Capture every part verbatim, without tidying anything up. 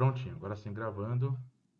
Prontinho, agora sim gravando.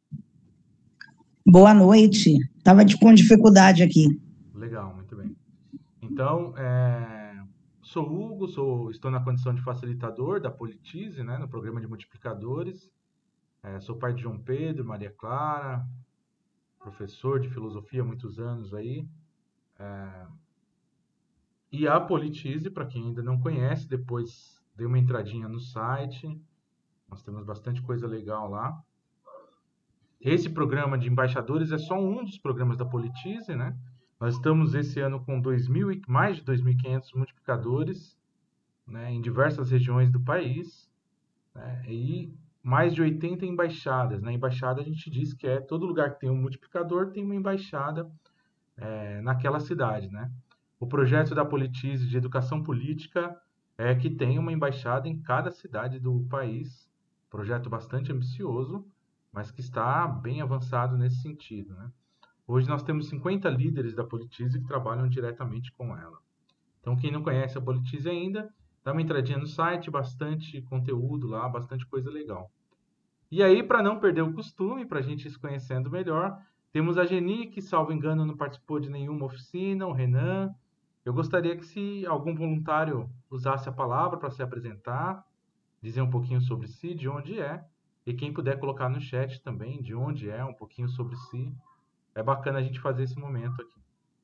Boa noite. Estava com dificuldade aqui. Legal, muito bem. Então, é, sou Hugo, sou, estou na condição de facilitador da Politize, né, no programa de multiplicadores. É, sou pai de João Pedro, Maria Clara, professor de filosofia há muitos anos aí. É, e a Politize, para quem ainda não conhece, depois dei uma entradinha no site. Nós temos bastante coisa legal lá. Esse programa de embaixadores é só um dos programas da Politize, né? Nós estamos esse ano com dois mil e, mais de dois mil e quinhentos multiplicadores, né, em diversas regiões do país, né, e mais de oitenta embaixadas. Na embaixada a gente diz que é todo lugar que tem um multiplicador tem uma embaixada é, naquela cidade, né? O projeto da Politize de educação política é que tem uma embaixada em cada cidade do país. Projeto bastante ambicioso, mas que está bem avançado nesse sentido, né? Hoje nós temos cinquenta líderes da Politize que trabalham diretamente com ela. Então, quem não conhece a Politize ainda, dá uma entradinha no site, bastante conteúdo lá, bastante coisa legal. E aí, para não perder o costume, para a gente ir se conhecendo melhor, temos a Geni, que, salvo engano, não participou de nenhuma oficina, o Renan. Eu gostaria que, se algum voluntário usasse a palavra para se apresentar, dizer um pouquinho sobre si, de onde é, e quem puder colocar no chat também, de onde é, um pouquinho sobre si. É bacana a gente fazer esse momento aqui.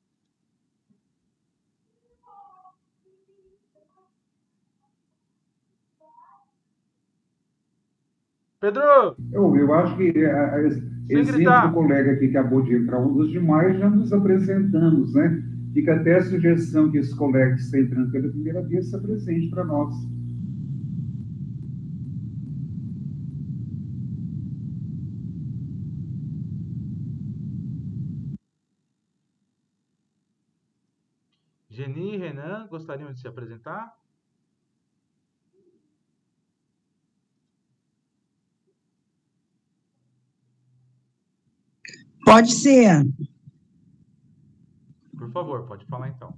Pedro, Eu, eu acho que, a, a, sem exemplo do gritar. colega que acabou de entrar, um dos demais, já nos apresentamos, né? Fica até a sugestão que esse colega que está entrando pela primeira vez se apresente para nós. Geni e Renan, gostariam de se apresentar? Pode ser. Por favor, pode falar então.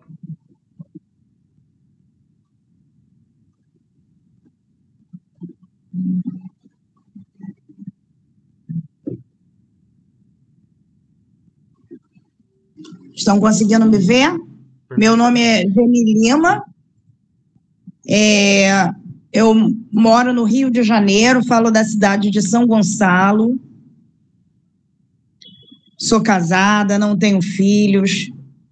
Estão conseguindo me ver? Meu nome é Geni Lima. É, eu moro no Rio de Janeiro, falo da cidade de São Gonçalo. Sou casada, não tenho filhos.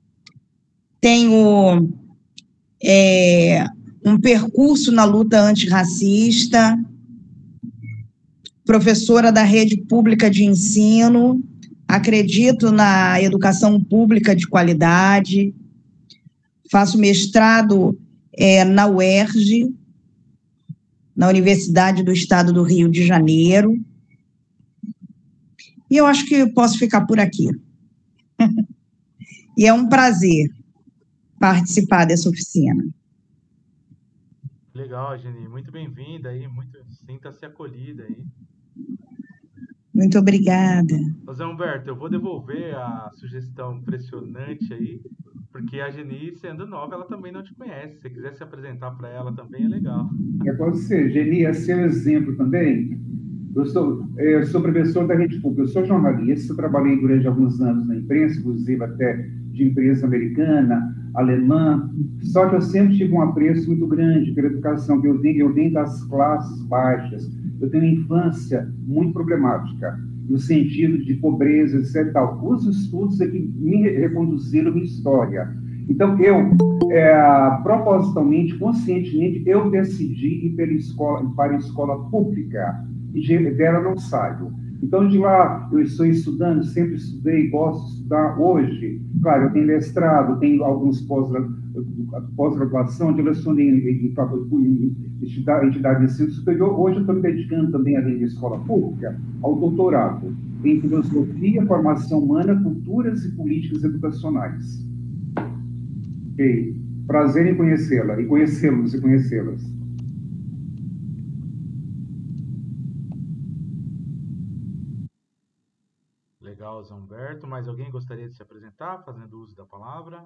Tenho é, um percurso na luta antirracista. Professora da rede pública de ensino. Acredito na educação pública de qualidade. Faço mestrado é, na U E R J, na Universidade do Estado do Rio de Janeiro. E eu acho que posso ficar por aqui. E é um prazer participar dessa oficina. Legal, Geni. Muito bem-vinda aí, muito sinta-se acolhida aí. Muito obrigada. José Humberto, eu vou devolver a sugestão impressionante aí, porque a Geni, sendo nova, ela também não te conhece. Se você quiser se apresentar para ela também, é legal. É, pode ser. Geni, é seu exemplo também. Eu sou, eu sou professor da rede pública, eu sou jornalista, trabalhei durante alguns anos na imprensa, inclusive até de imprensa americana, alemã, só que eu sempre tive um apreço muito grande pela educação, que eu venho, eu venho das classes baixas, eu tenho uma infância muito problemática, no sentido de pobreza, etcétera. Tal. Os estudos é que me reconduziram minha história. Então, eu, é, propositalmente, conscientemente, eu decidi ir pela escola, para a escola pública, e dela não saio. Então, de lá, eu estou estudando, sempre estudei, gosto de estudar hoje. Claro, eu tenho mestrado, tenho alguns pós-graduação, direcionei em, em, em entidade de ensino superior. Hoje eu estou me dedicando também, além da escola pública, ao doutorado em filosofia, formação humana, culturas e políticas educacionais. Ok. Prazer em conhecê-la, e conhecê-los e conhecê-las. Legal, Zé Humberto. Mais alguém gostaria de se apresentar, fazendo uso da palavra?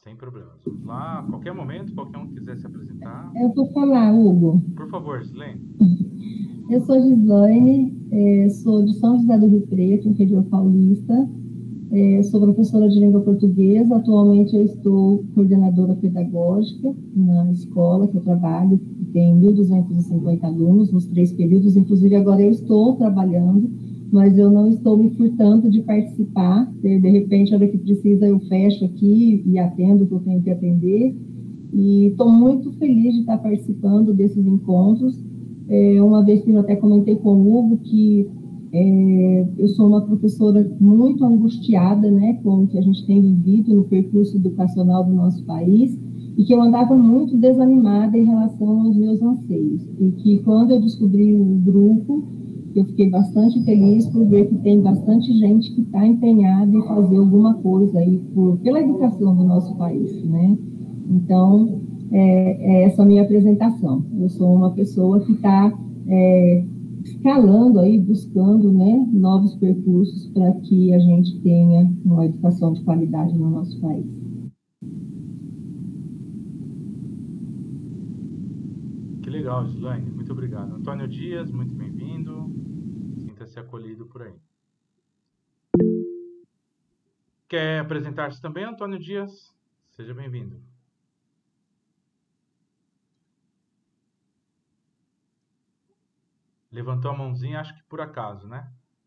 Sem problemas. Vamos lá, a qualquer momento, qualquer um quiser se apresentar. Eu vou falar, Hugo. Por favor, Gislaine. Eu sou Gislaine, é, sou de São José do Rio Preto, interior paulista. É, sou professora de língua portuguesa. Atualmente eu estou coordenadora pedagógica na escola que eu trabalho, que tem mil duzentos e cinquenta alunos nos três períodos. Inclusive agora eu estou trabalhando, mas eu não estou me furtando de participar. De, de repente, a hora que precisa, eu fecho aqui e atendo o que eu tenho que atender. E estou muito feliz de estar participando desses encontros. É, uma vez que eu até comentei com o Hugo que é, eu sou uma professora muito angustiada, né, com o que a gente tem vivido no percurso educacional do nosso país, e que eu andava muito desanimada em relação aos meus anseios. E que quando eu descobri o grupo, eu fiquei bastante feliz por ver que tem bastante gente que está empenhada em fazer alguma coisa aí por, pela educação do nosso país, né? Então, é, é essa a minha apresentação. Eu sou uma pessoa que está é, escalando aí, buscando, né, novos percursos para que a gente tenha uma educação de qualidade no nosso país. Que legal, Gislaine. Muito obrigado. Antônio Dias, muito bem-vindo. Sinta-se acolhido por aí. Quer apresentar-se também, Antônio Dias? Seja bem-vindo. Levantou a mãozinha, acho que por acaso, né?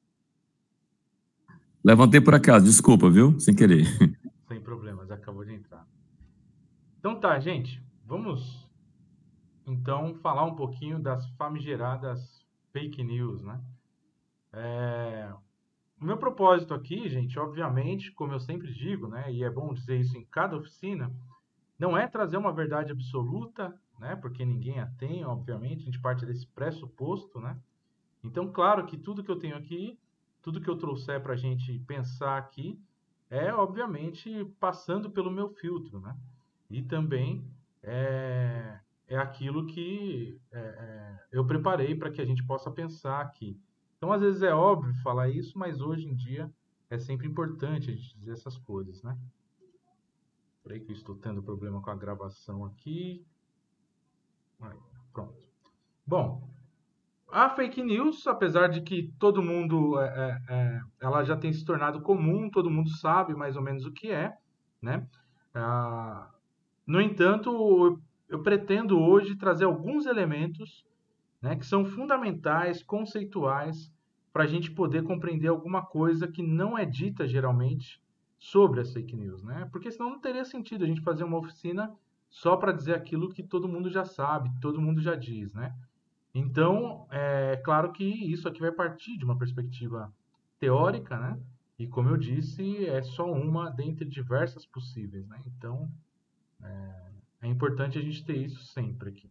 Levantei por acaso, desculpa, viu? Sem querer. Sem problemas, acabou de entrar. Então tá, gente. Vamos, então, falar um pouquinho das famigeradas fake news, né? É... O meu propósito aqui, gente, obviamente, como eu sempre digo, né? E é bom dizer isso em cada oficina, não é trazer uma verdade absoluta, né? Porque ninguém a tem, obviamente, a gente parte desse pressuposto, né? Então, claro que tudo que eu tenho aqui, tudo que eu trouxer para a gente pensar aqui, é, obviamente, passando pelo meu filtro, né? E também é, é aquilo que é, é, eu preparei para que a gente possa pensar aqui. Então, às vezes é óbvio falar isso, mas hoje em dia é sempre importante a gente dizer essas coisas, né? Peraí que eu estou tendo problema com a gravação aqui. Aí, pronto. Bom, a fake news, apesar de que todo mundo, é, é, é, ela já tem se tornado comum, todo mundo sabe mais ou menos o que é, né? Ah, no entanto, eu, eu pretendo hoje trazer alguns elementos, né, que são fundamentais, conceituais, para a gente poder compreender alguma coisa que não é dita geralmente sobre as fake news, né? Porque senão não teria sentido a gente fazer uma oficina só para dizer aquilo que todo mundo já sabe, todo mundo já diz, né? Então, é claro que isso aqui vai partir de uma perspectiva teórica, né? E como eu disse, é só uma dentre diversas possíveis, né? Então, é, é importante a gente ter isso sempre aqui.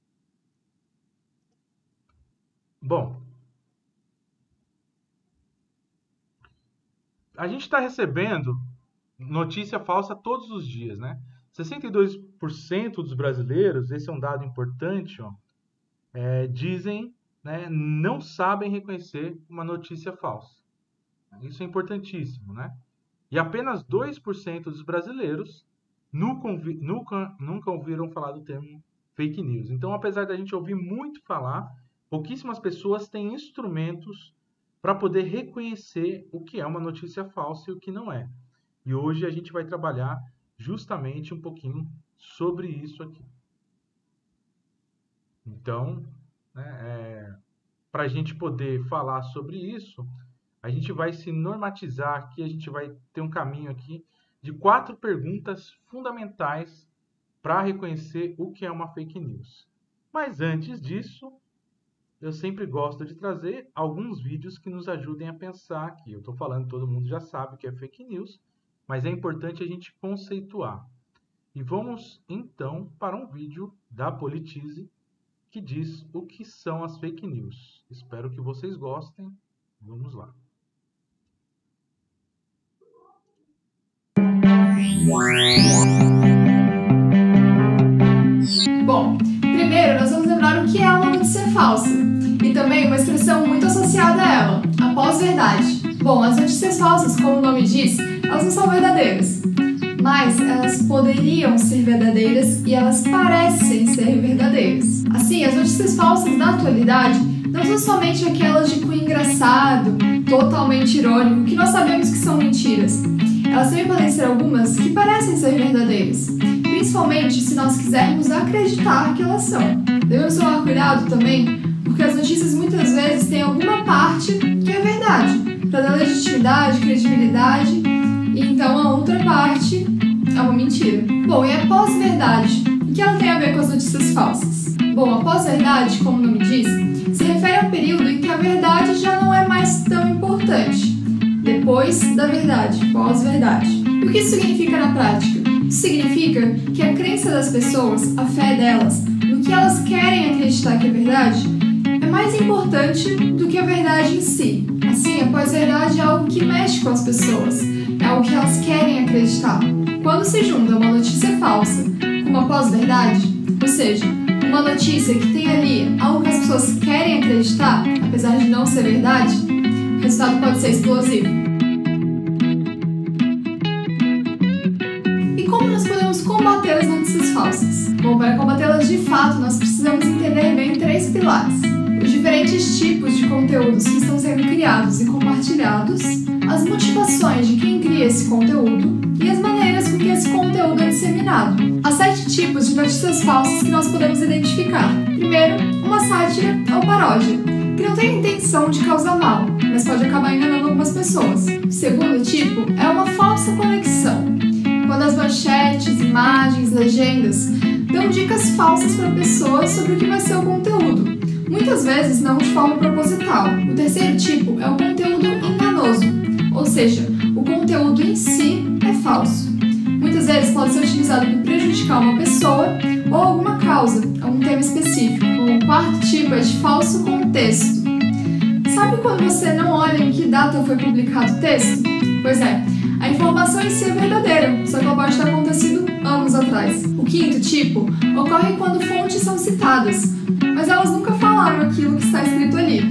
Bom, a gente está recebendo notícia falsa todos os dias, né? sessenta e dois por cento dos brasileiros, esse é um dado importante, ó, é, dizem, né, não sabem reconhecer uma notícia falsa. Isso é importantíssimo, né? E apenas dois por cento dos brasileiros nunca, nunca, nunca ouviram falar do termo fake news. Então, apesar da gente ouvir muito falar, pouquíssimas pessoas têm instrumentos para poder reconhecer o que é uma notícia falsa e o que não é. E hoje a gente vai trabalhar justamente um pouquinho sobre isso aqui. Então, né, é, para a gente poder falar sobre isso, a gente vai se normatizar aqui, a gente vai ter um caminho aqui de quatro perguntas fundamentais para reconhecer o que é uma fake news. Mas antes disso, eu sempre gosto de trazer alguns vídeos que nos ajudem a pensar aqui. Eu estou falando, todo mundo já sabe o que é fake news, mas é importante a gente conceituar. E vamos, então, para um vídeo da Politize que diz o que são as fake news. Espero que vocês gostem. Vamos lá. Bom, primeiro nós vamos lembrar o que é uma notícia falsa e também uma expressão muito associada a ela, a pós-verdade. Bom, as notícias falsas, como o nome diz, elas não são verdadeiras, mas elas poderiam ser verdadeiras e elas parecem ser verdadeiras. Assim, as notícias falsas da atualidade não são somente aquelas de cunho engraçado, totalmente irônico, que nós sabemos que são mentiras. Elas também podem ser algumas que parecem ser verdadeiras, principalmente se nós quisermos acreditar que elas são. Devemos tomar cuidado também, porque as notícias muitas vezes têm alguma parte que é verdade, para dar legitimidade, credibilidade, e então a outra parte é uma mentira. Bom, e a pós-verdade? O que ela tem a ver com as notícias falsas? Bom, a pós-verdade, como o nome diz, se refere ao período em que a verdade já não é mais tão importante. Depois da verdade, pós-verdade. E o que isso significa na prática? Isso significa que a crença das pessoas, a fé delas, no que elas querem acreditar que é verdade, é mais importante do que a verdade em si. Assim, a pós-verdade é algo que mexe com as pessoas, é algo que elas querem acreditar. Quando se junta uma notícia falsa com uma pós-verdade, ou seja, uma notícia que tem ali algo que as pessoas querem acreditar, apesar de não ser verdade, o resultado pode ser explosivo. E como nós podemos combater as notícias falsas? Bom, para combatê-las de fato, nós precisamos entender bem três pilares: os diferentes tipos de conteúdos que estão sendo criados e compartilhados, as motivações de quem cria esse conteúdo e as maneiras com que esse conteúdo é disseminado. Há sete tipos de notícias falsas que nós podemos identificar. Primeiro, uma sátira ou paródia, que não tem a intenção de causar mal, mas pode acabar enganando algumas pessoas. O segundo tipo é uma falsa conexão, quando as manchetes, imagens, legendas dão dicas falsas para pessoas sobre o que vai ser o conteúdo, muitas vezes não de forma proposital. O terceiro tipo é o conteúdo enganoso, ou seja, o conteúdo em si é falso. Muitas vezes pode ser utilizado para prejudicar uma pessoa ou alguma causa, algum tema específico. O quarto tipo é de falso contexto. Sabe quando você não olha em que data foi publicado o texto? Pois é, a informação em si é verdadeira, só que ela pode ter acontecido anos atrás. O quinto tipo ocorre quando fontes são citadas, mas elas nunca falaram aquilo que está escrito ali.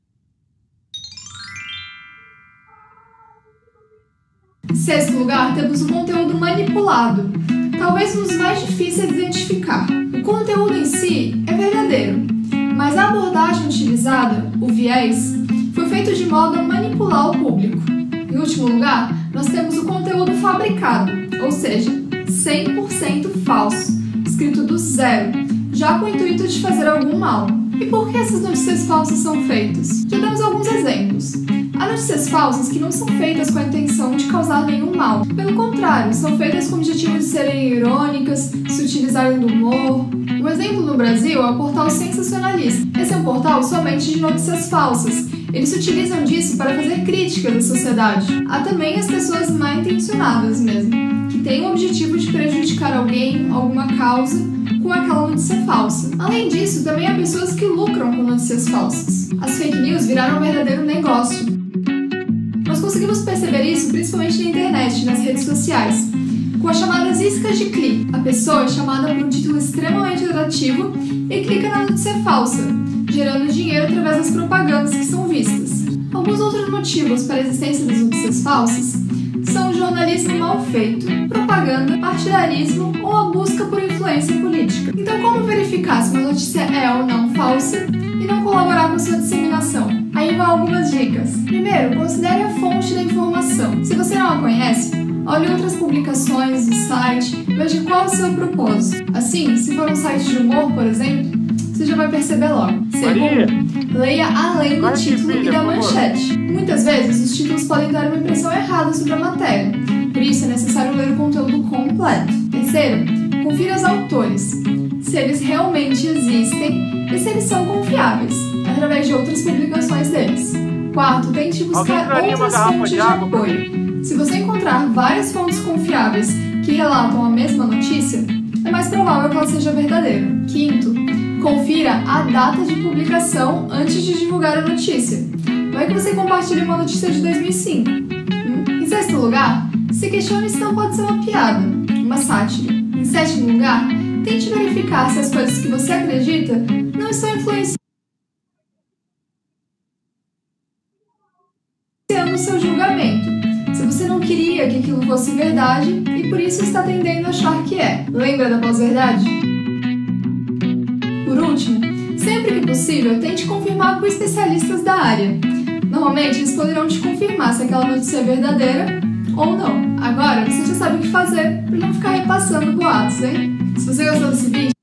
Em sexto lugar, temos o conteúdo manipulado, talvez um dos mais difíceis de identificar. O conteúdo em si é verdadeiro, mas a abordagem utilizada, o viés, foi feito de modo a manipular o público. Em último lugar, nós temos o conteúdo fabricado, ou seja, cem por cento falso, escrito do zero, já com o intuito de fazer algum mal. E por que essas notícias falsas são feitas? Já damos alguns exemplos. Há notícias falsas que não são feitas com a intenção de causar nenhum mal. Pelo contrário, são feitas com o objetivo de serem irônicas, se utilizarem do humor. Um exemplo no Brasil é o portal Sensacionalista. Esse é um portal somente de notícias falsas. Eles se utilizam disso para fazer críticas à sociedade. Há também as pessoas mal intencionadas mesmo, que têm o objetivo de prejudicar alguém, alguma causa, com aquela notícia falsa. Além disso, também há pessoas que lucram com notícias falsas. As fake news viraram um verdadeiro negócio. Nós conseguimos perceber isso principalmente na internet, nas redes sociais, com as chamadas iscas de clique. A pessoa é chamada por um título extremamente atrativo e clica na notícia falsa, gerando dinheiro através das propagandas que são vistas. Alguns outros motivos para a existência das notícias falsas são o jornalismo mal feito, propaganda, partidarismo ou a busca por influência política. Então, como verificar se uma notícia é ou não falsa e não colaborar com sua disseminação? Aí vão algumas dicas. Primeiro, considere a fonte da informação. Se você não a conhece, olhe outras publicações do site, veja qual é o seu propósito. Assim, se for um site de humor, por exemplo, você já vai perceber logo. Segundo, leia além do título e da manchete. Muitas vezes, os títulos podem dar uma impressão errada sobre a matéria, por isso é necessário ler o conteúdo completo. Terceiro, confira os autores, se eles realmente existem e se eles são confiáveis, através de outras publicações deles. Quarto, tente buscar outras fontes de apoio. Se você encontrar várias fontes confiáveis que relatam a mesma notícia, é mais provável que ela seja verdadeira. Quinto, confira a data de publicação antes de divulgar a notícia. Vai que você compartilha uma notícia de dois mil e cinco. Hum? Em sexto lugar, se questione se não pode ser uma piada, uma sátira. Em sétimo lugar, tente verificar se as coisas que você acredita não estão influenciando o seu julgamento. Se você não queria que aquilo fosse verdade e por isso está tendendo a achar que é. Lembra da pós-verdade? Por último, sempre que possível, tente confirmar com especialistas da área. Normalmente, eles poderão te confirmar se aquela notícia é verdadeira ou não. Agora, você já sabe o que fazer para não ficar repassando boatos, hein? Se você gostou desse vídeo,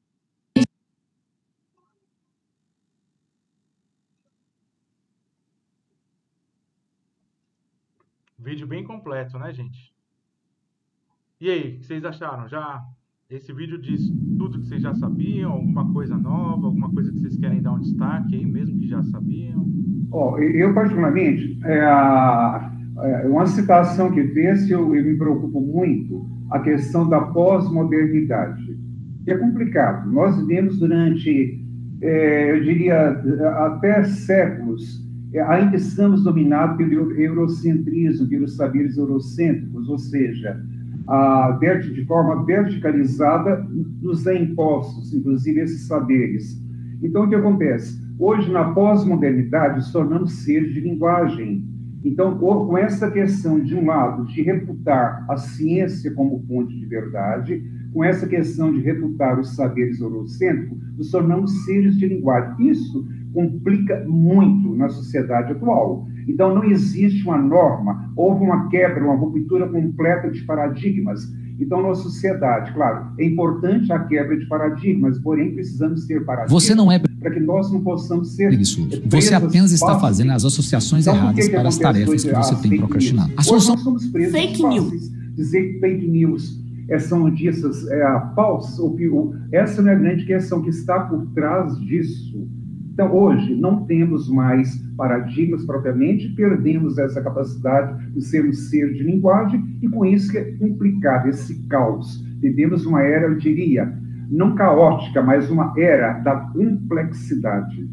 Vídeo bem completo, né, gente? E aí, o que vocês acharam? Já esse vídeo diz tudo que vocês já sabiam? Alguma coisa nova? Alguma coisa que vocês querem dar um destaque aí, mesmo que já sabiam? Oh, eu, particularmente, é, a, é uma citação que fez, eu, eu me preocupo muito, a questão da pós-modernidade. E é complicado. Nós vivemos durante, é, eu diria, até séculos, ainda estamos dominados pelo eurocentrismo, pelos saberes eurocêntricos, ou seja, a, de forma verticalizada nos é impostos, inclusive esses saberes. Então, o que acontece? Hoje, na pós-modernidade, nos tornamos seres de linguagem. Então, com essa questão, de um lado, de refutar a ciência como fonte de verdade, com essa questão de refutar os saberes eurocêntricos, nos tornamos seres de linguagem. Isso complica muito na sociedade atual. Então, não existe uma norma, houve uma quebra, uma ruptura completa de paradigmas. Então, na sociedade, claro, é importante a quebra de paradigmas, porém, precisamos ter paradigmas Você não é para que nós não possamos ser preguiçoso. Você apenas está fazendo as associações então, erradas que que para as tarefas que você tem procrastinado. A solução... Nós somos presos Fake news. Dizer que fake news é, são notícias é, falsas, ou, ou, essa não é a grande questão que está por trás disso. Então, hoje, não temos mais paradigmas propriamente, perdemos essa capacidade de sermos ser de linguagem, e com isso que é complicado esse caos. Vivemos uma era, eu diria, não caótica, mas uma era da complexidade.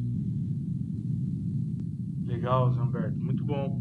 Legal, Zé Humberto, muito bom.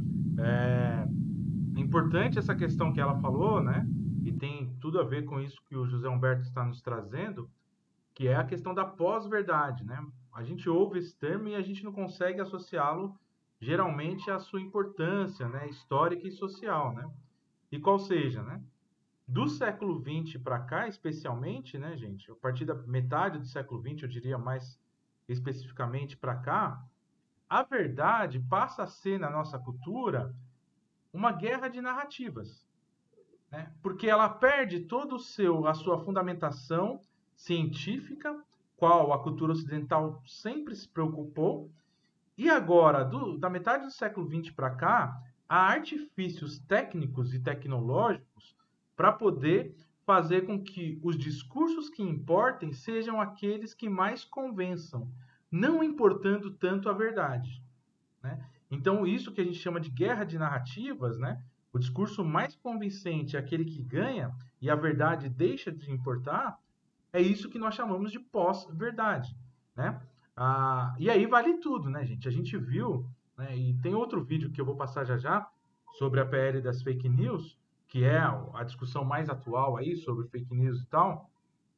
É importante essa questão que ela falou, né? E tem tudo a ver com isso que o José Humberto está nos trazendo, que é a questão da pós-verdade, né? A gente ouve esse termo e a gente não consegue associá-lo, geralmente, à sua importância, né, histórica e social, né? E qual seja, né? Do século vinte para cá, especialmente, né, gente? A partir da metade do século vinte, eu diria mais especificamente para cá, a verdade passa a ser, na nossa cultura, uma guerra de narrativas, né? Porque ela perde todo o seu, a sua fundamentação científica, qual a cultura ocidental sempre se preocupou, e agora, do, da metade do século vinte para cá, há artifícios técnicos e tecnológicos para poder fazer com que os discursos que importem sejam aqueles que mais convençam, não importando tanto a verdade, né? Então, isso que a gente chama de guerra de narrativas, né? O discurso mais convincente é aquele que ganha e a verdade deixa de importar, é isso que nós chamamos de pós-verdade, né? Ah, e aí vale tudo, né, gente? A gente viu, né, e tem outro vídeo que eu vou passar já já, sobre a P L das fake news, que é a discussão mais atual aí sobre fake news e tal,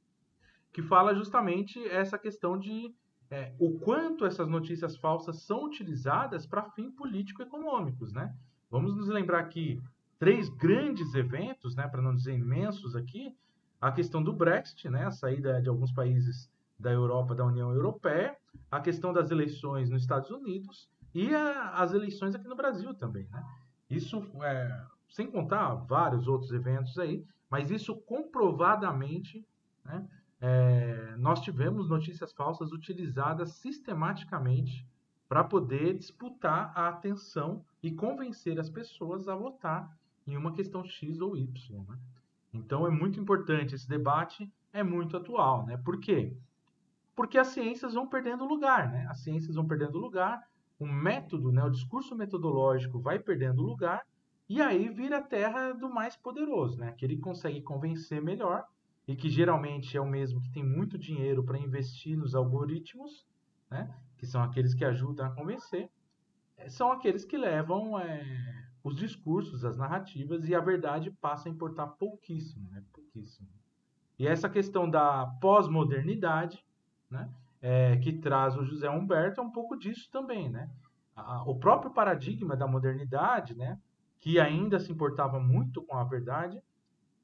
que fala justamente essa questão de é, o quanto essas notícias falsas são utilizadas para fins político-econômicos, né? Vamos nos lembrar aqui três grandes eventos, né, para não dizer imensos aqui, a questão do Brexit, né, a saída de alguns países da Europa, da União Europeia, a questão das eleições nos Estados Unidos e a, as eleições aqui no Brasil também, né? Isso, é, sem contar vários outros eventos aí, mas isso comprovadamente, né, é, nós tivemos notícias falsas utilizadas sistematicamente para poder disputar a atenção e convencer as pessoas a votar em uma questão X ou Y, né? Então, é muito importante, esse debate é muito atual, né? Por quê? Porque as ciências vão perdendo lugar, né? As ciências vão perdendo lugar, o método, né, o discurso metodológico vai perdendo lugar, e aí vira a terra do mais poderoso, né? Aquele que consegue convencer melhor, e que geralmente é o mesmo que tem muito dinheiro para investir nos algoritmos, né? Que são aqueles que ajudam a convencer, são aqueles que levam é, os discursos, as narrativas, e a verdade passa a importar pouquíssimo, né? Pouquíssimo. E essa questão da pós-modernidade, né, é, que traz o José Humberto, é um pouco disso também, né? A, o próprio paradigma da modernidade, né, que ainda se importava muito com a verdade,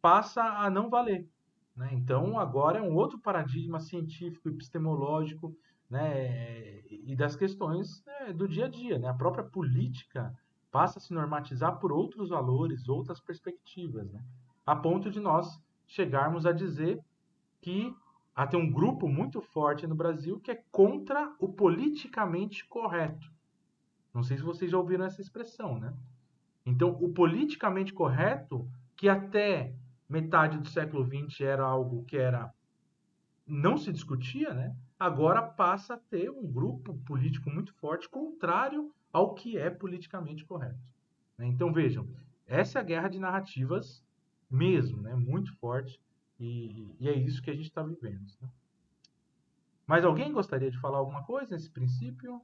passa a não valer, né? Então, agora é um outro paradigma científico, epistemológico, né? E das questões, né, do dia a dia, né? A própria política passa a se normatizar por outros valores, outras perspectivas, né? A ponto de nós chegarmos a dizer que há tem um grupo muito forte no Brasil que é contra o politicamente correto. Não sei se vocês já ouviram essa expressão, né? Então, o politicamente correto, que até metade do século vinte era algo que era não se discutia, né? Agora passa a ter um grupo político muito forte contrário ao que é politicamente correto, né? Então, vejam, essa é a guerra de narrativas mesmo, né? Muito forte, e, e é isso que a gente está vivendo, né? Mas alguém gostaria de falar alguma coisa nesse princípio?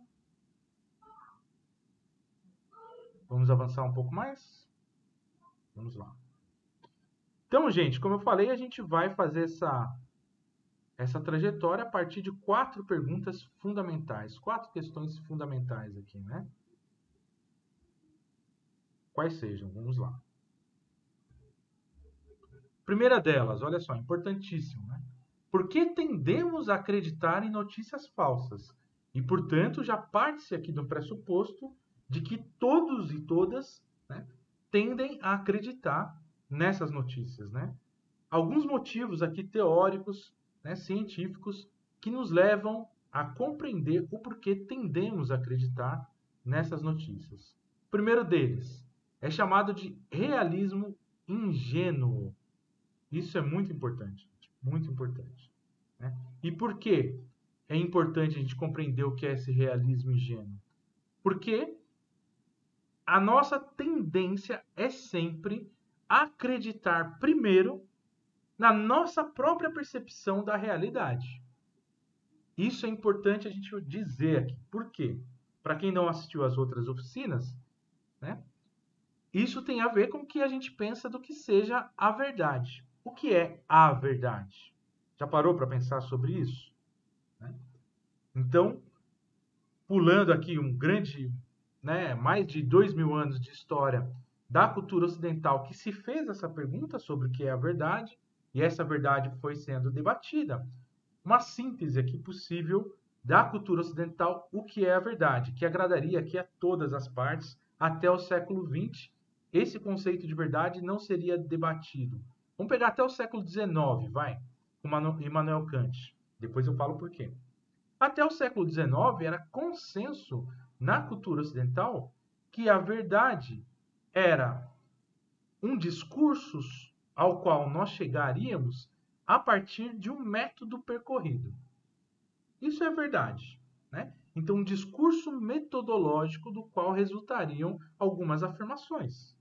Vamos avançar um pouco mais? Vamos lá. Então, gente, como eu falei, a gente vai fazer essa, essa trajetória a partir de quatro perguntas fundamentais, quatro questões fundamentais aqui, né? Quais sejam? Vamos lá. Primeira delas, olha só, importantíssimo, né? Por que tendemos a acreditar em notícias falsas? E, portanto, já parte-se aqui do pressuposto de que todos e todas, né, tendem a acreditar nessas notícias, né? Alguns motivos aqui teóricos, né, científicos, que nos levam a compreender o porquê tendemos a acreditar nessas notícias. O primeiro deles é chamado de realismo ingênuo. Isso é muito importante, muito importante, né? E por que é importante a gente compreender o que é esse realismo ingênuo? Porque a nossa tendência é sempre acreditar primeiro na nossa própria percepção da realidade. Isso é importante a gente dizer aqui. Por quê? Para quem não assistiu às outras oficinas, né? Isso tem a ver com o que a gente pensa do que seja a verdade. O que é a verdade? Já parou para pensar sobre isso? Né? Então, pulando aqui um grande, né, mais de dois mil anos de história da cultura ocidental que se fez essa pergunta sobre o que é a verdade, e essa verdade foi sendo debatida. Uma síntese aqui possível da cultura ocidental, o que é a verdade, que agradaria aqui a todas as partes até o século vinte. Esse conceito de verdade não seria debatido. Vamos pegar até o século dezenove, vai, com Immanuel Kant. Depois eu falo por quê. Até o século dezenove era consenso na cultura ocidental que a verdade era um discurso ao qual nós chegaríamos a partir de um método percorrido. Isso é verdade, né? Então, um discurso metodológico do qual resultariam algumas afirmações.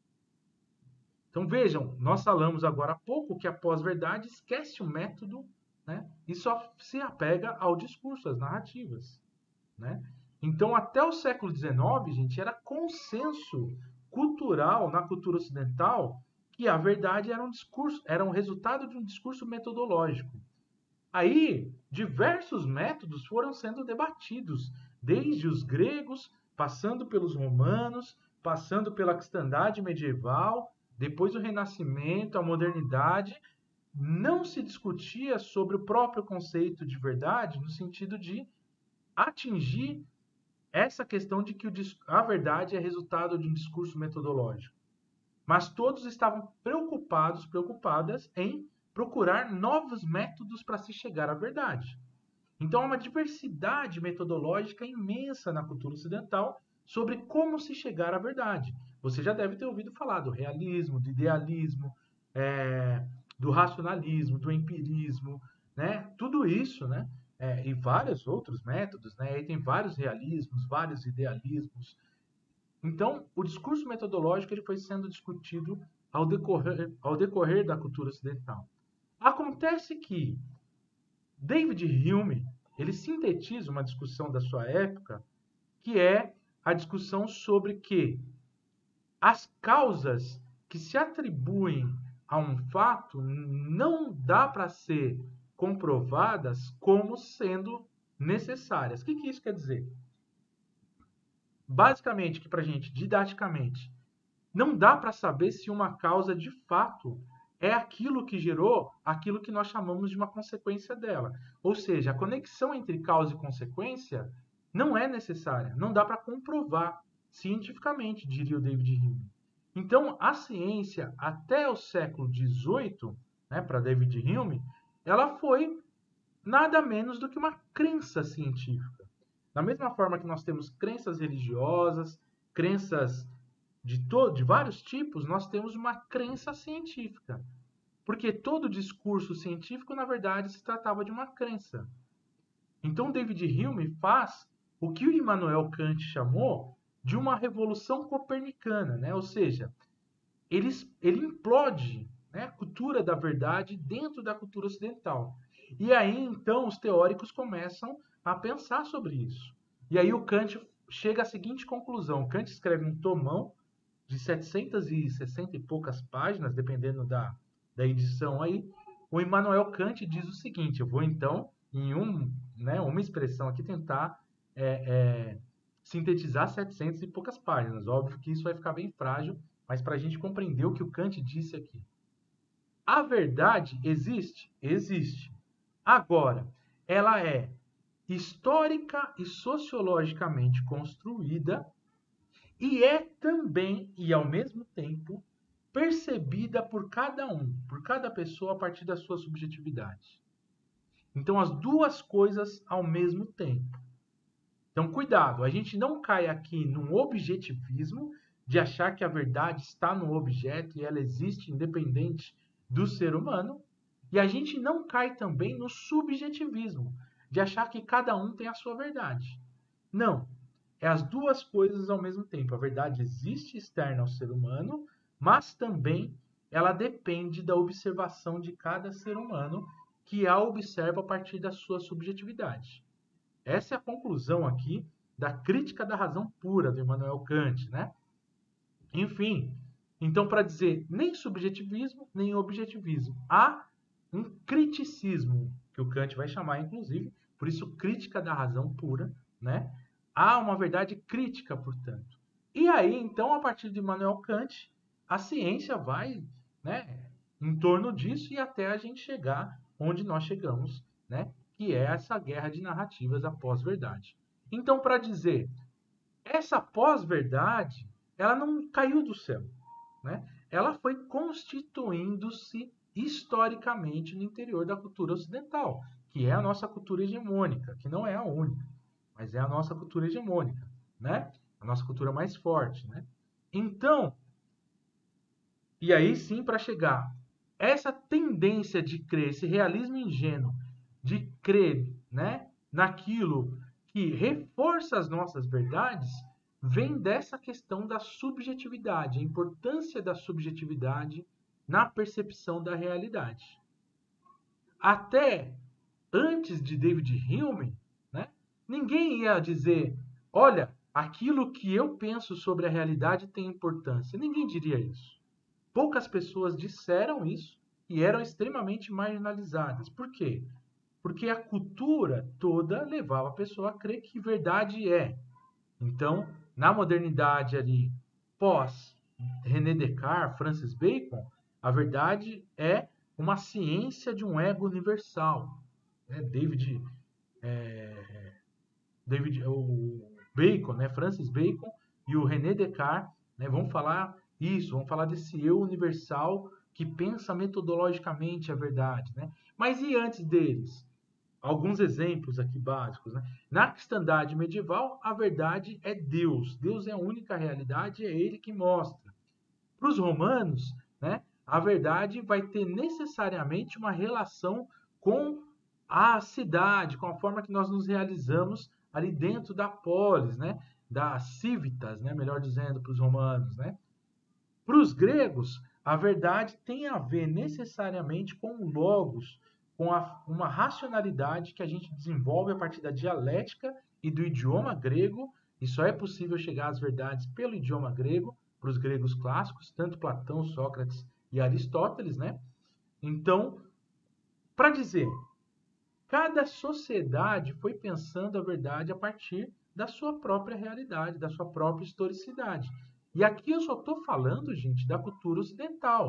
Então, vejam, nós falamos agora há pouco que a pós-verdade esquece o método, né, e só se apega ao discurso, às narrativas, né? Então, até o século dezenove, gente, era consenso cultural na cultura ocidental que a verdade era um discurso, era um resultado de um discurso metodológico. Aí, diversos métodos foram sendo debatidos, desde os gregos, passando pelos romanos, passando pela cristandade medieval, depois o Renascimento, a modernidade. Não se discutia sobre o próprio conceito de verdade no sentido de atingir essa questão de que a verdade é resultado de um discurso metodológico. Mas todos estavam preocupados, preocupadas em procurar novos métodos para se chegar à verdade. Então, há uma diversidade metodológica imensa na cultura ocidental sobre como se chegar à verdade. Você já deve ter ouvido falar do realismo, do idealismo, é, do racionalismo, do empirismo, né? Tudo isso, né? É, e vários outros métodos, né? Aí tem vários realismos, vários idealismos. Então, o discurso metodológico ele foi sendo discutido ao decorrer, ao decorrer da cultura ocidental. Acontece que David Hume ele sintetiza uma discussão da sua época, que é a discussão sobre que as causas que se atribuem a um fato não dá para ser comprovadas como sendo necessárias. O que, que isso quer dizer? Basicamente, que para a gente, didaticamente, não dá para saber se uma causa de fato é aquilo que gerou aquilo que nós chamamos de uma consequência dela. Ou seja, a conexão entre causa e consequência não é necessária, não dá para comprovar cientificamente, diria o David Hume. Então, a ciência, até o século dezoito, né, para David Hume, ela foi nada menos do que uma crença científica. Da mesma forma que nós temos crenças religiosas, crenças de, todo, de vários tipos, nós temos uma crença científica. Porque todo discurso científico, na verdade, se tratava de uma crença. Então, David Hume faz o que o Immanuel Kant chamou de uma revolução copernicana, né? Ou seja, ele, ele implode, né, a cultura da verdade dentro da cultura ocidental. E aí, então, os teóricos começam a pensar sobre isso. E aí o Kant chega à seguinte conclusão. Kant escreve um tomão de setecentas e sessenta e poucas páginas, dependendo da, da edição aí. O Immanuel Kant diz o seguinte, eu vou então, em um, né, uma expressão aqui, tentar é, é, sintetizar setecentas e poucas páginas. Óbvio que isso vai ficar bem frágil, mas para a gente compreender o que o Kant disse aqui. A verdade existe? Existe. Agora, ela é histórica e sociologicamente construída e é também, e ao mesmo tempo, percebida por cada um, por cada pessoa a partir da sua subjetividade. Então, as duas coisas ao mesmo tempo. Então, cuidado, a gente não cai aqui num objetivismo de achar que a verdade está no objeto e ela existe independente do ser humano, e a gente não cai também no subjetivismo, de achar que cada um tem a sua verdade. Não, é as duas coisas ao mesmo tempo. A verdade existe externa ao ser humano, mas também ela depende da observação de cada ser humano, que a observa a partir da sua subjetividade. Essa é a conclusão aqui da crítica da razão pura do Immanuel Kant, né? Enfim, então para dizer nem subjetivismo, nem objetivismo. Há um criticismo, que o Kant vai chamar, inclusive, por isso crítica da razão pura, né? Há uma verdade crítica, portanto. E aí, então, a partir de Immanuel Kant, a ciência vai, né, em torno disso e até a gente chegar onde nós chegamos, né? Que é essa guerra de narrativas, a pós-verdade. Então, para dizer, essa pós-verdade, ela não caiu do céu, né? Ela foi constituindo-se historicamente no interior da cultura ocidental, que é a nossa cultura hegemônica, que não é a única, mas é a nossa cultura hegemônica, né? A nossa cultura mais forte, né? Então, e aí sim, para chegar, essa tendência de crer, esse realismo ingênuo de crer, né, naquilo que reforça as nossas verdades, vem dessa questão da subjetividade, a importância da subjetividade na percepção da realidade. Até antes de David Hume, né, ninguém ia dizer, olha, aquilo que eu penso sobre a realidade tem importância. Ninguém diria isso. Poucas pessoas disseram isso e eram extremamente marginalizadas. Por quê? Porque a cultura toda levava a pessoa a crer que verdade é. Então, na modernidade ali, pós René Descartes, Francis Bacon, a verdade é uma ciência de um ego universal. É, David, é, David, o Bacon, né, Francis Bacon e o René Descartes, né, vão falar isso, vão falar desse eu universal que pensa metodologicamente a verdade, né? Mas e antes deles? Alguns exemplos aqui básicos, né? Na cristandade medieval, a verdade é Deus. Deus é a única realidade, é Ele que mostra. Para os romanos, né, a verdade vai ter necessariamente uma relação com a cidade, com a forma que nós nos realizamos ali dentro da polis, né, da civitas, né, melhor dizendo, para os romanos, né? Para os gregos, a verdade tem a ver necessariamente com o logos, com a, uma racionalidade que a gente desenvolve a partir da dialética e do idioma grego, e só é possível chegar às verdades pelo idioma grego, para os gregos clássicos, tanto Platão, Sócrates e Aristóteles, né? Então, para dizer, cada sociedade foi pensando a verdade a partir da sua própria realidade, da sua própria historicidade. E aqui eu só estou falando, gente, da cultura ocidental.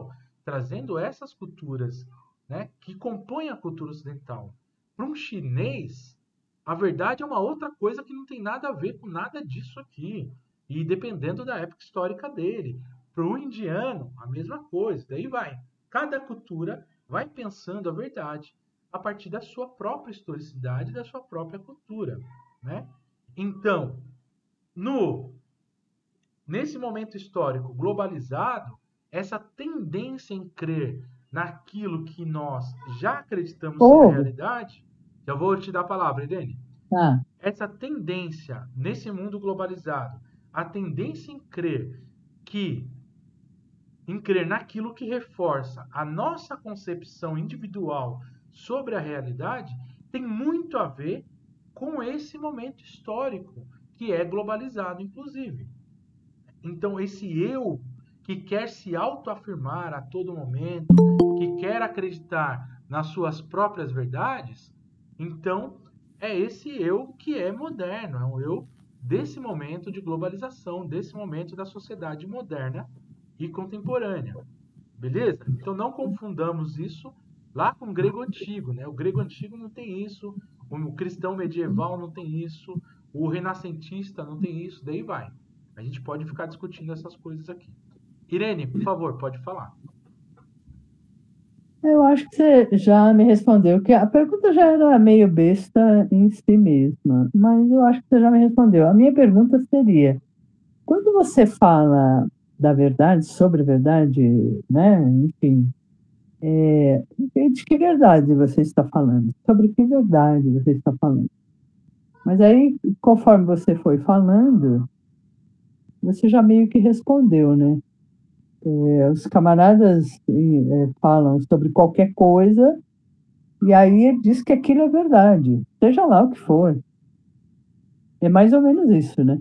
trazendo essas culturas, né, que compõem a cultura ocidental. Para um chinês, a verdade é uma outra coisa que não tem nada a ver com nada disso aqui. E dependendo da época histórica dele. Para o indiano, a mesma coisa. Daí vai. Cada cultura vai pensando a verdade a partir da sua própria historicidade, da sua própria cultura, né? Então, no, nesse momento histórico globalizado, essa tendência em crer naquilo que nós já acreditamos ser a realidade, já vou te dar a palavra, Irene. Ah. Essa tendência nesse mundo globalizado, a tendência em crer que em crer naquilo que reforça a nossa concepção individual sobre a realidade, tem muito a ver com esse momento histórico, que é globalizado, inclusive. Então, esse eu que quer se autoafirmar a todo momento, que quer acreditar nas suas próprias verdades, então, é esse eu que é moderno, é um eu desse momento de globalização, desse momento da sociedade moderna e contemporânea. Beleza? Então não confundamos isso lá com o grego antigo, né? O grego antigo não tem isso, o cristão medieval não tem isso, o renascentista não tem isso, daí vai. A gente pode ficar discutindo essas coisas aqui. Irene, por favor, pode falar. Eu acho que você já me respondeu, que a pergunta já era meio besta em si mesma, mas eu acho que você já me respondeu. A minha pergunta seria, quando você fala da verdade, sobre a verdade, né, enfim, é, de que verdade você está falando? Sobre que verdade você está falando? Mas aí, conforme você foi falando, você já meio que respondeu, né? É, os camaradas é, falam sobre qualquer coisa e aí ele diz que aquilo é verdade, seja lá o que for. É mais ou menos isso, né?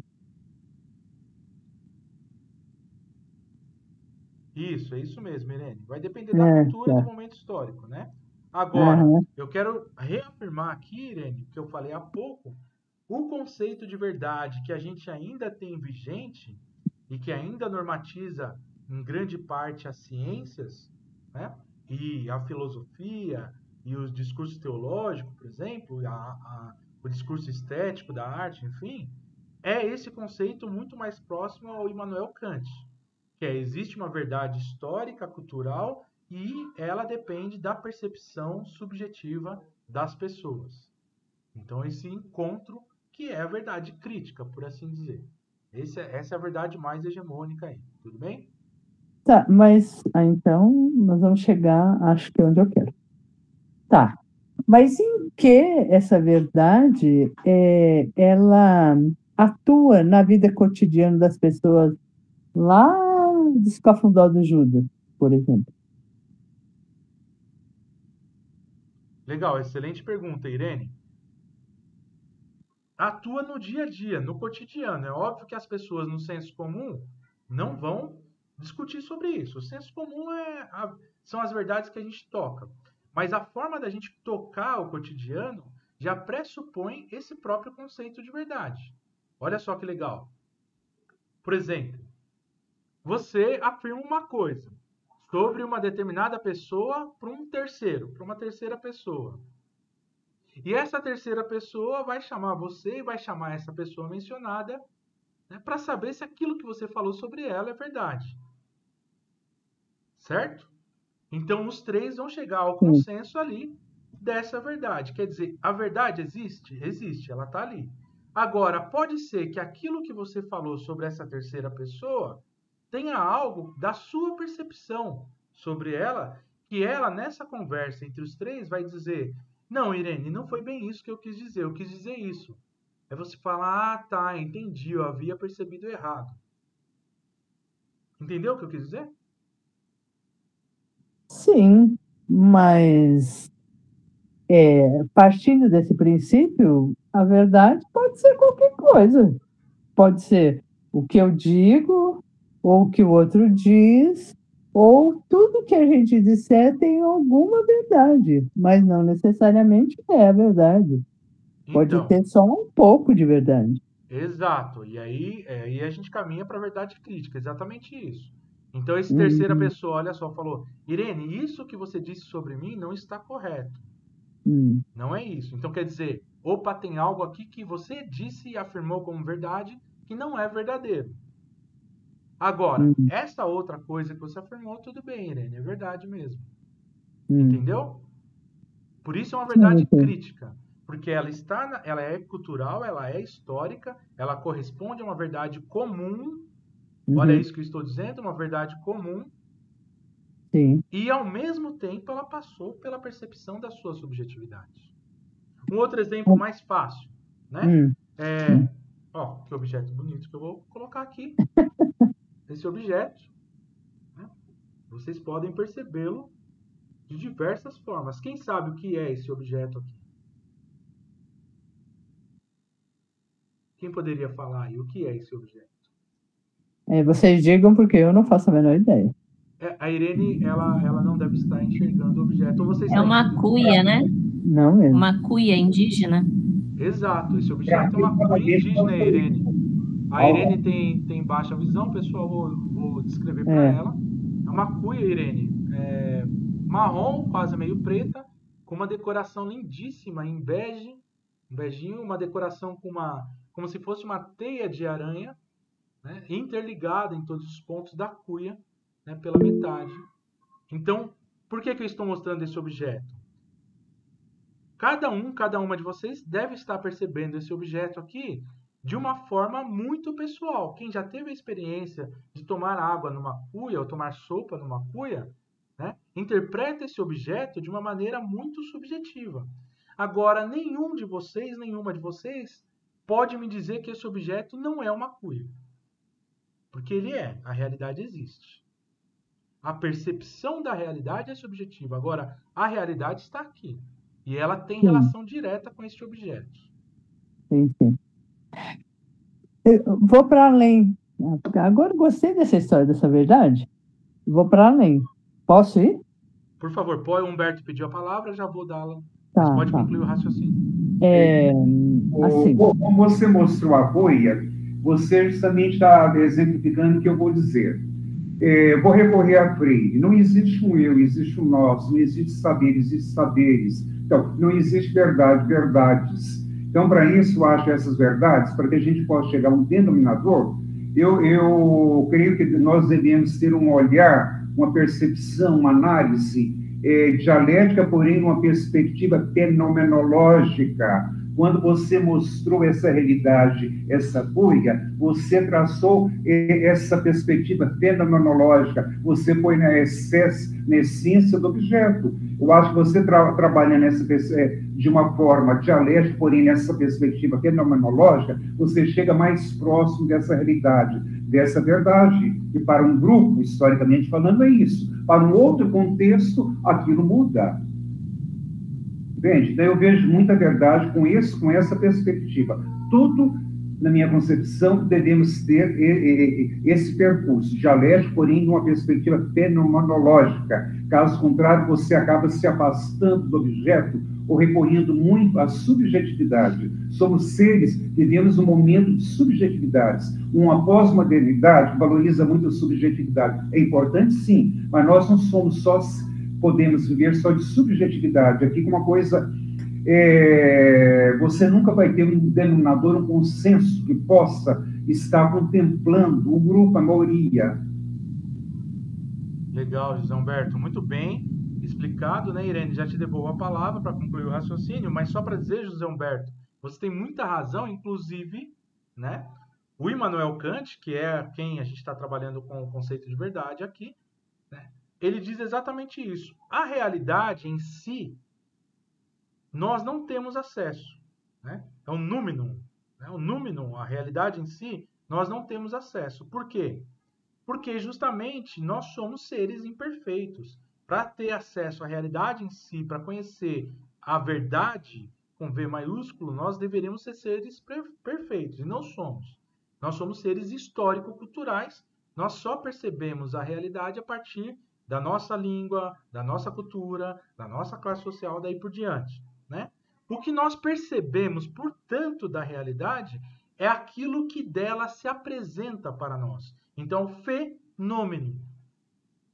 Isso, é isso mesmo, Irene. Vai depender da É, cultura e tá. do momento histórico, né? Agora, Uhum. eu quero reafirmar aqui, Irene, que eu falei há pouco, o conceito de verdade que a gente ainda tem vigente e que ainda normatiza em grande parte as ciências, né? E a filosofia e os discursos teológicos, por exemplo, a, a, o discurso estético da arte, enfim, é esse conceito muito mais próximo ao Immanuel Kant, que é, existe uma verdade histórica, cultural, e ela depende da percepção subjetiva das pessoas. Então, esse encontro que é a verdade crítica, por assim dizer. Esse é, essa é a verdade mais hegemônica aí, tudo bem? Tá, mas ah, então nós vamos chegar, acho que onde eu quero. Tá, mas em que essa verdade é, ela atua na vida cotidiana das pessoas lá dos Cafundó do Judas, por exemplo? Legal, excelente pergunta, Irene. Atua no dia a dia, no cotidiano. É óbvio que as pessoas no senso comum não vão discutir sobre isso. O senso comum é a, são as verdades que a gente toca. Mas a forma da gente tocar o cotidiano já pressupõe esse próprio conceito de verdade. Olha só que legal. Por exemplo, você afirma uma coisa sobre uma determinada pessoa para um terceiro, para uma terceira pessoa. E essa terceira pessoa vai chamar você e vai chamar essa pessoa mencionada, né, para saber se aquilo que você falou sobre ela é verdade. Certo? Então, os três vão chegar ao consenso ali dessa verdade. Quer dizer, a verdade existe? Existe, ela está ali. Agora, pode ser que aquilo que você falou sobre essa terceira pessoa tenha algo da sua percepção sobre ela, que ela, nessa conversa entre os três, vai dizer: não, Irene, não foi bem isso que eu quis dizer, eu quis dizer isso. É você falar: ah, tá, entendi, eu havia percebido errado. Entendeu o que eu quis dizer? Sim, mas é, partindo desse princípio, a verdade pode ser qualquer coisa. Pode ser o que eu digo, ou o que o outro diz, ou tudo que a gente disser tem alguma verdade, mas não necessariamente é a verdade. Pode Então, ter só um pouco de verdade. exato. E aí, é, aí a gente caminha para a verdade crítica, exatamente isso. Então, esse terceira pessoa, olha só, falou, Irene, isso que você disse sobre mim não está correto. Hum. Não é isso. Então, quer dizer, opa, tem algo aqui que você disse e afirmou como verdade que não é verdadeiro. Agora, Hum. essa outra coisa que você afirmou, tudo bem, Irene, é verdade mesmo. Hum. Entendeu? Por isso é uma verdade Sim, sim. crítica. Porque ela está, na, ela é cultural, ela é histórica, ela corresponde a uma verdade comum. Uhum. Olha isso que eu estou dizendo, uma verdade comum. Sim. E, ao mesmo tempo, ela passou pela percepção da sua subjetividade. Um outro exemplo mais fácil, né? Hum. É, ó, que objeto bonito que eu vou colocar aqui. Esse objeto, né? Vocês podem percebê-lo de diversas formas. Quem sabe o que é esse objeto aqui? Quem poderia falar aí o que é esse objeto? É, vocês digam porque eu não faço a menor ideia. É, a Irene, ela, ela não deve estar enxergando o objeto. Ou vocês É uma cuia, né? Não mesmo. Uma cuia indígena. Exato, esse objeto é uma cuia indígena, Irene. A Irene tem, tem baixa visão, pessoal, vou, vou descrever para É. ela. É uma cuia, Irene, é, marrom, quase meio preta, com uma decoração lindíssima em bege, um beijinho, uma decoração com uma, como se fosse uma teia de aranha, né, interligada em todos os pontos da cuia, né, pela metade. Então, por que que eu estou mostrando esse objeto? Cada um, cada uma de vocês deve estar percebendo esse objeto aqui de uma forma muito pessoal. Quem já teve a experiência de tomar água numa cuia ou tomar sopa numa cuia, né, interpreta esse objeto de uma maneira muito subjetiva. Agora, nenhum de vocês, nenhuma de vocês, pode me dizer que esse objeto não é uma cuia. Porque ele é, a realidade existe. A percepção da realidade é subjetiva. Agora, a realidade está aqui. E ela tem Sim. relação direta com este objeto. Sim, sim. Eu vou para além. Agora gostei dessa história, dessa verdade. Vou para além. Posso ir? Por favor, o Humberto pediu a palavra, já vou dá-la. Tá, Mas pode tá. concluir o raciocínio. É, assim. Como você mostrou a cuia, você justamente está exemplificando o que eu vou dizer. É, vou recorrer a Freire. Não existe um eu, existe um nós. Não existe saber, existe saberes. Então, não existe verdade, verdades. Então, para isso, eu acho essas verdades, para que a gente possa chegar a um denominador, eu, eu creio que nós devemos ter um olhar, uma percepção, uma análise é, dialética, porém, uma perspectiva fenomenológica. Quando você mostrou essa realidade, essa cuia, você traçou essa perspectiva fenomenológica, você foi na essência, na essência do objeto. Eu acho que você tra trabalha nessa, de uma forma dialética, porém nessa perspectiva fenomenológica, você chega mais próximo dessa realidade, dessa verdade. E para um grupo, historicamente falando, é isso. Para um outro contexto, aquilo muda. Entende? Então, eu vejo muita verdade com isso, com essa perspectiva. Tudo, na minha concepção, devemos ter esse percurso dialético, porém, numa perspectiva fenomenológica. Caso contrário, você acaba se afastando do objeto ou recorrendo muito à subjetividade. Somos seres que vivemos um momento de subjetividades. Uma pós-modernidade valoriza muito a subjetividade. É importante, sim, mas nós não somos só... podemos viver só de subjetividade. Aqui, com uma coisa, é, você nunca vai ter um denominador, um consenso que possa estar contemplando o grupo, a maioria. Legal, José Humberto. Muito bem explicado, né, Irene? Já te devolvo a palavra para concluir o raciocínio, mas só para dizer, José Humberto, você tem muita razão, inclusive, né? O Immanuel Kant, que é quem a gente está trabalhando com o conceito de verdade aqui, né? Ele diz exatamente isso. A realidade em si, nós não temos acesso, né? É um númenum. Né? O númenum, a realidade em si, nós não temos acesso. Por quê? Porque justamente nós somos seres imperfeitos. Para ter acesso à realidade em si, para conhecer a verdade com V maiúsculo, nós deveríamos ser seres perfeitos, e não somos. Nós somos seres histórico-culturais, nós só percebemos a realidade a partir da nossa língua, da nossa cultura, da nossa classe social, daí por diante, né? O que nós percebemos, portanto, da realidade é aquilo que dela se apresenta para nós. Então, fenômeno,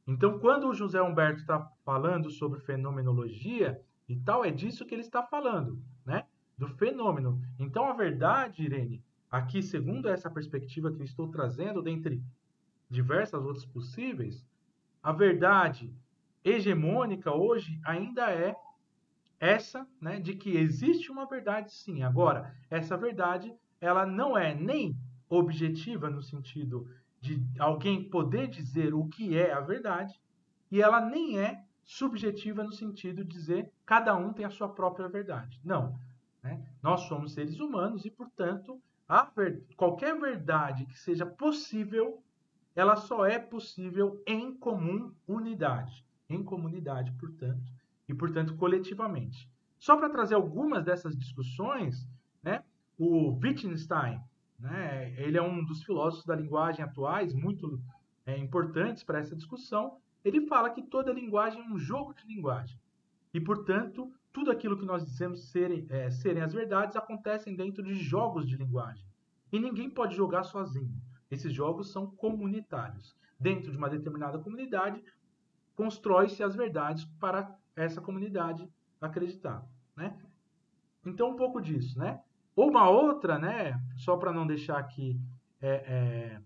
Então, quando o José Humberto está falando sobre fenomenologia e tal, é disso que ele está falando, né? Do fenômeno. Então, a verdade, Irene, aqui, segundo essa perspectiva que eu estou trazendo, dentre diversas outras possíveis, a verdade hegemônica hoje ainda é essa, né, de que existe uma verdade sim. Agora, essa verdade, ela não é nem objetiva no sentido de alguém poder dizer o que é a verdade, e ela nem é subjetiva no sentido de dizer cada um tem a sua própria verdade. Não. Né? Nós somos seres humanos e, portanto, a ver... qualquer verdade que seja possível, ela só é possível em comum unidade. Em comunidade, portanto, e, portanto, coletivamente. Só para trazer algumas dessas discussões, né, o Wittgenstein, né, ele é um dos filósofos da linguagem atuais, muito é, importantes para essa discussão. Ele fala que toda linguagem é um jogo de linguagem. E, portanto, tudo aquilo que nós dizemos serem, é, serem as verdades acontecem dentro de jogos de linguagem. E ninguém pode jogar sozinho. Esses jogos são comunitários. Dentro de uma determinada comunidade, constrói-se as verdades para essa comunidade acreditar, né? Então, um pouco disso, né? Ou uma outra, né? Só para não deixar aqui é, é,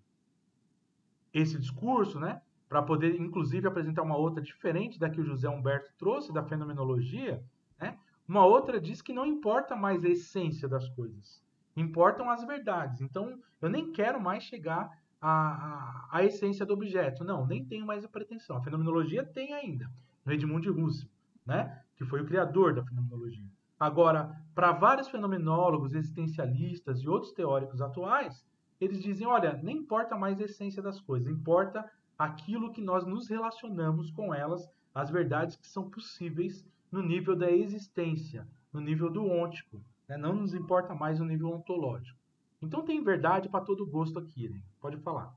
esse discurso, né? Para poder, inclusive, apresentar uma outra diferente da que o José Humberto trouxe, da fenomenologia, né? Uma outra diz que não importa mais a essência das coisas, importam as verdades. Então, eu nem quero mais chegar à, à, à essência do objeto. Não, nem tenho mais a pretensão. A fenomenologia tem ainda, no Edmund Husserl, né? Que foi o criador da fenomenologia. Agora, para vários fenomenólogos, existencialistas e outros teóricos atuais, eles dizem, olha, nem importa mais a essência das coisas, importa aquilo que nós nos relacionamos com elas, as verdades que são possíveis no nível da existência, no nível do ôntico, né? Não nos importa mais o nível ontológico. Então tem verdade para todo gosto aqui, né? Pode falar.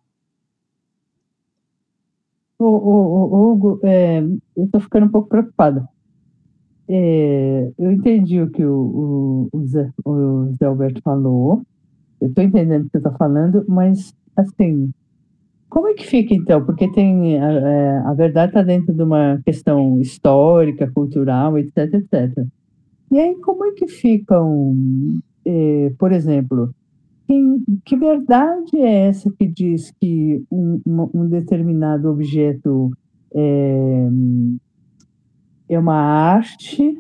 O, o, o Hugo, é, eu estou ficando um pouco preocupada. É, eu entendi o que o, o, o, Zé, o Zé Alberto falou, eu estou entendendo o que você está falando, mas, assim, como é que fica, então? Porque tem, a, a verdade está dentro de uma questão histórica, cultural, etc, etcétera. E aí, como é que ficam, é, por exemplo, quem, que verdade é essa que diz que um, um determinado objeto é, é uma arte,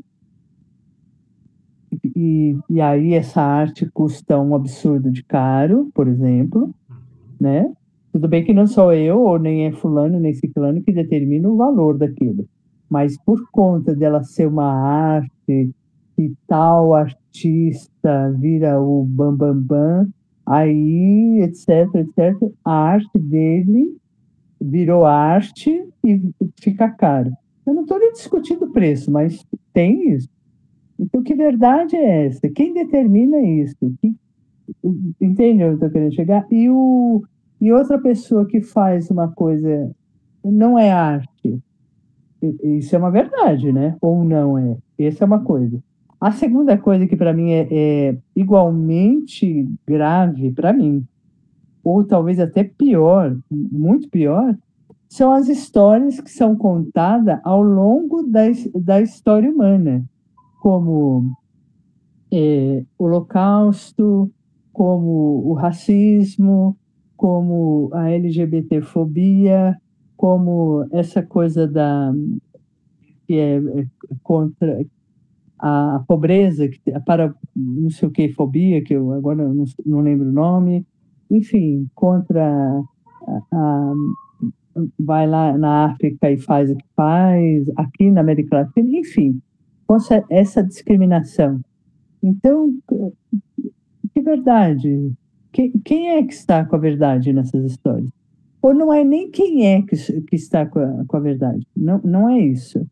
e, e aí essa arte custa um absurdo de caro, por exemplo, né? Tudo bem que não sou eu, ou nem é fulano, nem ciclano que determina o valor daquilo, mas por conta dela ser uma arte, e tal artista vira o bambambam, bam, bam, aí, etc, etcétera, a arte dele virou arte e fica caro. Eu não estou nem discutindo o preço, mas tem isso. Então, que verdade é essa? Quem determina isso? Que, entende onde eu estou querendo chegar? E, o, e outra pessoa que faz uma coisa não é arte. Isso é uma verdade, né? Ou não é? Essa é uma coisa. A segunda coisa que para mim é, é igualmente grave, para mim, ou talvez até pior, muito pior, são as histórias que são contadas ao longo da, da história humana, como é, o Holocausto, como o racismo, como a LGBTfobia, como essa coisa da que é contra a pobreza, para não sei o que, fobia, que eu agora não, não lembro o nome, enfim, contra a, a vai lá na África e faz o que faz, aqui na América Latina, enfim, essa discriminação. Então, que verdade? Quem, quem é que está com a verdade nessas histórias? Ou não é nem quem é que, que está com a, com a verdade, não, não é isso.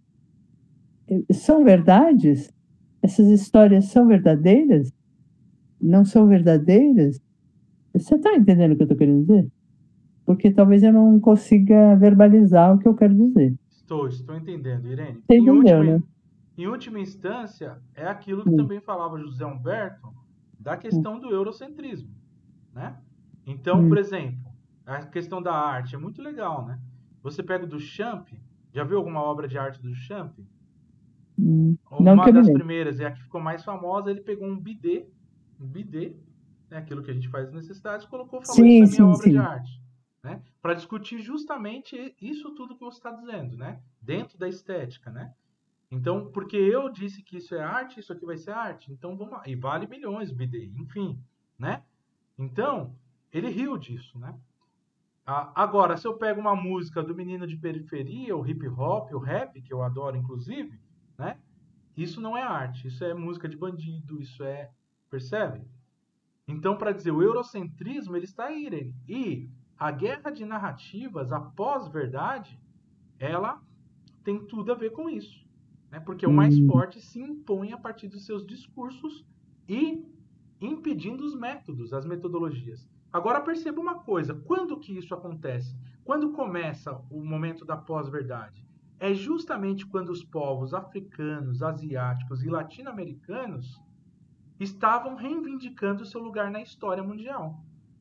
São verdades? Essas histórias são verdadeiras? Não são verdadeiras? Você está entendendo o que eu estou querendo dizer? Porque talvez eu não consiga verbalizar o que eu quero dizer. Estou, estou entendendo, Irene. Você em, entendeu, última, né? em última instância, é aquilo que Hum. também falava José Humberto, da questão hum. do eurocentrismo, né? Então, hum. por exemplo, a questão da arte é muito legal, né? Você pega o Duchamp, já viu alguma obra de arte do Duchamp? Hum, não Uma que eu me das lembre. primeiras, e a que ficou mais famosa, ele pegou um bidê, um bidê, né, aquilo que a gente faz necessidades, colocou, falou, isso Sim, é minha sim, obra de sim. arte. Né? Para discutir justamente isso tudo que você está dizendo, né? Dentro da estética, né? Então, porque eu disse que isso é arte, isso aqui vai ser arte, então vamos lá. E vale milhões o bidê, enfim, né? Então, ele riu disso, né? Ah, agora, se eu pego uma música do menino de periferia, o hip hop, o rap, que eu adoro inclusive, né? Isso não é arte, isso é música de bandido, isso é... Percebe? Então, para dizer, o eurocentrismo, ele está aí, Irene. E a guerra de narrativas, a pós-verdade, ela tem tudo a ver com isso. Né? Porque o mais Hum, forte se impõe a partir dos seus discursos e impedindo os métodos, as metodologias. Agora perceba uma coisa, quando que isso acontece? Quando começa o momento da pós-verdade? É justamente quando os povos africanos, asiáticos e latino-americanos estavam reivindicando seu lugar na história mundial.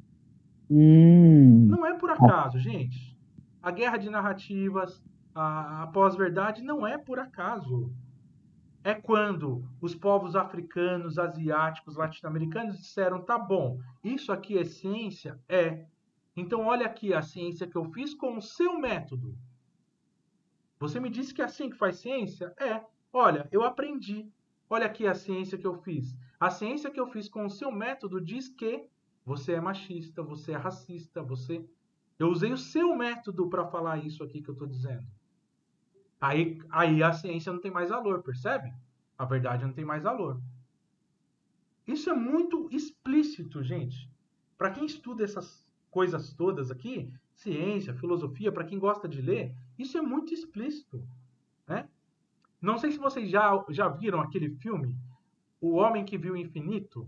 hum. Não é por acaso, gente. A guerra de narrativas, a, a pós-verdade não é por acaso. É quando os povos africanos, asiáticos, latino-americanos disseram, tá bom, isso aqui é ciência? É. Então olha aqui a ciência que eu fiz com o seu método. Você me disse que é assim que faz ciência? É. Olha, eu aprendi. Olha aqui a ciência que eu fiz. A ciência que eu fiz com o seu método diz que você é machista, você é racista, você... Eu usei o seu método para falar isso aqui que eu estou dizendo. Aí, aí a ciência não tem mais valor, percebe? A verdade não tem mais valor. Isso é muito explícito, gente. Para quem estuda essas coisas todas aqui, ciência, filosofia, para quem gosta de ler, isso é muito explícito. Né? Não sei se vocês já, já viram aquele filme, O Homem que Viu o Infinito.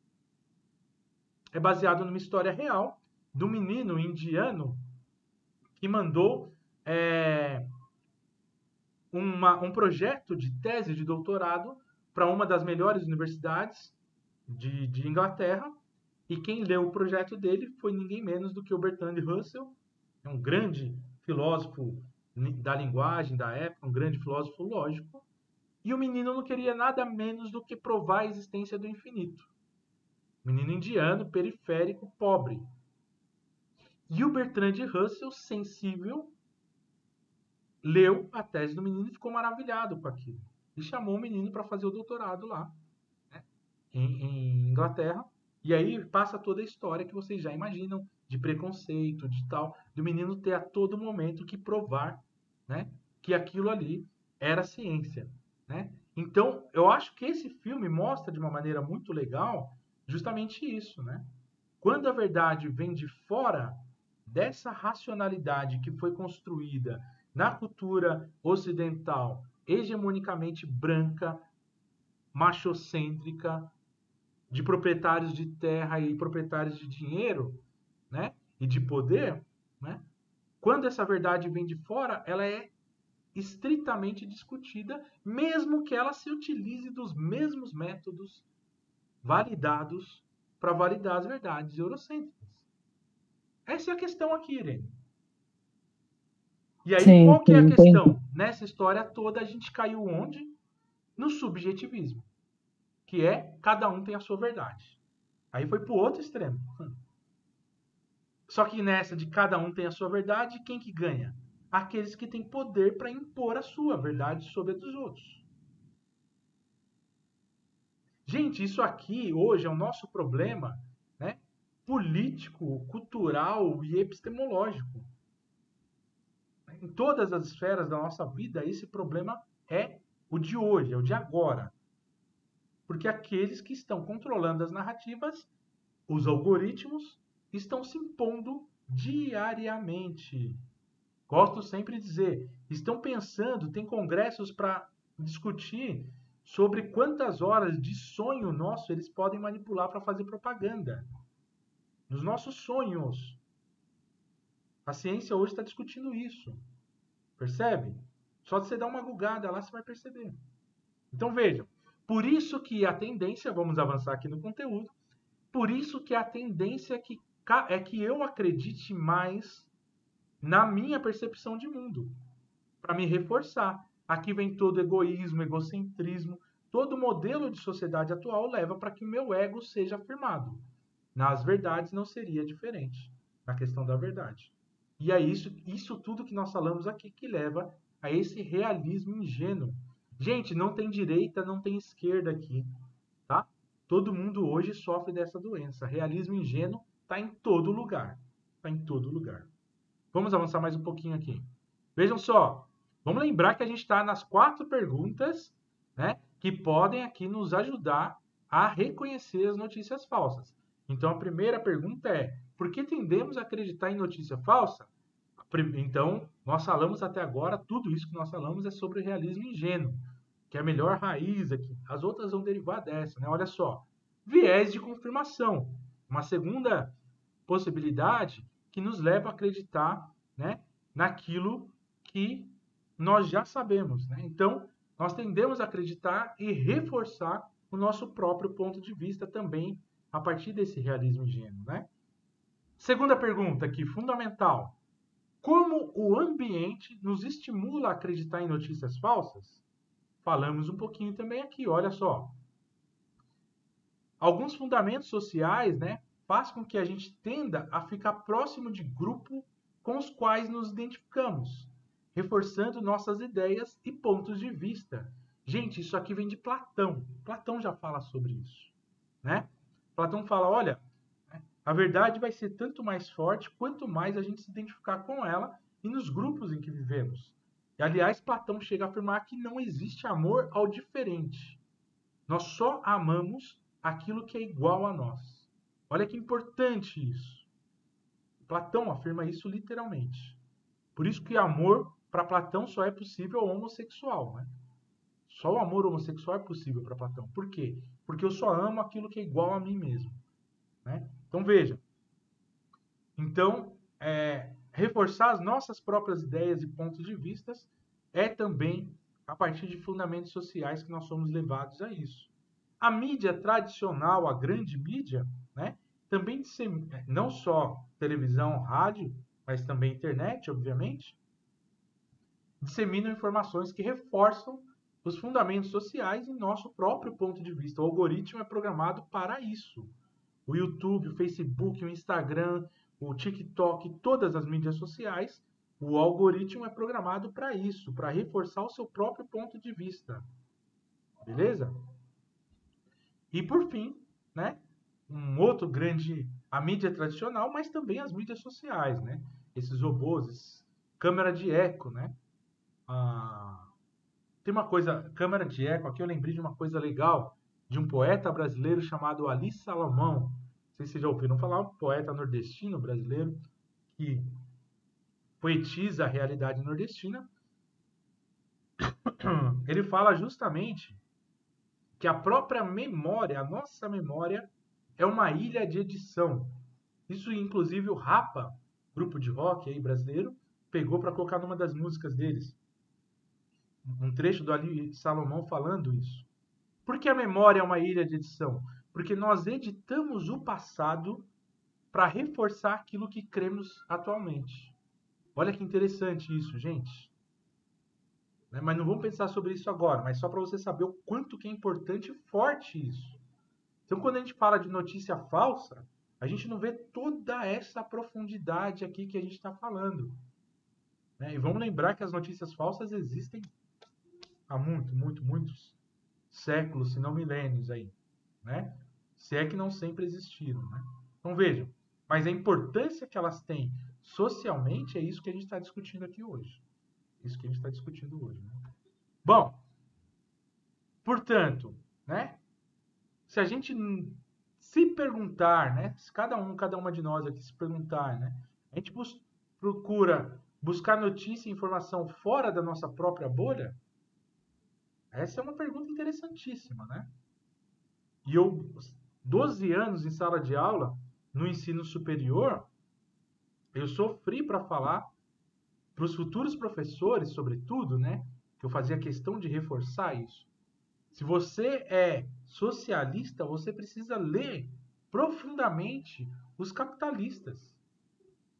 É baseado numa história real de um menino indiano que mandou é, uma, um projeto de tese de doutorado para uma das melhores universidades de, de Inglaterra. E quem leu o projeto dele foi ninguém menos do que o Bertrand Russell, um grande filósofo da linguagem da época, um grande filósofo lógico. E o menino não queria nada menos do que provar a existência do infinito. Menino indiano, periférico, pobre. E o Bertrand Russell, sensível, leu a tese do menino e ficou maravilhado com aquilo. E chamou o menino para fazer o doutorado lá, né, em, em Inglaterra. E aí passa toda a história que vocês já imaginam, de preconceito, de tal, do menino ter a todo momento que provar, né, que aquilo ali era ciência. Né? Então, eu acho que esse filme mostra de uma maneira muito legal justamente isso. Né? Quando a verdade vem de fora dessa racionalidade que foi construída na cultura ocidental, hegemonicamente branca, machocêntrica, de proprietários de terra e proprietários de dinheiro, né? E de poder, né? Quando essa verdade vem de fora, ela é estritamente discutida, mesmo que ela se utilize dos mesmos métodos validados para validar as verdades eurocêntricas. Essa é a questão aqui, Irene. E aí, Sim, qual que é a sim, questão? entendi. Nessa história toda, a gente caiu onde? No subjetivismo, que é cada um tem a sua verdade. Aí foi para o outro extremo. Só que nessa de cada um tem a sua verdade, quem que ganha? Aqueles que têm poder para impor a sua verdade sobre a dos outros. Gente, isso aqui hoje é o nosso problema, né, político, cultural e epistemológico. Em todas as esferas da nossa vida, esse problema é o de hoje, é o de agora. Porque aqueles que estão controlando as narrativas, os algoritmos, estão se impondo diariamente. Gosto sempre de dizer, estão pensando, tem congressos para discutir sobre quantas horas de sonho nosso eles podem manipular para fazer propaganda. Nos nossos sonhos. A ciência hoje está discutindo isso. Percebe? Só de você dar uma gugada lá, você vai perceber. Então vejam, por isso que a tendência, vamos avançar aqui no conteúdo, por isso que a tendência é que, é que eu acredite mais na minha percepção de mundo, para me reforçar. Aqui vem todo egoísmo, egocentrismo, todo modelo de sociedade atual leva para que o meu ego seja afirmado. Nas verdades não seria diferente, na questão da verdade. E é isso, isso tudo que nós falamos aqui que leva a esse realismo ingênuo. Gente, não tem direita, não tem esquerda aqui, tá? Todo mundo hoje sofre dessa doença. Realismo ingênuo está em todo lugar. Está em todo lugar. Vamos avançar mais um pouquinho aqui. Vejam só. Vamos lembrar que a gente está nas quatro perguntas, né, que podem aqui nos ajudar a reconhecer as notícias falsas. Então, a primeira pergunta é: por que tendemos a acreditar em notícia falsa? Então, nós falamos até agora, tudo isso que nós falamos é sobre o realismo ingênuo, que é a melhor raiz aqui. As outras vão derivar dessa, né? Olha só. Viés de confirmação. Uma segunda possibilidade que nos leva a acreditar, né, naquilo que nós já sabemos, né? Então, nós tendemos a acreditar e reforçar o nosso próprio ponto de vista também a partir desse realismo ingênuo, né? Segunda pergunta aqui, fundamental. Como o ambiente nos estimula a acreditar em notícias falsas? Falamos um pouquinho também aqui, olha só. Alguns fundamentos sociais, né, fazem com que a gente tenda a ficar próximo de grupo com os quais nos identificamos, reforçando nossas ideias e pontos de vista. Gente, isso aqui vem de Platão. Platão já fala sobre isso, né? Platão fala, olha, a verdade vai ser tanto mais forte quanto mais a gente se identificar com ela e nos grupos em que vivemos. E, aliás, Platão chega a afirmar que não existe amor ao diferente. Nós só amamos aquilo que é igual a nós. Olha que importante isso. Platão afirma isso literalmente. Por isso que amor, para Platão, só é possível ao homossexual, né? Só o amor homossexual é possível para Platão. Por quê? Porque eu só amo aquilo que é igual a mim mesmo, né? Então, veja. Então, é, reforçar as nossas próprias ideias e pontos de vista é também a partir de fundamentos sociais que nós somos levados a isso. A mídia tradicional, a grande mídia, né, também, não só televisão, rádio, mas também internet, obviamente, disseminam informações que reforçam os fundamentos sociais em nosso próprio ponto de vista. O algoritmo é programado para isso. O YouTube, o Facebook, o Instagram, o TikTok, todas as mídias sociais, o algoritmo é programado para isso, para reforçar o seu próprio ponto de vista. Beleza? E por fim, né, um outro grande, a mídia tradicional, mas também as mídias sociais, né? Esses robôs, esses, câmera de eco, né? Ah, tem uma coisa, câmera de eco, aqui eu lembrei de uma coisa legal, de um poeta brasileiro chamado Ali Salomão. Não sei se vocês já ouviram falar, um poeta nordestino brasileiro que poetiza a realidade nordestina. Ele fala justamente que a própria memória, a nossa memória, é uma ilha de edição. Isso, inclusive, o Rapa, grupo de rock aí brasileiro, pegou para colocar numa das músicas deles. Um trecho do Ali Salomão falando isso. Por que a memória é uma ilha de edição? Porque nós editamos o passado para reforçar aquilo que cremos atualmente. Olha que interessante isso, gente. Mas não vamos pensar sobre isso agora, mas só para você saber o quanto que é importante e forte isso. Então, quando a gente fala de notícia falsa, a gente não vê toda essa profundidade aqui que a gente está falando. E vamos lembrar que as notícias falsas existem há muito, muito, muitos séculos, se não milênios aí, né? Se é que não sempre existiram, né? Então vejam, mas a importância que elas têm socialmente é isso que a gente está discutindo aqui hoje. Isso que a gente está discutindo hoje, né? Bom, portanto, né? Se a gente se perguntar, né? Se cada um, cada uma de nós aqui se perguntar, né? A gente bus- procura buscar notícia e informação fora da nossa própria bolha? Essa é uma pergunta interessantíssima, né? E eu, doze anos em sala de aula, no ensino superior, eu sofri para falar para os futuros professores, sobretudo, né? Que eu fazia questão de reforçar isso. Se você é socialista, você precisa ler profundamente os capitalistas.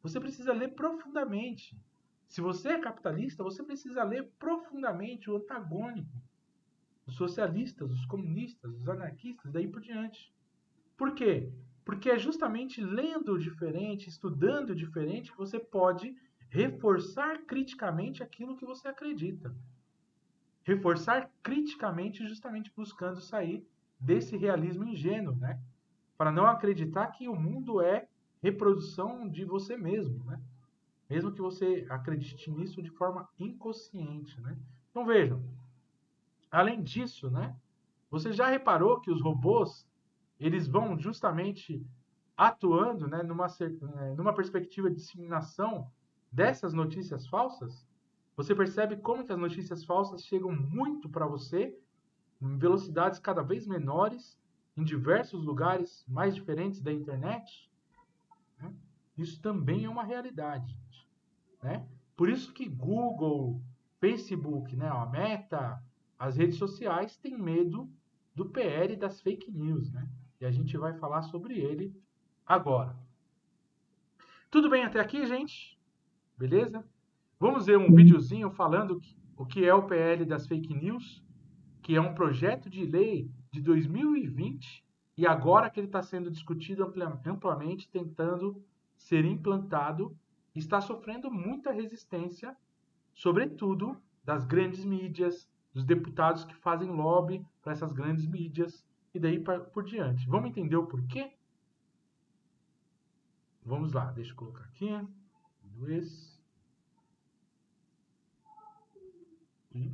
você precisa ler profundamente. Se você é capitalista, você precisa ler profundamente o antagônico, os socialistas, os comunistas, os anarquistas, daí por diante. Por quê? Porque é justamente lendo diferente, estudando diferente, que você pode reforçar criticamente aquilo que você acredita. Reforçar criticamente, justamente buscando sair desse realismo ingênuo, né? Para não acreditar que o mundo é reprodução de você mesmo, né? Mesmo que você acredite nisso de forma inconsciente, né? Então vejam, além disso, né? Você já reparou que os robôs, eles vão justamente atuando, né, numa, numa perspectiva de disseminação dessas notícias falsas? Você percebe como que as notícias falsas chegam muito para você, em velocidades cada vez menores, em diversos lugares mais diferentes da internet? Né? Isso também é uma realidade, né? Por isso que Google, Facebook, né, a Meta, as redes sociais têm medo do P L das fake news, né? E a gente vai falar sobre ele agora. Tudo bem até aqui, gente? Beleza? Vamos ver um videozinho falando o que é o P L das fake news, que é um projeto de lei de dois mil e vinte e agora que ele está sendo discutido amplamente, tentando ser implantado, está sofrendo muita resistência, sobretudo das grandes mídias, dos deputados que fazem lobby para essas grandes mídias e daí por diante. Vamos entender o porquê? Vamos lá, deixa eu colocar aqui. Esse. E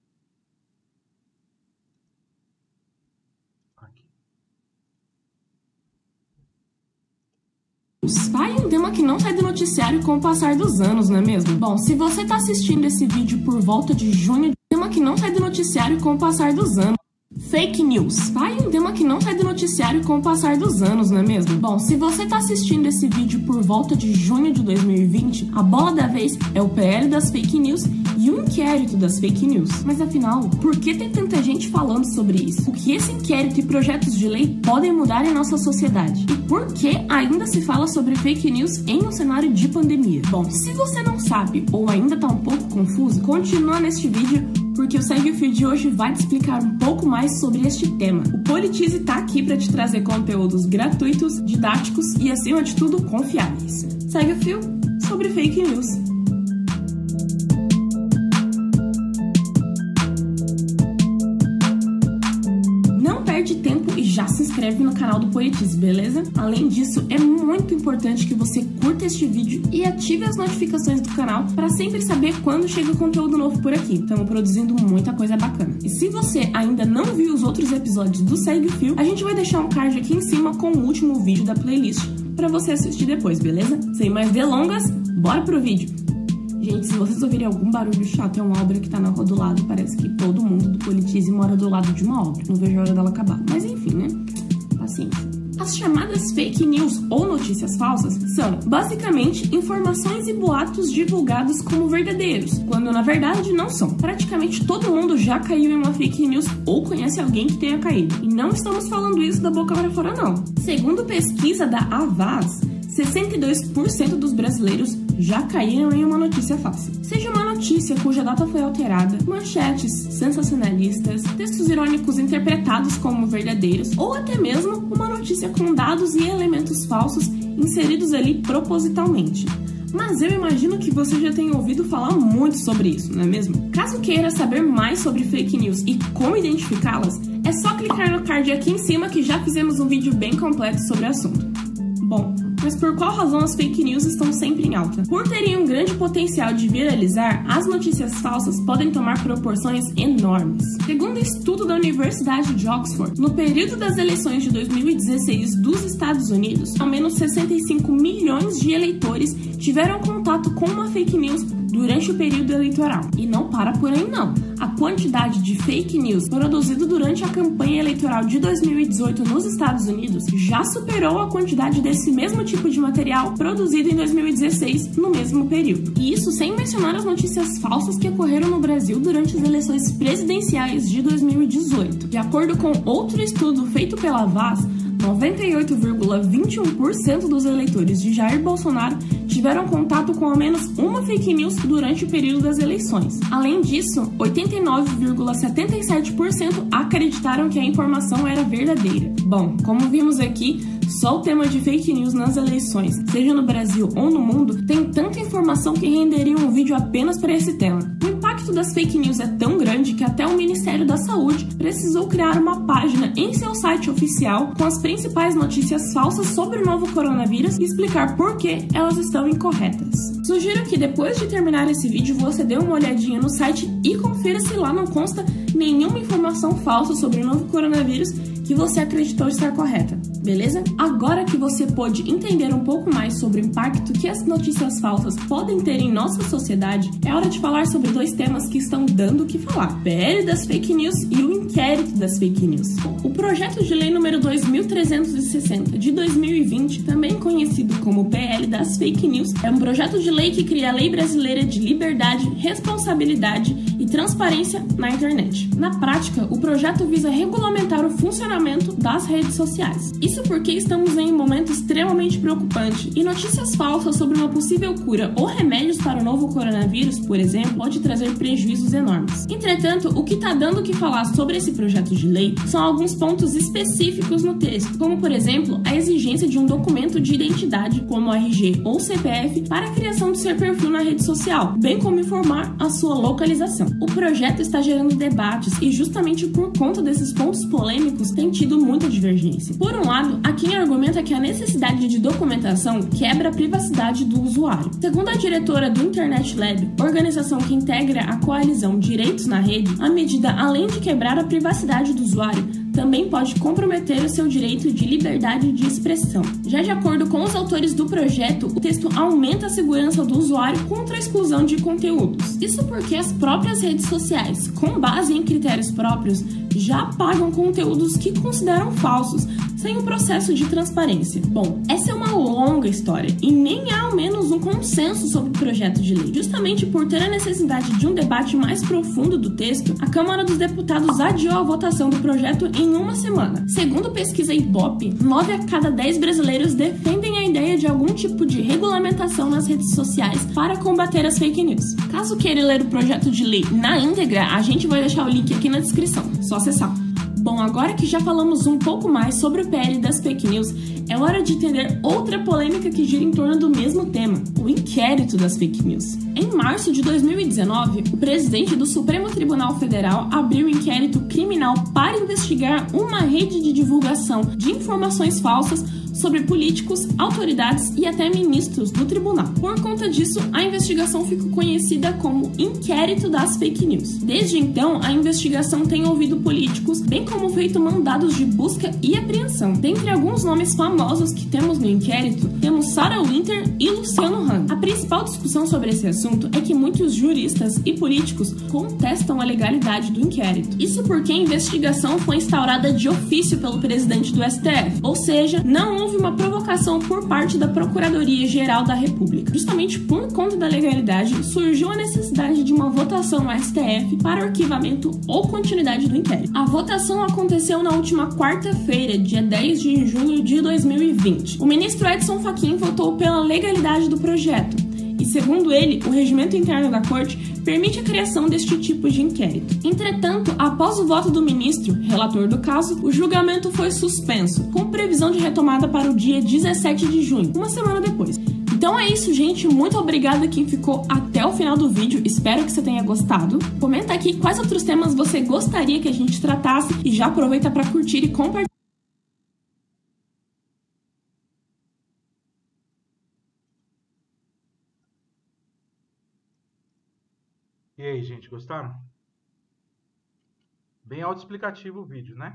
aqui. Vai um tema que não sai do noticiário com o passar dos anos, não é mesmo? Bom, se você está assistindo esse vídeo por volta de junho, tema que não sai do noticiário com o passar dos anos. Fake news. Vai um tema que não sai do noticiário com o passar dos anos, não é mesmo? Bom, se você está assistindo esse vídeo por volta de junho de dois mil e vinte, a bola da vez é o P L das fake news e o inquérito das fake news. Mas afinal, por que tem tanta gente falando sobre isso? O que esse inquérito e projetos de lei podem mudar em nossa sociedade? E por que ainda se fala sobre fake news em um cenário de pandemia? Bom, se você não sabe ou ainda está um pouco confuso, continua neste vídeo, porque o Segue o Fio de hoje vai te explicar um pouco mais sobre este tema. O Politize tá aqui para te trazer conteúdos gratuitos, didáticos e, acima de tudo, confiáveis. Segue o Fio sobre fake news. Não perde tempo e já se inscreve no canal do Politize, beleza? Além disso, é muito importante que você curta este vídeo e ative as notificações do canal para sempre saber quando chega conteúdo novo por aqui. Estamos produzindo muita coisa bacana. E se você ainda não viu os outros episódios do Segue o Fio, a gente vai deixar um card aqui em cima com o último vídeo da playlist para você assistir depois, beleza? Sem mais delongas, bora pro vídeo! Gente, se vocês ouvirem algum barulho chato, é uma obra que tá na rua do lado. Parece que todo mundo do Politize mora do lado de uma obra. Não vejo a hora dela acabar. Mas enfim, né? Paciência. As chamadas fake news ou notícias falsas são, basicamente, informações e boatos divulgados como verdadeiros, quando na verdade não são. Praticamente todo mundo já caiu em uma fake news ou conhece alguém que tenha caído. E não estamos falando isso da boca para fora, não. Segundo pesquisa da Havas, sessenta e dois por cento dos brasileiros já caíram em uma notícia falsa. Seja uma notícia cuja data foi alterada, manchetes sensacionalistas, textos irônicos interpretados como verdadeiros, ou até mesmo uma notícia com dados e elementos falsos inseridos ali propositalmente. Mas eu imagino que você já tenha ouvido falar muito sobre isso, não é mesmo? Caso queira saber mais sobre fake news e como identificá-las, é só clicar no card aqui em cima que já fizemos um vídeo bem completo sobre o assunto. Bom, mas por qual razão as fake news estão sempre em alta? Por terem um grande potencial de viralizar, as notícias falsas podem tomar proporções enormes. Segundo estudo da Universidade de Oxford, no período das eleições de dois mil e dezesseis dos Estados Unidos, ao menos sessenta e cinco milhões de eleitores tiveram contato com uma fake news durante o período eleitoral. E não para por aí não. A quantidade de fake news produzido durante a campanha eleitoral de dois mil e dezoito nos Estados Unidos já superou a quantidade desse mesmo tipo de material produzido em dois mil e dezesseis no mesmo período. E isso sem mencionar as notícias falsas que ocorreram no Brasil durante as eleições presidenciais de dois mil e dezoito. De acordo com outro estudo feito pela Havas, noventa e oito vírgula vinte e um por cento dos eleitores de Jair Bolsonaro tiveram contato com ao menos uma fake news durante o período das eleições. Além disso, oitenta e nove vírgula setenta e sete por cento acreditaram que a informação era verdadeira. Bom, como vimos aqui, só o tema de fake news nas eleições, seja no Brasil ou no mundo, tem tanta informação que renderia um vídeo apenas para esse tema. O impacto das fake news é tão grande que até o Ministério da Saúde precisou criar uma página em seu site oficial com as principais notícias falsas sobre o novo coronavírus e explicar por que elas estão incorretas. Sugiro que depois de terminar esse vídeo você dê uma olhadinha no site e confira se lá não consta nenhuma informação falsa sobre o novo coronavírus que você acreditou estar correta, beleza? Agora que você pôde entender um pouco mais sobre o impacto que as notícias falsas podem ter em nossa sociedade, é hora de falar sobre dois temas que estão dando o que falar: P L das fake news e o inquérito das fake news. O projeto de lei número dois mil trezentos e sessenta de dois mil e vinte, também conhecido como P L das fake news, é um projeto de lei que cria a Lei Brasileira de Liberdade, Responsabilidade e Transparência na Internet. Na prática, o projeto visa regulamentar o funcionamento das redes sociais. Isso porque estamos em um momento extremamente preocupante e notícias falsas sobre uma possível cura ou remédios para o novo coronavírus, por exemplo, pode trazer prejuízos enormes. Entretanto, o que está dando o que falar sobre esse projeto de lei são alguns pontos específicos no texto, como por exemplo, a exigência de um documento de identidade, como R G ou C P F, para a criação do seu perfil na rede social, bem como informar a sua localização. O projeto está gerando debates e justamente por conta desses pontos polêmicos tem tido muita divergência. Por um lado, há quem argumenta que a necessidade de documentação quebra a privacidade do usuário. Segundo a diretora do Internet Lab, organização que integra a coalizão Direitos na Rede, a medida, além de quebrar a privacidade do usuário, também pode comprometer o seu direito de liberdade de expressão. Já de acordo com os autores do projeto, o texto aumenta a segurança do usuário contra a exclusão de conteúdos. Isso porque as próprias redes sociais, com base em critérios próprios, já apagam conteúdos que consideram falsos, sem o processo de transparência. Bom, essa é uma longa história e nem há ao menos um consenso sobre o projeto de lei. Justamente por ter a necessidade de um debate mais profundo do texto, a Câmara dos Deputados adiou a votação do projeto em uma semana. Segundo pesquisa Ibope, nove a cada dez brasileiros defendem a ideia de algum tipo de regulamentação nas redes sociais para combater as fake news. Caso queira ler o projeto de lei na íntegra, a gente vai deixar o link aqui na descrição, só acessar. Bom, agora que já falamos um pouco mais sobre o P L das fake news, é hora de entender outra polêmica que gira em torno do mesmo tema, o inquérito das fake news. Em março de dois mil e dezenove, o presidente do Supremo Tribunal Federal abriu um inquérito criminal para investigar uma rede de divulgação de informações falsas sobre políticos, autoridades e até ministros do tribunal. Por conta disso, a investigação ficou conhecida como Inquérito das Fake News. Desde então, a investigação tem ouvido políticos, bem como feito mandados de busca e apreensão. Dentre alguns nomes famosos que temos no inquérito, temos Sarah Winter e Luciano Hang. A principal discussão sobre esse assunto é que muitos juristas e políticos contestam a legalidade do inquérito. Isso porque a investigação foi instaurada de ofício pelo presidente do S T F, ou seja, não houve uma provocação por parte da Procuradoria-Geral da República. Justamente por conta da legalidade, surgiu a necessidade de uma votação no S T F para o arquivamento ou continuidade do inquérito. A votação aconteceu na última quarta-feira, dia dez de junho de dois mil e vinte. O ministro Edson Fachin votou pela legalidade do projeto. E, segundo ele, o regimento interno da Corte permite a criação deste tipo de inquérito. Entretanto, após o voto do ministro, relator do caso, o julgamento foi suspenso, com previsão de retomada para o dia dezessete de junho, uma semana depois. Então é isso, gente. Muito obrigada a quem ficou até o final do vídeo. Espero que você tenha gostado. Comenta aqui quais outros temas você gostaria que a gente tratasse e já aproveita para curtir e compartilhar. E aí, gente, gostaram? Bem autoexplicativo o vídeo, né?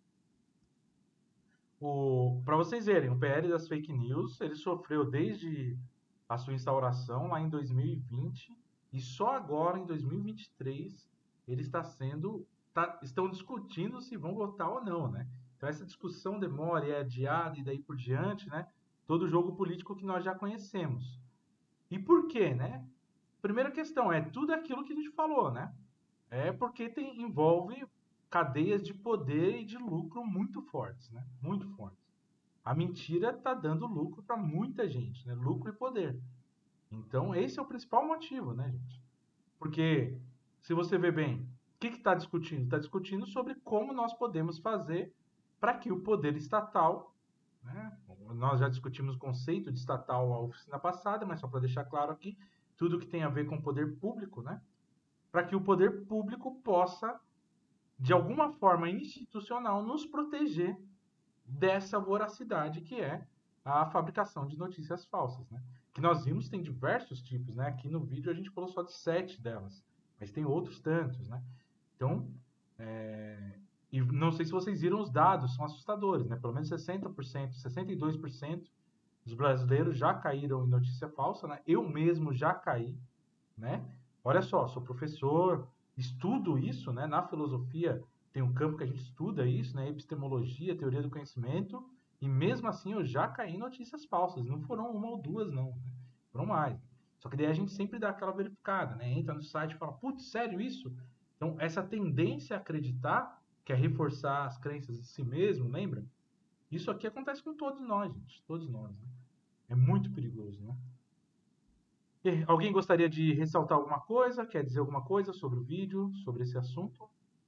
O, para vocês verem, o P L das fake news, ele sofreu desde a sua instauração lá em dois mil e vinte e só agora, em dois mil e vinte e três, ele está sendo, tá, estão discutindo se vão votar ou não, né? Então essa discussão demora e é adiada e daí por diante, né? Todo jogo político que nós já conhecemos. E por quê, né? Primeira questão, é tudo aquilo que a gente falou, né? É porque tem, envolve cadeias de poder e de lucro muito fortes, né? Muito fortes. A mentira está dando lucro para muita gente, né? Lucro e poder. Então, esse é o principal motivo, né, gente? Porque, se você vê bem, o que está discutindo? Está discutindo sobre como nós podemos fazer para que o poder estatal, né, nós já discutimos o conceito de estatal a oficina passada, mas só para deixar claro aqui, tudo que tem a ver com o poder público, né, para que o poder público possa, de alguma forma institucional, nos proteger dessa voracidade que é a fabricação de notícias falsas, né? Que nós vimos tem diversos tipos, né? Aqui no vídeo a gente falou só de sete delas, mas tem outros tantos, né? Então, é... e não sei se vocês viram os dados, são assustadores, né? Pelo menos sessenta por cento, sessenta e dois por cento dos brasileiros já caíram em notícia falsa, né? Eu mesmo já caí, né? Olha só, sou professor, estudo isso, né? Na filosofia tem um campo que a gente estuda isso, né? Epistemologia, teoria do conhecimento, e mesmo assim eu já caí em notícias falsas. Não foram uma ou duas, não. Né? Foram mais. Só que daí a gente sempre dá aquela verificada, né? Entra no site e fala, putz, sério isso? Então, essa tendência a acreditar, que é reforçar as crenças de si mesmo, lembra? Isso aqui acontece com todos nós, gente. Todos nós, né? É muito perigoso, né? E, alguém gostaria de ressaltar alguma coisa? Quer dizer alguma coisa sobre o vídeo, sobre esse assunto?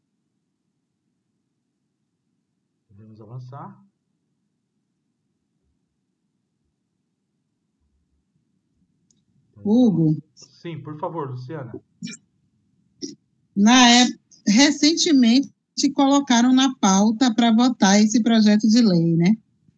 Podemos avançar. Hugo. Sim, por favor, Luciana. Na época, recentemente colocaram na pauta para votar esse projeto de lei, né?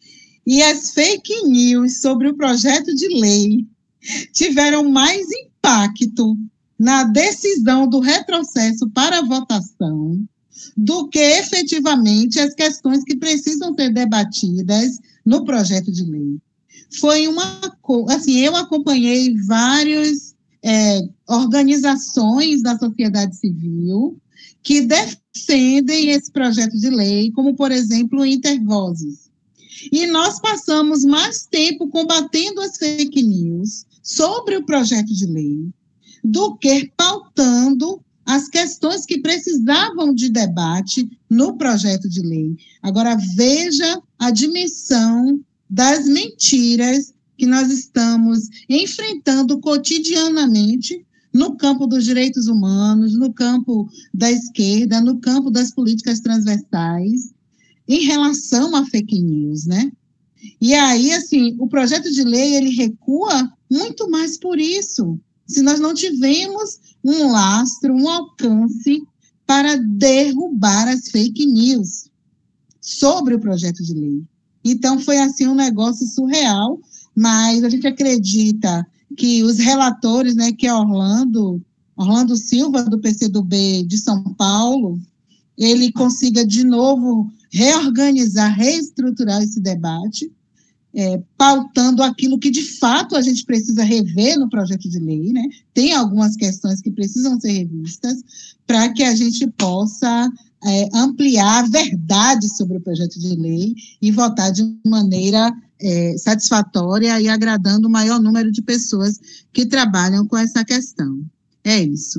E as fake news sobre o projeto de lei tiveram mais impacto na decisão do retrocesso para a votação do que efetivamente as questões que precisam ser debatidas no projeto de lei. Foi uma coisa, assim, eu acompanhei várias é, organizações da sociedade civil que defendem esse projeto de lei, como, por exemplo, o Intervozes. E nós passamos mais tempo combatendo as fake news sobre o projeto de lei do que pautando as questões que precisavam de debate no projeto de lei. Agora, veja a dimensão das mentiras que nós estamos enfrentando cotidianamente no campo dos direitos humanos, no campo da esquerda, no campo das políticas transversais, em relação a fake news, né? E aí, assim, o projeto de lei, ele recua muito mais por isso, se nós não tivermos um lastro, um alcance para derrubar as fake news sobre o projeto de lei. Então, foi, assim, um negócio surreal, mas a gente acredita que os relatores, né, que é Orlando, Orlando Silva, do P C do B de São Paulo, ele consiga, de novo, reorganizar, reestruturar esse debate, é, pautando aquilo que, de fato, a gente precisa rever no projeto de lei, né? Tem algumas questões que precisam ser revistas para que a gente possa é, ampliar a verdade sobre o projeto de lei e votar de maneira é, satisfatória e agradando o maior número de pessoas que trabalham com essa questão. É isso.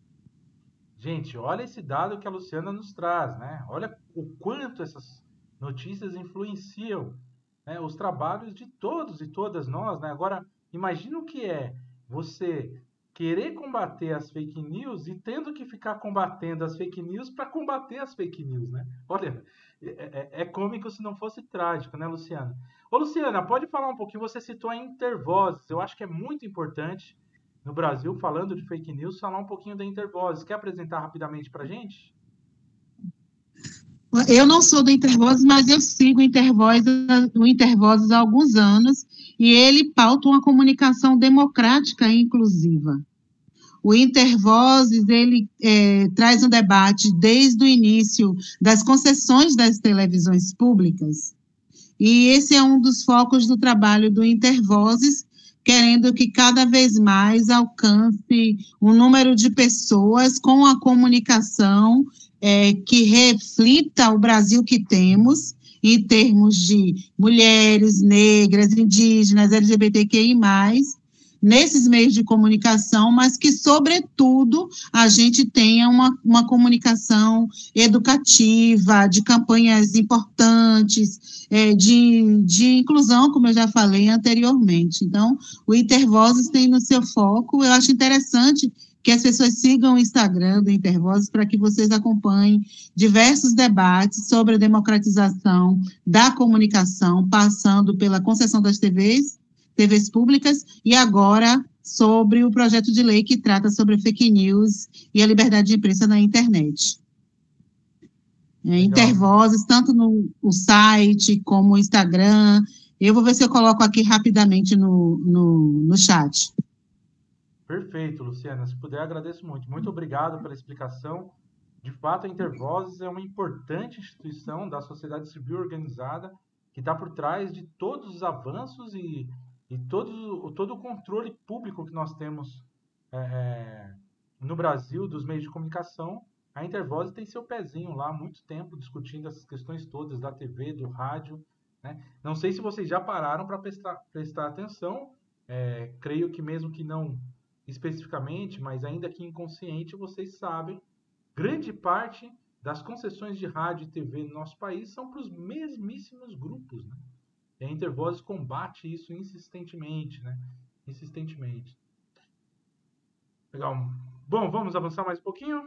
Gente, olha esse dado que a Luciana nos traz, né? Olha o quanto essas notícias influenciam, né, os trabalhos de todos e todas nós, né? Agora, imagina o que é você querer combater as fake news e tendo que ficar combatendo as fake news para combater as fake news, né? Olha, é, é, é cômico se não fosse trágico, né, Luciana? Ô, Luciana, pode falar um pouquinho, você citou a Intervozes, eu acho que é muito importante no Brasil, falando de fake news, falar um pouquinho da Intervozes. Quer apresentar rapidamente para a gente? Eu não sou do Intervozes, mas eu sigo o Intervozes, o Intervozes há alguns anos, e ele pauta uma comunicação democrática e inclusiva. O Intervozes, ele é, traz um debate desde o início das concessões das televisões públicas, e esse é um dos focos do trabalho do Intervozes, querendo que cada vez mais alcance um número de pessoas com a comunicação é, que reflita o Brasil que temos, em termos de mulheres, negras, indígenas, L G B T Q I mais, nesses meios de comunicação, mas que, sobretudo, a gente tenha uma, uma comunicação educativa, de campanhas importantes, é, de, de inclusão, como eu já falei anteriormente. Então, o Intervozes tem no seu foco. Eu acho interessante que as pessoas sigam o Instagram do Intervozes para que vocês acompanhem diversos debates sobre a democratização da comunicação, passando pela concessão das T Vs, T Vs públicas, e agora sobre o projeto de lei que trata sobre fake news e a liberdade de imprensa na internet. É, Intervozes, tanto no, no site como no Instagram. Eu vou ver se eu coloco aqui rapidamente no, no, no chat. Perfeito, Luciana. Se puder, agradeço muito. Muito obrigado pela explicação. De fato, a Intervozes é uma importante instituição da sociedade civil organizada que está por trás de todos os avanços e, e todo, todo o controle público que nós temos é, no Brasil dos meios de comunicação. A Intervozes tem seu pezinho lá há muito tempo discutindo essas questões todas da T V, do rádio, né? Não sei se vocês já pararam para prestar, prestar atenção. É, creio que mesmo que não especificamente, mas ainda que inconsciente, vocês sabem, grande parte das concessões de rádio e T V no nosso país são para os mesmíssimos grupos, né? E a Intervozes combate isso insistentemente, né? Insistentemente. Legal. Bom, vamos avançar mais um pouquinho?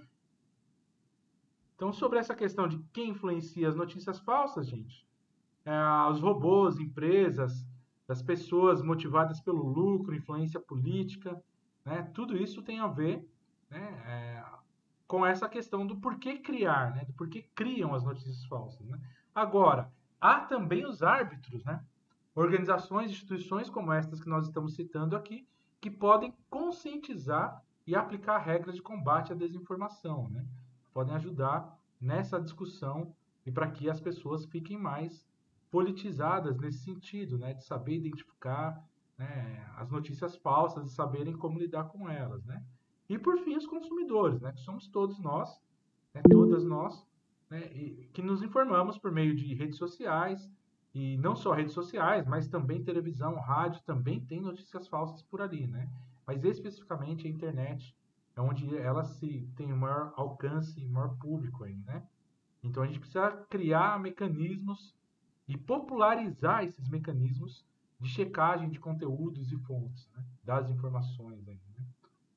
Então, sobre essa questão de quem influencia as notícias falsas, gente, é, os robôs, empresas, as pessoas motivadas pelo lucro, influência política, né? Tudo isso tem a ver, né, é, com essa questão do porquê criar, né, do porquê criam as notícias falsas, né? Agora, há também os árbitros, né? Organizações, instituições como estas que nós estamos citando aqui, que podem conscientizar e aplicar regras de combate à desinformação, né? Podem ajudar nessa discussão e para que as pessoas fiquem mais politizadas nesse sentido, né, de saber identificar, né, as notícias falsas e saberem como lidar com elas, né? E por fim os consumidores, né, que somos todos nós, né, todas nós, né, e, que nos informamos por meio de redes sociais, e não só redes sociais, mas também televisão, rádio, também tem notícias falsas por ali, né? Mas especificamente a internet é onde ela se tem o maior alcance e maior público aí, né? Então a gente precisa criar mecanismos e popularizar esses mecanismos de checagem de conteúdos e fontes, né, das informações aí, né?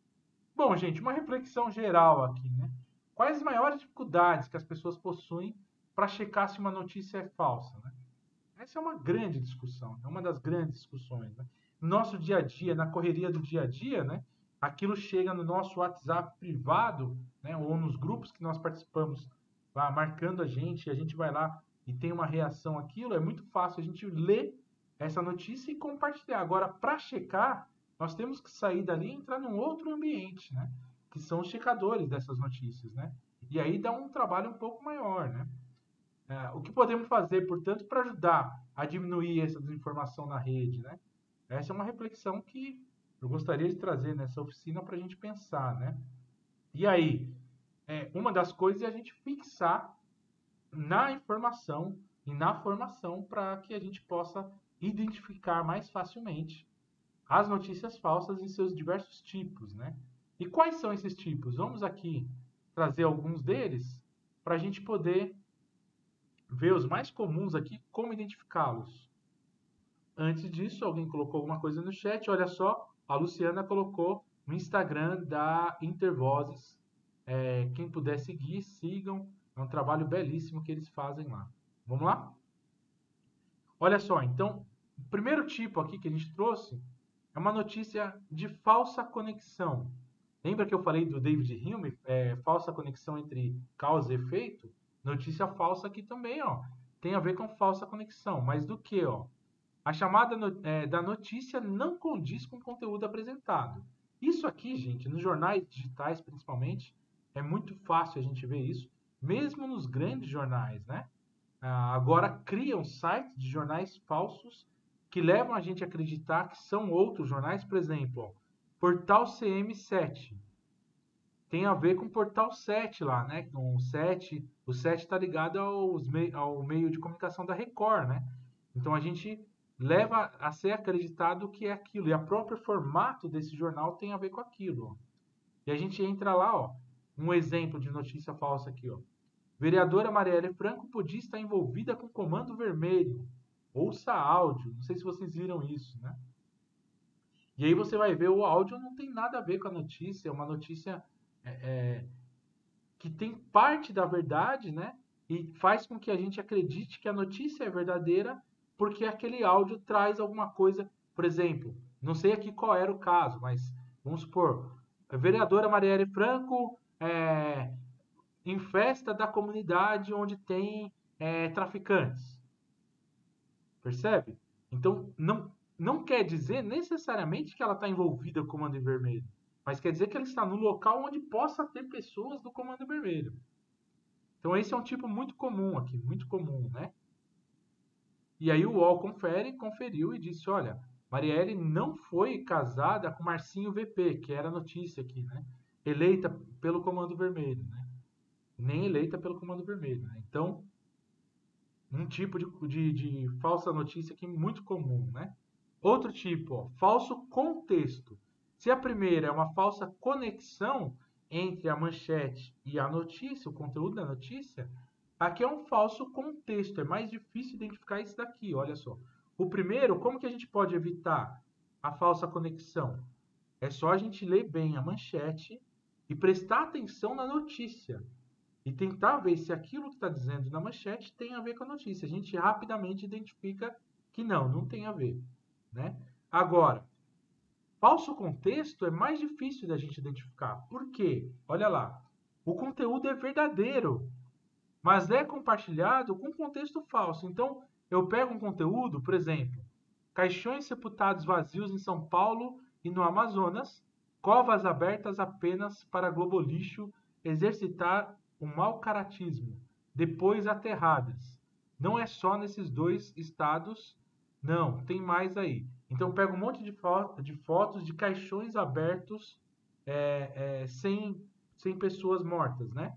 Bom, gente, uma reflexão geral aqui, né? Quais as maiores dificuldades que as pessoas possuem para checar se uma notícia é falsa, né? Essa é uma grande discussão, é uma das grandes discussões, né? No nosso dia a dia, na correria do dia a dia, né, aquilo chega no nosso WhatsApp privado, né, ou nos grupos que nós participamos, lá, marcando a gente, e a gente vai lá e tem uma reação àquilo, é muito fácil a gente ler essa notícia e compartilhar. Agora, para checar, nós temos que sair dali e entrar num outro ambiente, né, que são os checadores dessas notícias, né? E aí dá um trabalho um pouco maior, né? É, o que podemos fazer, portanto, para ajudar a diminuir essa desinformação na rede, né? Essa é uma reflexão que eu gostaria de trazer nessa oficina para a gente pensar, né? E aí, é, uma das coisas é a gente fixar na informação e na formação para que a gente possa identificar mais facilmente as notícias falsas em seus diversos tipos, né? E quais são esses tipos? Vamos aqui trazer alguns deles para a gente poder ver os mais comuns aqui, como identificá-los. Antes disso, alguém colocou alguma coisa no chat. Olha só, a Luciana colocou no Instagram da Intervozes. É, quem puder seguir, sigam. É um trabalho belíssimo que eles fazem lá. Vamos lá? Olha só, então, o primeiro tipo aqui que a gente trouxe é uma notícia de falsa conexão. Lembra que eu falei do David Hume, é, falsa conexão entre causa e efeito? Notícia falsa aqui também, ó, tem a ver com falsa conexão. Mas do que, ó? A chamada no, é, da notícia não condiz com o conteúdo apresentado. Isso aqui, gente, nos jornais digitais principalmente, é muito fácil a gente ver isso, mesmo nos grandes jornais, né? Ah, agora criam sites de jornais falsos que levam a gente a acreditar que são outros jornais. Por exemplo, ó, Portal C M sete. Tem a ver com o Portal sete lá, né? Com o sete, o sete está ligado aos mei, ao meio de comunicação da Record, né? Então a gente leva a ser acreditado que é aquilo. E o próprio formato desse jornal tem a ver com aquilo. Ó. E a gente entra lá, ó, um exemplo de notícia falsa aqui. Ó. Vereadora Marielle Franco podia estar envolvida com Comando Vermelho. Ouça áudio. Não sei se vocês viram isso, né? E aí você vai ver, o áudio não tem nada a ver com a notícia. É uma notícia é, é, que tem parte da verdade, né? E faz com que a gente acredite que a notícia é verdadeira, porque aquele áudio traz alguma coisa. Por exemplo, não sei aqui qual era o caso, mas vamos supor, a vereadora Marielle Franco é, em festa da comunidade onde tem é, traficantes. Percebe? Então, não, não quer dizer necessariamente que ela está envolvida com o Comando Vermelho, mas quer dizer que ela está no local onde possa ter pessoas do Comando Vermelho. Então, esse é um tipo muito comum aqui, muito comum, né? E aí o U O L confere, conferiu e disse, olha, Marielle não foi casada com Marcinho V P, que era a notícia aqui, né? Eleita pelo Comando Vermelho, né? Nem eleita pelo Comando Vermelho, né? Então, um tipo de, de, de falsa notícia aqui muito comum, né? Outro tipo, ó, falso contexto. Se a primeira é uma falsa conexão entre a manchete e a notícia, o conteúdo da notícia, aqui é um falso contexto. É mais difícil identificar isso daqui, olha só. O primeiro, como que a gente pode evitar a falsa conexão? É só a gente ler bem a manchete e prestar atenção na notícia. E tentar ver se aquilo que está dizendo na manchete tem a ver com a notícia. A gente rapidamente identifica que não, não tem a ver, né? Agora, falso contexto é mais difícil da gente identificar. Por quê? Olha lá. O conteúdo é verdadeiro, mas é compartilhado com contexto falso. Então, eu pego um conteúdo, por exemplo, caixões sepultados vazios em São Paulo e no Amazonas, covas abertas apenas para Globolixo exercitar o mau caratismo, depois aterradas. Não é só nesses dois estados, não, tem mais aí. Então, pego um monte de, fo de fotos de caixões abertos é, é, sem, sem pessoas mortas, né?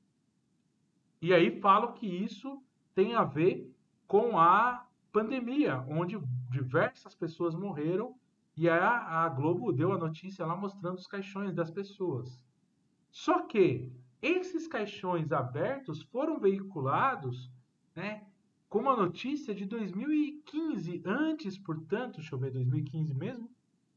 E aí falo que isso tem a ver com a pandemia, onde diversas pessoas morreram e a, a Globo deu a notícia lá mostrando os caixões das pessoas. Só que esses caixões abertos foram veiculados, né, com uma notícia de dois mil e quinze, antes, portanto, deixa eu ver, dois mil e quinze mesmo?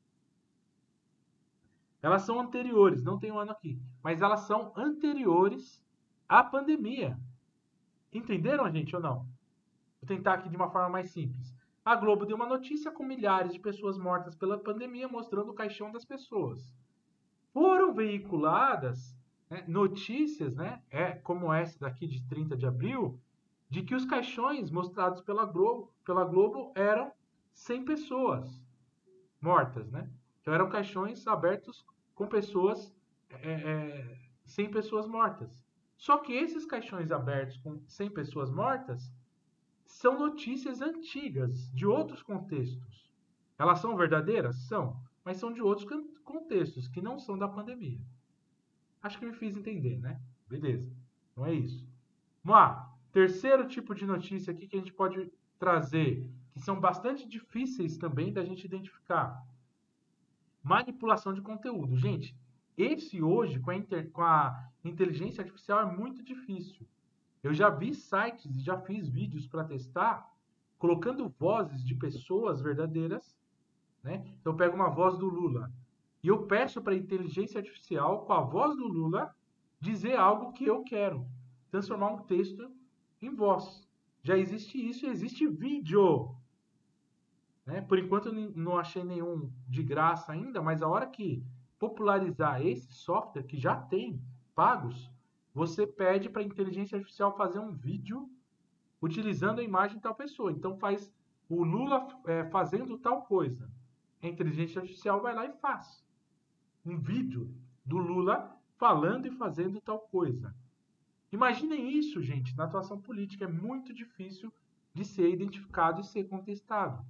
Elas são anteriores, não tem um ano aqui, mas elas são anteriores à pandemia. Entenderam, gente, ou não? Vou tentar aqui de uma forma mais simples. A Globo deu uma notícia com milhares de pessoas mortas pela pandemia, mostrando o caixão das pessoas. Foram veiculadas, né, notícias, né, é, como essa daqui de trinta de abril, de que os caixões mostrados pela Globo, pela Globo eram cem pessoas mortas, né? Então eram caixões abertos com pessoas, é, é, cem pessoas mortas. Só que esses caixões abertos com cem pessoas mortas são notícias antigas, de outros contextos. Elas são verdadeiras? São, mas são de outros contextos, que não são da pandemia. Acho que me fiz entender, né? Beleza, não é isso. Vamos lá. Terceiro tipo de notícia aqui que a gente pode trazer, que são bastante difíceis também da gente identificar. Manipulação de conteúdo. Gente, esse hoje, com a, inter... com a inteligência artificial, é muito difícil. Eu já vi sites e já fiz vídeos para testar, colocando vozes de pessoas verdadeiras, né? Então eu pego uma voz do Lula e eu peço para a inteligência artificial, com a voz do Lula, dizer algo que eu quero. Transformar um texto em voz. Já existe isso e existe vídeo. Né? Por enquanto eu não achei nenhum de graça ainda, mas a hora que popularizar esse software, que já tem pagos, você pede para a inteligência artificial fazer um vídeo utilizando a imagem de tal pessoa. Então faz o Lula é, fazendo tal coisa. A inteligência artificial vai lá e faz um vídeo do Lula falando e fazendo tal coisa. Imaginem isso, gente, na atuação política. É muito difícil de ser identificado e ser contestado.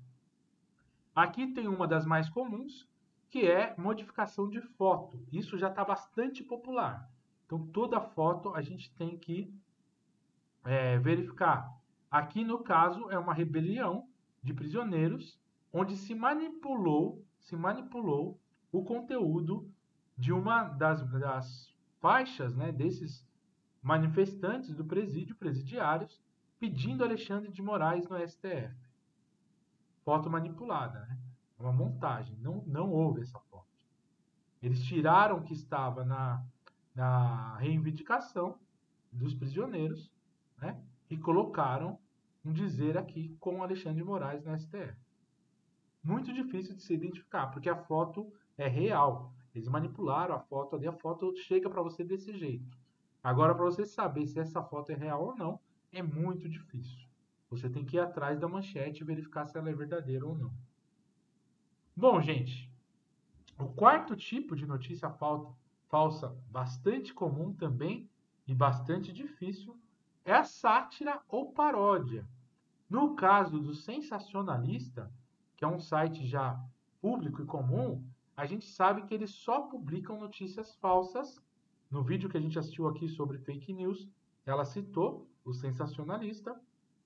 Aqui tem uma das mais comuns, que é modificação de foto. Isso já está bastante popular. Então, toda foto a gente tem que é, verificar. Aqui, no caso, é uma rebelião de prisioneiros, onde se manipulou, se manipulou o conteúdo de uma das, das faixas, né, desses manifestantes do presídio, presidiários, pedindo Alexandre de Moraes no S T F. Foto manipulada, né? Uma montagem, não, não houve essa foto. Eles tiraram o que estava na, na reivindicação dos prisioneiros, né, e colocaram um dizer aqui com Alexandre de Moraes no S T F. Muito difícil de se identificar, porque a foto é real. Eles manipularam a foto ali, a foto chega para você desse jeito. Agora, para você saber se essa foto é real ou não, é muito difícil. Você tem que ir atrás da manchete e verificar se ela é verdadeira ou não. Bom, gente, o quarto tipo de notícia falsa, bastante comum também e bastante difícil, é a sátira ou paródia. No caso do Sensacionalista, que é um site já público e comum, a gente sabe que eles só publicam notícias falsas. No vídeo que a gente assistiu aqui sobre fake news, ela citou o Sensacionalista.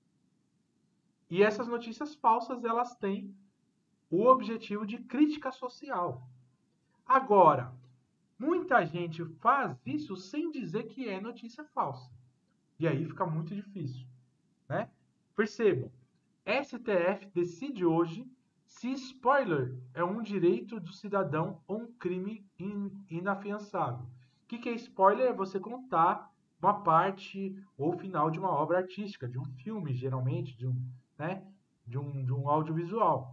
E essas notícias falsas, elas têm o objetivo de crítica social. Agora, muita gente faz isso sem dizer que é notícia falsa. E aí fica muito difícil, né? Percebam, S T F decide hoje se spoiler é um direito do cidadão ou um crime in, inafiançável. O que, que é spoiler? É você contar uma parte ou final de uma obra artística, de um filme, geralmente, de um, né, de um, de um audiovisual.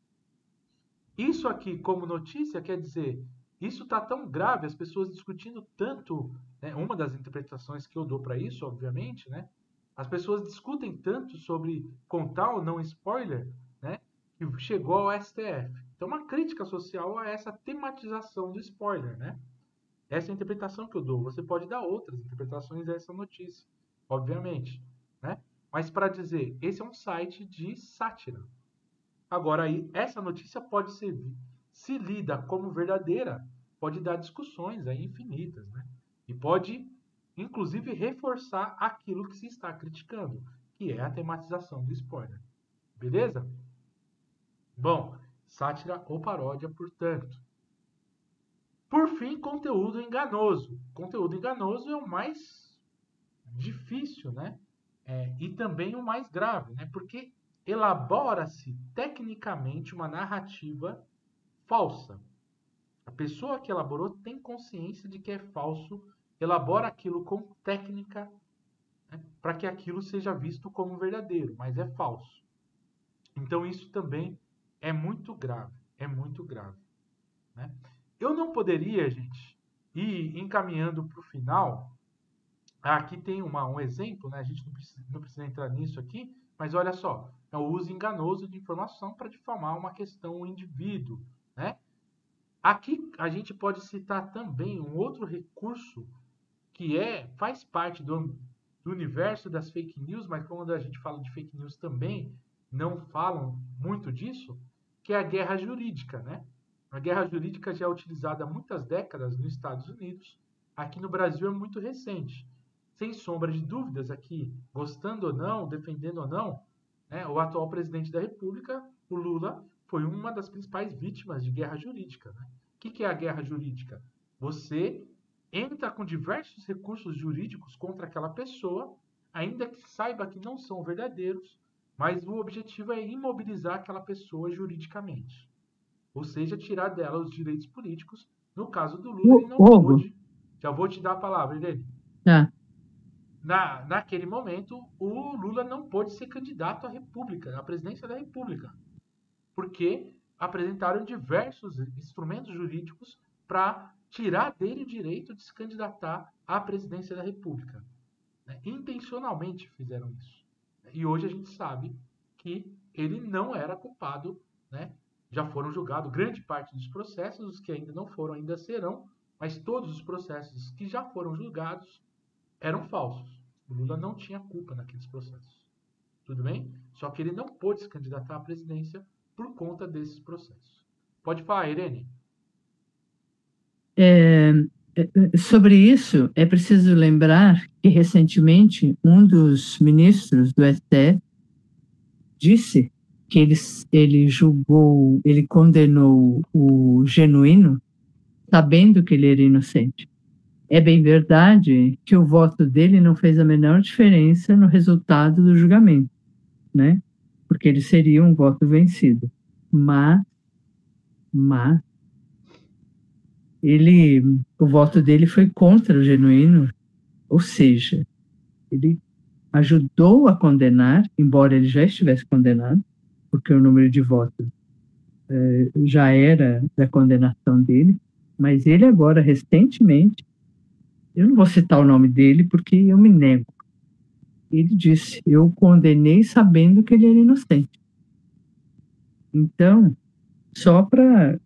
Isso aqui, como notícia, quer dizer, isso está tão grave, as pessoas discutindo tanto, né, uma das interpretações que eu dou para isso, obviamente, né, as pessoas discutem tanto sobre contar ou não spoiler, né, que chegou ao S T F. Então, uma crítica social a essa tematização do spoiler, né? Essa é a interpretação que eu dou. Você pode dar outras interpretações a essa notícia, obviamente, né? Mas para dizer, esse é um site de sátira. Agora, aí, essa notícia pode ser, se lida como verdadeira, pode dar discussões aí infinitas, né? E pode, inclusive, reforçar aquilo que se está criticando, que é a tematização do spoiler. Beleza? Bom, sátira ou paródia, portanto. Por fim, conteúdo enganoso. Conteúdo enganoso é o mais difícil, né? É, e também o mais grave, né? Porque elabora-se tecnicamente uma narrativa falsa. A pessoa que elaborou tem consciência de que é falso, elabora aquilo com técnica, né, para que aquilo seja visto como verdadeiro, mas é falso. Então isso também é muito grave, é muito grave, né? Eu não poderia, gente, ir encaminhando para o final. Aqui tem uma, um exemplo, né? A gente não precisa, não precisa entrar nisso aqui, mas olha só, é o uso enganoso de informação para difamar uma questão, um indivíduo, né? Aqui a gente pode citar também um outro recurso que é, faz parte do, do universo das fake news, mas quando a gente fala de fake news também não falam muito disso, que é a guerra jurídica, né? A guerra jurídica já é utilizada há muitas décadas nos Estados Unidos. Aqui no Brasil é muito recente. Sem sombra de dúvidas aqui, gostando ou não, defendendo ou não, né, o atual presidente da República, o Lula, foi uma das principais vítimas de guerra jurídica, né? O que, que é a guerra jurídica? Você entra com diversos recursos jurídicos contra aquela pessoa, ainda que saiba que não são verdadeiros, mas o objetivo é imobilizar aquela pessoa juridicamente. Ou seja, tirar dela os direitos políticos. No caso do Lula, ele não pôde. Já vou te dar a palavra, Irene. Tá. Na, naquele momento, o Lula não pôde ser candidato à República, à presidência da República, porque apresentaram diversos instrumentos jurídicos para tirar dele o direito de se candidatar à presidência da República. Né? Intencionalmente fizeram isso. E hoje a gente sabe que ele não era culpado, né? Já foram julgados grande parte dos processos, os que ainda não foram, ainda serão, mas todos os processos que já foram julgados eram falsos. O Lula não tinha culpa naqueles processos. Tudo bem? Só que ele não pôde se candidatar à presidência por conta desses processos. Pode falar, Irene. É, sobre isso, é preciso lembrar que, recentemente, um dos ministros do S T F disse que ele, ele julgou, ele condenou o Genuíno, sabendo que ele era inocente. É bem verdade que o voto dele não fez a menor diferença no resultado do julgamento, né? Porque ele seria um voto vencido. Mas, mas ele, o voto dele foi contra o Genuíno, ou seja, ele ajudou a condenar, embora ele já estivesse condenado, porque o número de votos eh, já era da condenação dele, mas ele agora, recentemente, eu não vou citar o nome dele porque eu me nego. Ele disse, eu condenei sabendo que ele era inocente. Então, só para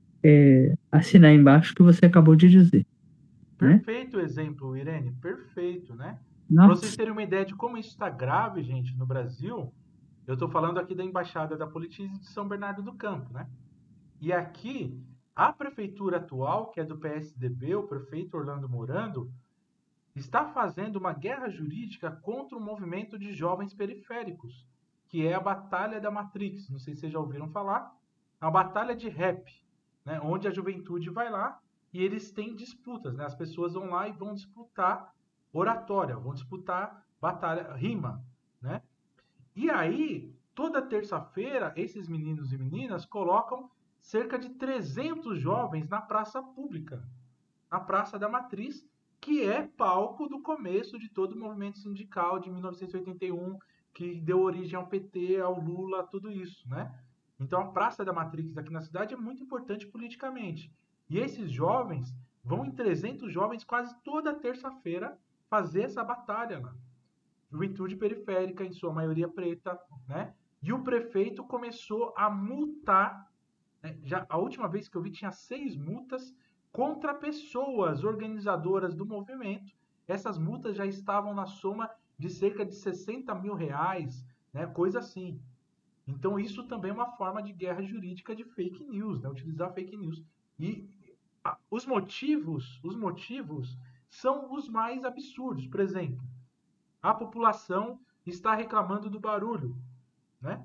é, assinar embaixo o que você acabou de dizer. Perfeito o exemplo, Irene, perfeito, né? Para vocês terem uma ideia de como isso está grave, gente, no Brasil, eu estou falando aqui da Embaixada da Politize de São Bernardo do Campo, né? E aqui, a prefeitura atual, que é do P S D B, o prefeito Orlando Morando, está fazendo uma guerra jurídica contra o movimento de jovens periféricos, que é a Batalha da Matrix. Não sei se vocês já ouviram falar. É uma batalha de rap, né? Onde a juventude vai lá e eles têm disputas, né? As pessoas vão lá e vão disputar oratória, vão disputar batalha, rima, né? E aí, toda terça-feira, esses meninos e meninas colocam cerca de trezentos jovens na praça pública, na Praça da Matriz, que é palco do começo de todo o movimento sindical de mil novecentos e oitenta e um, que deu origem ao P T, ao Lula, tudo isso, né? Então, a Praça da Matrix aqui na cidade é muito importante politicamente. E esses jovens vão em trezentos jovens quase toda terça-feira fazer essa batalha lá. Juventude periférica, em sua maioria preta, né? E o prefeito começou a multar, né? Já a última vez que eu vi tinha seis multas contra pessoas organizadoras do movimento. Essas multas já estavam na soma de cerca de sessenta mil reais, né? Coisa assim. Então isso também é uma forma de guerra jurídica de fake news, né? Utilizar fake news. E a, os motivos, os motivos são os mais absurdos. Por exemplo, a população está reclamando do barulho, né?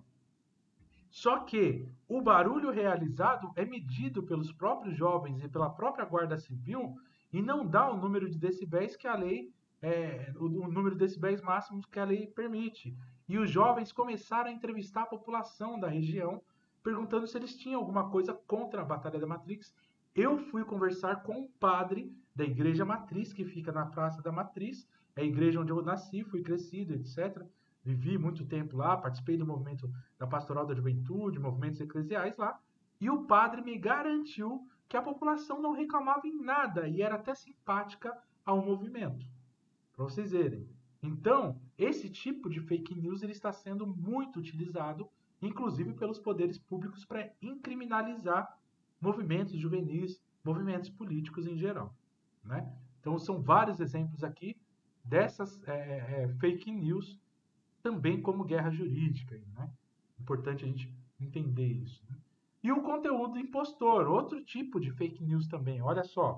Só que o barulho realizado é medido pelos próprios jovens e pela própria Guarda Civil e não dá o número de decibéis que a lei, é, o, o número de decibéis máximos que a lei permite. E os jovens começaram a entrevistar a população da região, perguntando se eles tinham alguma coisa contra a Batalha da Matrix. Eu fui conversar com o padre da Igreja Matriz, que fica na Praça da Matriz, é a igreja onde eu nasci, fui crescido, etcétera. Vivi muito tempo lá, participei do movimento da Pastoral da Juventude, movimentos eclesiais lá, e o padre me garantiu que a população não reclamava em nada e era até simpática ao movimento, para vocês verem. Então, esse tipo de fake news ele está sendo muito utilizado, inclusive pelos poderes públicos, para incriminalizar movimentos juvenis, movimentos políticos em geral, né? Então, são vários exemplos aqui dessas é, é, fake news, também como guerra jurídica, né? Importante a gente entender isso, né? E o conteúdo impostor, outro tipo de fake news também, olha só,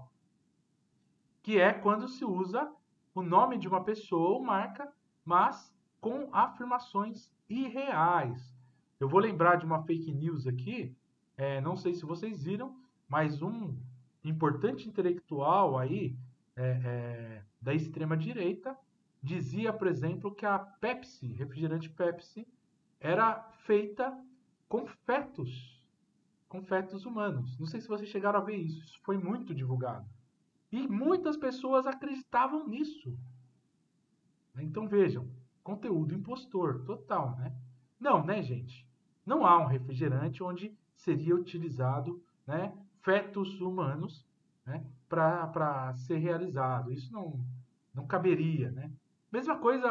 que é quando se usa o nome de uma pessoa ou marca, mas com afirmações irreais. Eu vou lembrar de uma fake news aqui, é, não sei se vocês viram, mas um importante intelectual aí, é, é, da extrema-direita, dizia, por exemplo, que a Pepsi, refrigerante Pepsi, era feita com fetos, com fetos humanos. Não sei se vocês chegaram a ver isso, isso foi muito divulgado. E muitas pessoas acreditavam nisso. Então vejam, conteúdo impostor, total, né? Não, né, gente? Não há um refrigerante onde seria utilizado, né, fetos humanos, né, para ser realizado. Isso não, não caberia, né? Mesma coisa,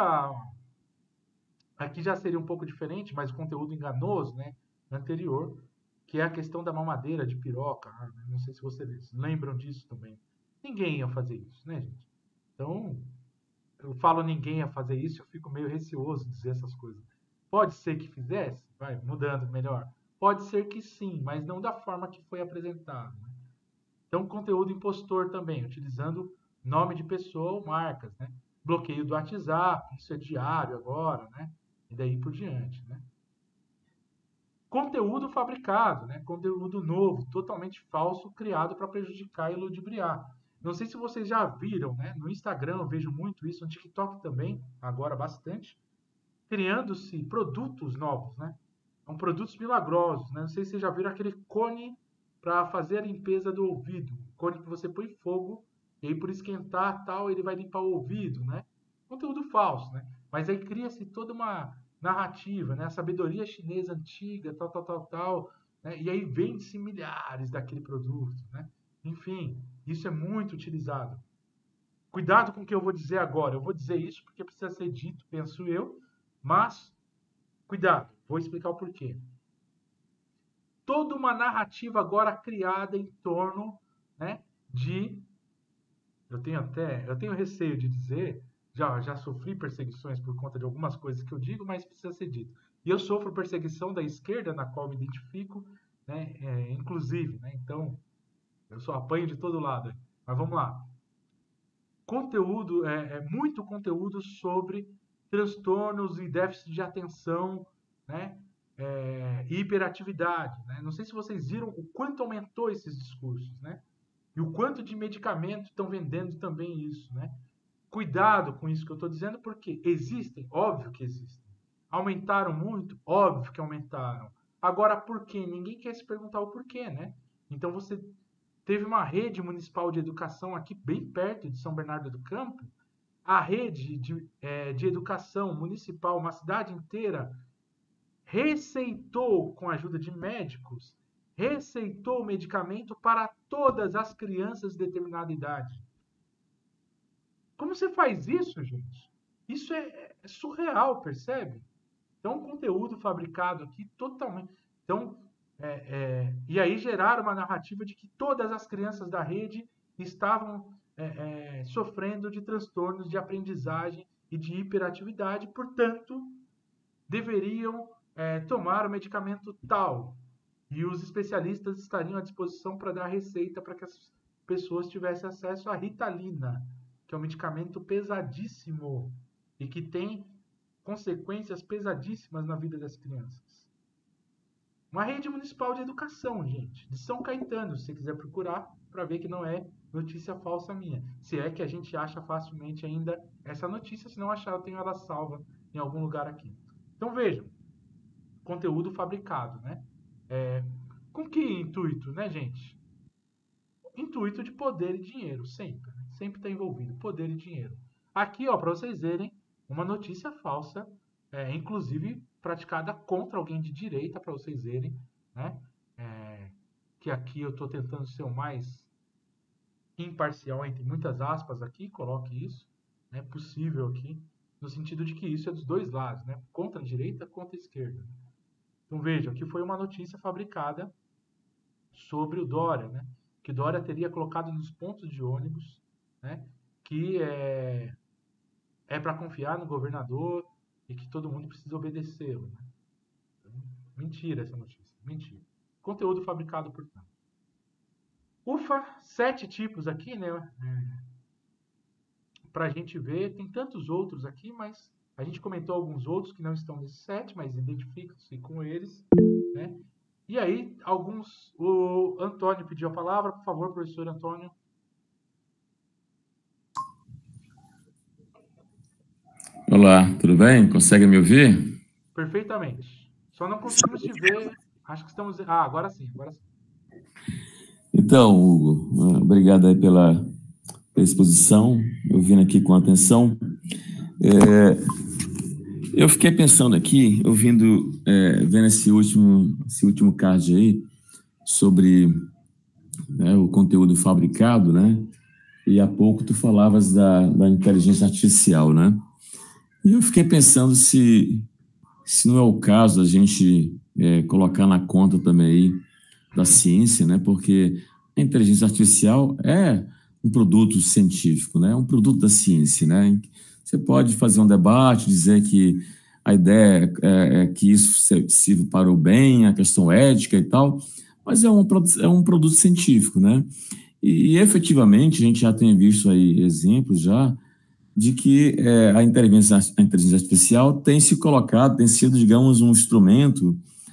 aqui já seria um pouco diferente, mas o conteúdo enganoso, né, anterior, que é a questão da mamadeira de piroca. Não sei se vocês lembram disso também. Ninguém ia fazer isso, né, gente? Então, eu falo ninguém ia fazer isso, eu fico meio receoso de dizer essas coisas. Pode ser que fizesse, vai mudando melhor. Pode ser que sim, mas não da forma que foi apresentado, né? Então, conteúdo impostor também, utilizando nome de pessoa ou marcas, né? Bloqueio do WhatsApp, isso é diário agora, né? E daí por diante, né? Conteúdo fabricado, né? Conteúdo novo, totalmente falso, criado para prejudicar e ludibriar. Não sei se vocês já viram, né? No Instagram eu vejo muito isso, no TikTok também, agora bastante, criando-se produtos novos, né? São produtos milagrosos, né? Não sei se vocês já viram aquele cone para fazer a limpeza do ouvido. Cone que você põe fogo e aí por esquentar tal, ele vai limpar o ouvido, né? Conteúdo falso, né? Mas aí cria-se toda uma narrativa, né? A sabedoria chinesa antiga, tal, tal, tal, tal, né? E aí vende-se milhares daquele produto, né? Enfim, isso é muito utilizado. Cuidado com o que eu vou dizer agora. Eu vou dizer isso porque precisa ser dito, penso eu, mas cuidado, vou explicar o porquê. Toda uma narrativa agora criada em torno, né, de... Eu tenho até, eu tenho receio de dizer, já, já sofri perseguições por conta de algumas coisas que eu digo, mas precisa ser dito. E eu sofro perseguição da esquerda, na qual me identifico, né, é, inclusive, né, então eu só apanho de todo lado. Mas vamos lá. Conteúdo, é, é muito conteúdo sobre transtornos e déficit de atenção, né, é, e hiperatividade, né? Não sei se vocês viram o quanto aumentou esses discursos, né? E o quanto de medicamentos estão vendendo também isso, né? Cuidado com isso que eu estou dizendo, porque existem, óbvio que existem. Aumentaram muito? Óbvio que aumentaram. Agora, por quê? Ninguém quer se perguntar o porquê, né? Então, você teve uma rede municipal de educação aqui bem perto de São Bernardo do Campo. A rede de, é, de educação municipal, uma cidade inteira, receitou, com a ajuda de médicos, receitou medicamento para todas as crianças de determinada idade. Como você faz isso, gente? Isso é, é surreal, percebe? Então, conteúdo fabricado aqui totalmente... Então, é, é, e aí geraram uma narrativa de que todas as crianças da rede estavam é, é, sofrendo de transtornos de aprendizagem e de hiperatividade, portanto, deveriam é, tomar o medicamento tal. E os especialistas estariam à disposição para dar receita para que as pessoas tivessem acesso à Ritalina, que é um medicamento pesadíssimo e que tem consequências pesadíssimas na vida das crianças. Uma rede municipal de educação, gente, de São Caetano, se você quiser procurar, para ver que não é notícia falsa minha. Se é que a gente acha facilmente ainda essa notícia, se não achar, eu tenho ela salva em algum lugar aqui. Então, vejam, conteúdo fabricado, né? É, com que intuito, né, gente? Intuito de poder e dinheiro, sempre. Né? Sempre está envolvido, poder e dinheiro. Aqui, ó, para vocês verem, uma notícia falsa, é, inclusive praticada contra alguém de direita, para vocês verem, né? É, que aqui eu estou tentando ser o mais imparcial, entre muitas aspas aqui, coloque isso, é né, possível aqui, no sentido de que isso é dos dois lados, né? Contra a direita, contra a esquerda. Então vejam, aqui foi uma notícia fabricada sobre o Dória, né? Que Dória teria colocado nos pontos de ônibus, né? Que é, é para confiar no governador e que todo mundo precisa obedecê-lo. Né? Então, mentira essa notícia, mentira. Conteúdo fabricado, portanto. Ufa, sete tipos aqui, né? É, para a gente ver, tem tantos outros aqui, mas a gente comentou alguns outros que não estão nesses sete, mas identificam-se com eles, né? E aí, alguns... O Antônio pediu a palavra, por favor, professor Antônio. Olá, tudo bem? Consegue me ouvir? Perfeitamente. Só não conseguimos te ver. Acho que estamos... Ah, agora sim, agora sim. Então, Hugo, obrigado aí pela, pela exposição. Eu vim aqui com atenção. É, eu fiquei pensando aqui, ouvindo, é, vendo esse último, esse último card aí, sobre, né, o conteúdo fabricado, né? E há pouco tu falavas da, da inteligência artificial, né? E eu fiquei pensando se, se não é o caso a gente é, colocar na conta também aí da ciência, né? Porque a inteligência artificial é um produto científico, né? É um produto da ciência, né? Você pode fazer um debate, dizer que a ideia é, é que isso sirva para o bem, a questão ética e tal, mas é um, é um produto científico, né? E, e efetivamente a gente já tem visto aí exemplos já de que é, a, inteligência, a inteligência artificial tem se colocado, tem sido, digamos, um instrumento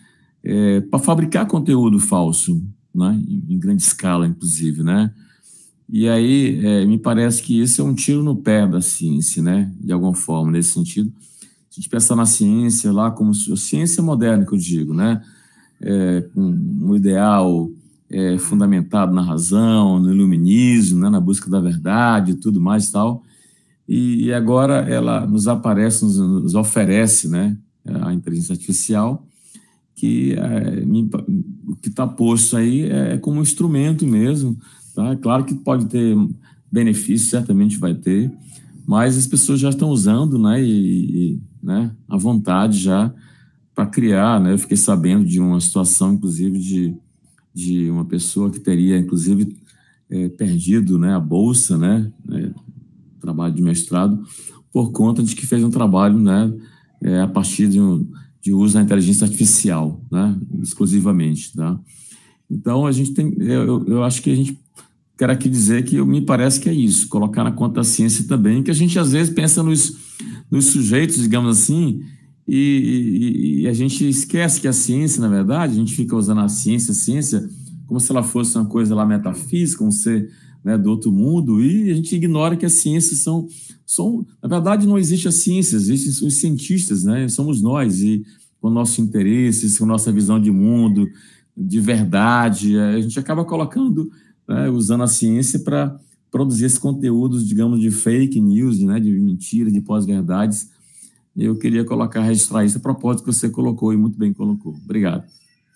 é, para fabricar conteúdo falso, né? Em, em grande escala, inclusive, né? E aí, é, me parece que isso é um tiro no pé da ciência, né? De alguma forma, nesse sentido. Se a gente pensar na ciência lá, como a ciência moderna, que eu digo, né? É, com um ideal é, fundamentado na razão, no iluminismo, né? Na busca da verdade e tudo mais e tal. E, e agora ela nos aparece, nos, nos oferece, né? A inteligência artificial, que é, me, o que está posto aí é como um instrumento mesmo. Tá? Claro que pode ter benefício, certamente vai ter, mas as pessoas já estão usando, né, e, e, né, à vontade já para criar, né? Eu fiquei sabendo de uma situação, inclusive, de, de uma pessoa que teria, inclusive, é, perdido, né, a bolsa, né, é, trabalho de mestrado, por conta de que fez um trabalho, né, é, a partir de, um, de uso da inteligência artificial, né, exclusivamente, tá? Então, a gente tem, eu, eu acho que a gente quero aqui dizer que me parece que é isso, colocar na conta da ciência também, que a gente às vezes pensa nos, nos sujeitos, digamos assim, e, e, e a gente esquece que a ciência, na verdade, a gente fica usando a ciência, a ciência, como se ela fosse uma coisa lá metafísica, um ser, né, do outro mundo, e a gente ignora que as ciências são, são na verdade não existe a ciência, existem os cientistas, né, somos nós, e com nossos interesses, com nossa visão de mundo, de verdade, a gente acaba colocando, né, usando a ciência para produzir esses conteúdos, digamos, de fake news, né, de mentira, de pós-verdades. Eu queria colocar, registrar isso a propósito que você colocou e muito bem colocou. Obrigado.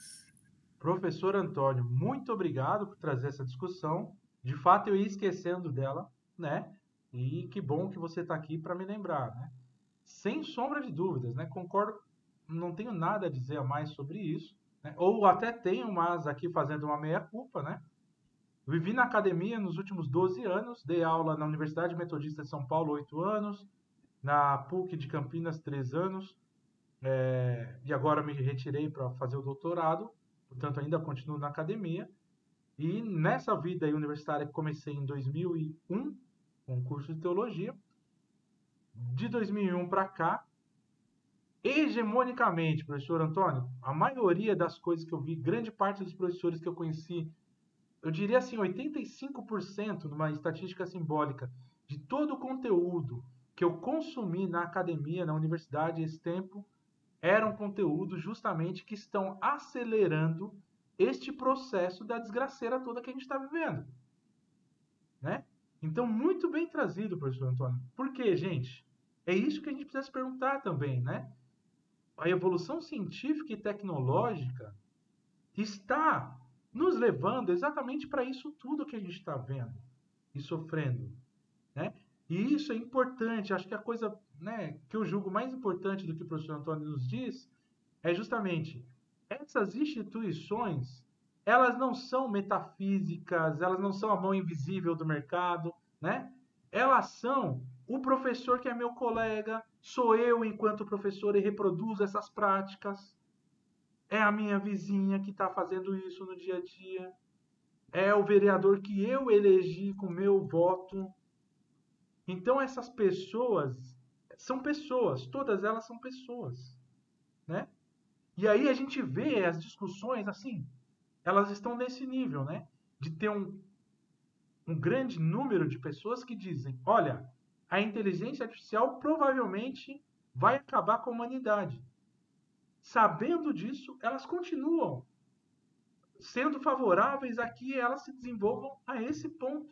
Professor Antônio, muito obrigado por trazer essa discussão. De fato, eu ia esquecendo dela, né? E que bom que você está aqui para me lembrar, né? Sem sombra de dúvidas, né? Concordo, não tenho nada a dizer a mais sobre isso, né? Ou até tenho, mas aqui fazendo uma meia-culpa, né? Vivi na academia nos últimos doze anos, dei aula na Universidade Metodista de São Paulo, oito anos, na P U C de Campinas, três anos, é, e agora me retirei para fazer o doutorado, portanto ainda continuo na academia. E nessa vida universitária que comecei em dois mil e um, com um curso de teologia, de dois mil e um para cá, hegemonicamente, professor Antônio, a maioria das coisas que eu vi, grande parte dos professores que eu conheci, eu diria assim, oitenta e cinco por cento, numa estatística simbólica, de todo o conteúdo que eu consumi na academia, na universidade, esse tempo, eram conteúdos justamente que estão acelerando este processo da desgraceira toda que a gente está vivendo, né? Então, muito bem trazido, professor Antônio. Por quê, gente? É isso que a gente precisa se perguntar também, né? A evolução científica e tecnológica está nos levando exatamente para isso tudo que a gente está vendo e sofrendo, né? E isso é importante. Acho que a coisa, né, que eu julgo mais importante do que o professor Antônio nos diz é justamente essas instituições, elas não são metafísicas, elas não são a mão invisível do mercado, né? Elas são o professor que é meu colega, sou eu enquanto professor e reproduzo essas práticas, é a minha vizinha que está fazendo isso no dia a dia, é o vereador que eu elegi com meu voto. Então essas pessoas são pessoas, todas elas são pessoas, né? E aí a gente vê as discussões assim, elas estão nesse nível, né? De ter um, um grande número de pessoas que dizem, olha, a inteligência artificial provavelmente vai acabar com a humanidade. Sabendo disso, elas continuam sendo favoráveis a que elas se desenvolvam a esse ponto.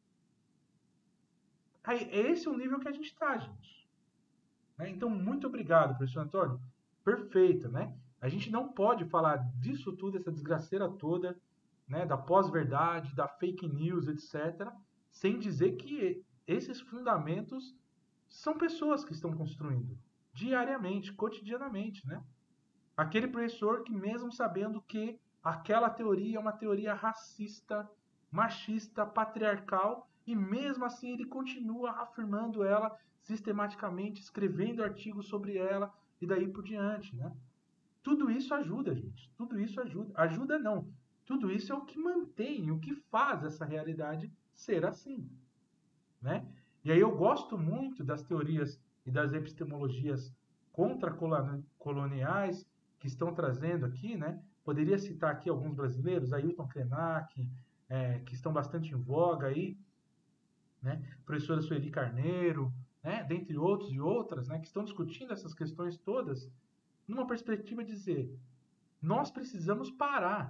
Aí, esse é o nível que a gente está, gente. Né? Então, muito obrigado, professor Antônio. Perfeita, né? A gente não pode falar disso tudo, essa desgraceira toda, né, da pós-verdade, da fake news, etcétera, sem dizer que esses fundamentos são pessoas que estão construindo diariamente, cotidianamente, né? Aquele professor que, mesmo sabendo que aquela teoria é uma teoria racista, machista, patriarcal, e mesmo assim ele continua afirmando ela sistematicamente, escrevendo artigos sobre ela e daí por diante, né? Tudo isso ajuda, gente. Tudo isso ajuda. Ajuda não. Tudo isso é o que mantém, o que faz essa realidade ser assim, né? E aí eu gosto muito das teorias e das epistemologias contra-coloniais, que que estão trazendo aqui, né? Poderia citar aqui alguns brasileiros, Ailton Krenak, é, que estão bastante em voga aí, né? Professora Sueli Carneiro, né? Dentre outros e outras, né? Que estão discutindo essas questões todas numa perspectiva de dizer, nós precisamos parar.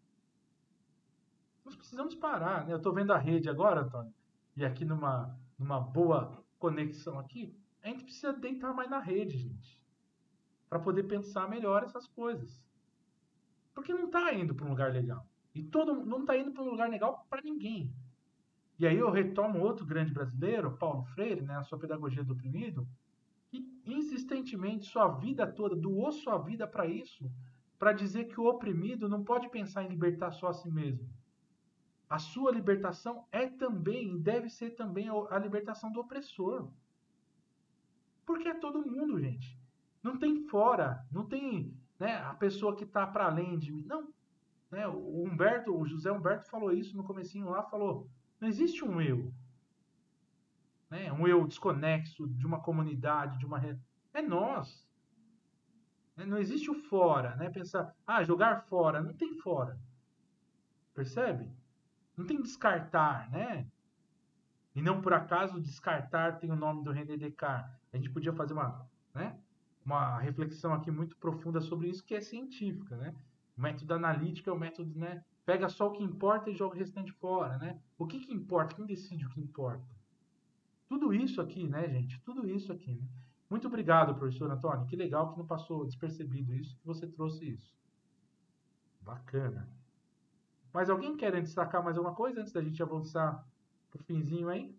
Nós precisamos parar, né? Eu estou vendo a rede agora, Antônio, e aqui numa, numa boa conexão aqui, a gente precisa deitar mais na rede, gente, para poder pensar melhor essas coisas. Porque não está indo para um lugar legal. E todo não está indo para um lugar legal para ninguém. E aí eu retomo outro grande brasileiro, Paulo Freire, né, a sua Pedagogia do Oprimido, que insistentemente, sua vida toda, doou sua vida para isso, para dizer que o oprimido não pode pensar em libertar só a si mesmo. A sua libertação é também, e deve ser também, a libertação do opressor. Porque é todo mundo, gente. Não tem fora, não tem, né, a pessoa que está para além de mim. Não. Né, o Humberto, o José Humberto falou isso no comecinho lá, falou, não existe um eu. Né, um eu desconexo de uma comunidade, de uma... É nós. Não existe o fora, né? Pensar, ah, jogar fora. Não tem fora. Percebe? Não tem descartar, né? E não por acaso descartar tem o nome do René Descartes. A gente podia fazer uma, né, uma reflexão aqui muito profunda sobre isso, que é científica, né? O método analítico é o método, né? Pega só o que importa e joga o restante fora, né? O que que importa? Quem decide o que importa? Tudo isso aqui, né, gente? Tudo isso aqui, né? Muito obrigado, professor Antônio. Que legal que não passou despercebido isso, que você trouxe isso. Bacana. Mas alguém quer destacar mais alguma coisa antes da gente avançar pro finzinho aí?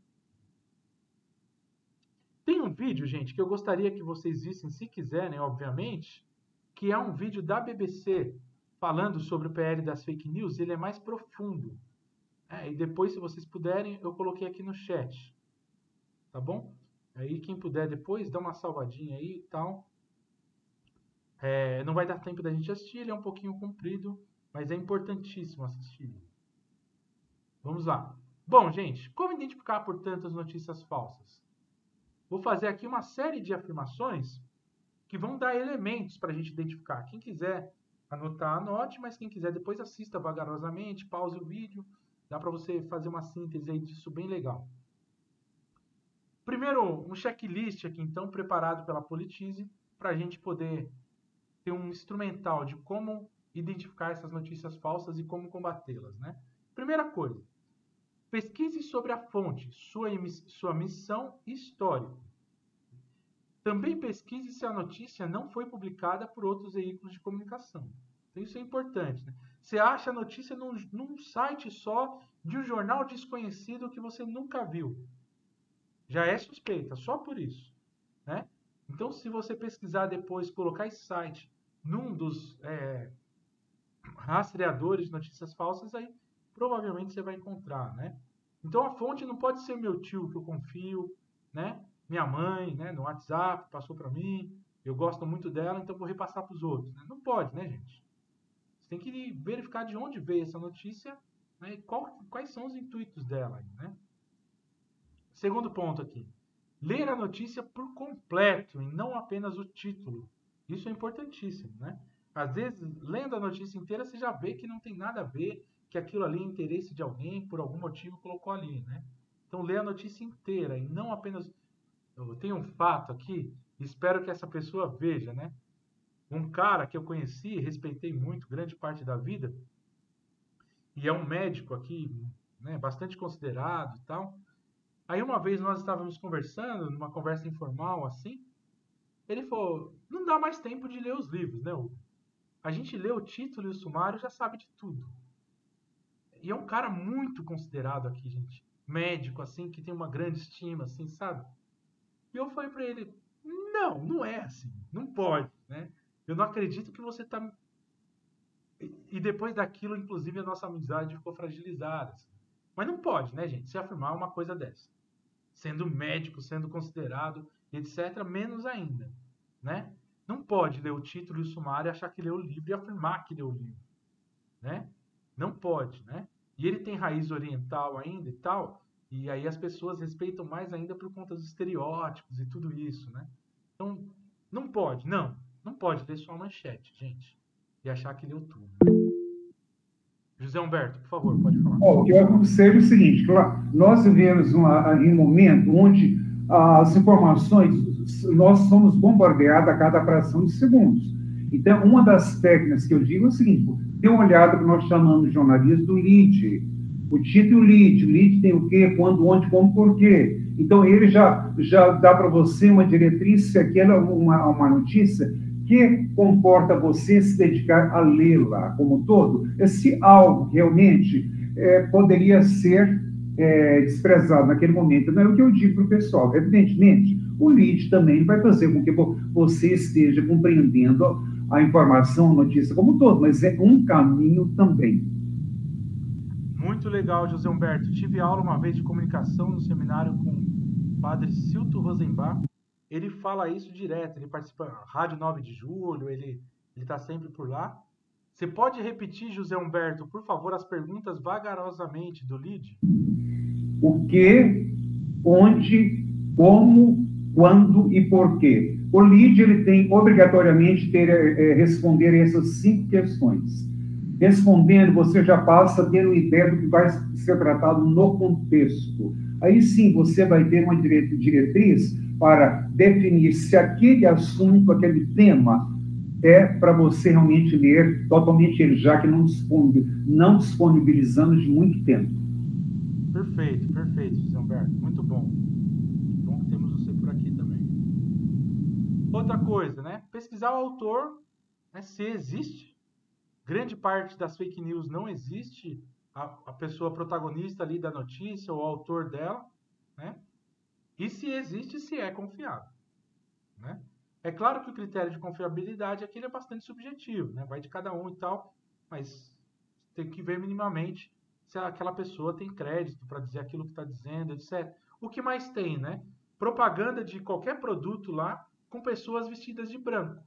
Tem um vídeo, gente, que eu gostaria que vocês vissem, se quiserem, obviamente, que é um vídeo da B B C falando sobre o P L das fake news. Ele é mais profundo. É, e depois, se vocês puderem, eu coloquei aqui no chat. Tá bom? Aí, quem puder depois, dá uma salvadinha aí e tal. É, não vai dar tempo da gente assistir, ele é um pouquinho comprido, mas é importantíssimo assistir. Vamos lá. Bom, gente, como identificar, portanto, as notícias falsas? Vou fazer aqui uma série de afirmações que vão dar elementos para a gente identificar. Quem quiser anotar, anote, mas quem quiser depois assista vagarosamente, pause o vídeo. Dá para você fazer uma síntese aí disso bem legal. Primeiro, um checklist aqui, então, preparado pela Politize, para a gente poder ter um instrumental de como identificar essas notícias falsas e como combatê-las, né? Primeira coisa, pesquise sobre a fonte, sua, sua missão e histórico. Também pesquise se a notícia não foi publicada por outros veículos de comunicação. Então, isso é importante, né? Você acha a notícia num, num site só de um jornal desconhecido que você nunca viu. Já é suspeita, só por isso, né? Então, se você pesquisar depois, colocar esse site num dos é, rastreadores de notícias falsas, aí provavelmente você vai encontrar, né? Então, a fonte não pode ser meu tio, que eu confio, né? Minha mãe, né? No WhatsApp, passou para mim, eu gosto muito dela, então vou repassar para os outros, né? Não pode, né, gente? Você tem que verificar de onde veio essa notícia, né? E qual, quais são os intuitos dela, né? Segundo ponto aqui, ler a notícia por completo e não apenas o título. Isso é importantíssimo, né? Às vezes, lendo a notícia inteira, você já vê que não tem nada a ver, que aquilo ali é interesse de alguém, por algum motivo colocou ali, né? Então, lê a notícia inteira e não apenas... Eu tenho um fato aqui, espero que essa pessoa veja, né? Um cara que eu conheci, respeitei muito, grande parte da vida, e é um médico aqui, né, bastante considerado e tal. Aí uma vez nós estávamos conversando, numa conversa informal assim, ele falou, não dá mais tempo de ler os livros, né? A gente lê o título e o sumário já sabe de tudo. E é um cara muito considerado aqui, gente. Médico, assim, que tem uma grande estima, assim, sabe? E eu falei pra ele, não, não é assim, não pode, né? Eu não acredito que você tá... E depois daquilo, inclusive, a nossa amizade ficou fragilizada. Assim. Mas não pode, né, gente, se afirmar uma coisa dessa. Sendo médico, sendo considerado, etcétera, menos ainda, né? Não pode ler o título e o sumário, achar que leu o livro e afirmar que leu o livro, né? Não pode, né? E ele tem raiz oriental ainda e tal, e aí as pessoas respeitam mais ainda por conta dos estereótipos e tudo isso, né? Então, não pode, não. Não pode ler só a manchete, gente, e achar que leu tudo. José Humberto, por favor, pode falar. Oh, eu aconselho o seguinte, claro, nós vivemos uma, em um momento onde as informações, nós somos bombardeados a cada fração de segundos. Então, uma das técnicas que eu digo é o seguinte, dê uma olhada que nós chamamos de jornalismo do lead. O título lead, o lead tem o quê, quando, onde, como, por quê. Então, ele já, já dá para você uma diretriz, se aquela é uma, uma notícia que comporta você se dedicar a lê-la como um todo, se algo realmente é, poderia ser é, desprezado naquele momento. Não é o que eu digo para o pessoal. Evidentemente, o lead também vai fazer com que você esteja compreendendo a informação, a notícia como um todo, mas é um caminho também. Muito legal, José Humberto. Tive aula uma vez de comunicação no seminário com o padre Silto Rosenbach. Ele fala isso direto, ele participa da Rádio nove de julho, ele está sempre por lá. Você pode repetir, José Humberto, por favor, as perguntas vagarosamente do lead? O que, onde, como, quando e por quê. O lead ele tem obrigatoriamente ter é, responder essas cinco questões. Respondendo, você já passa a ter uma ideia do que vai ser tratado no contexto. Aí sim, você vai ter uma diretriz para definir se aquele assunto, aquele tema, é para você realmente ler totalmente ele, já que não, não disponibilizamos de muito tempo. Perfeito, perfeito, José Humberto. Muito bom. Bom que temos você por aqui também. Outra coisa, né? Pesquisar o autor, né? Se existe. Grande parte das fake news não existe a, a pessoa protagonista ali da notícia, ou o autor dela, né? E se existe, se é confiável, né? É claro que o critério de confiabilidade aqui é bastante subjetivo, né? Vai de cada um e tal, mas tem que ver minimamente se aquela pessoa tem crédito para dizer aquilo que está dizendo, etcétera. O que mais tem, né? Propaganda de qualquer produto lá com pessoas vestidas de branco,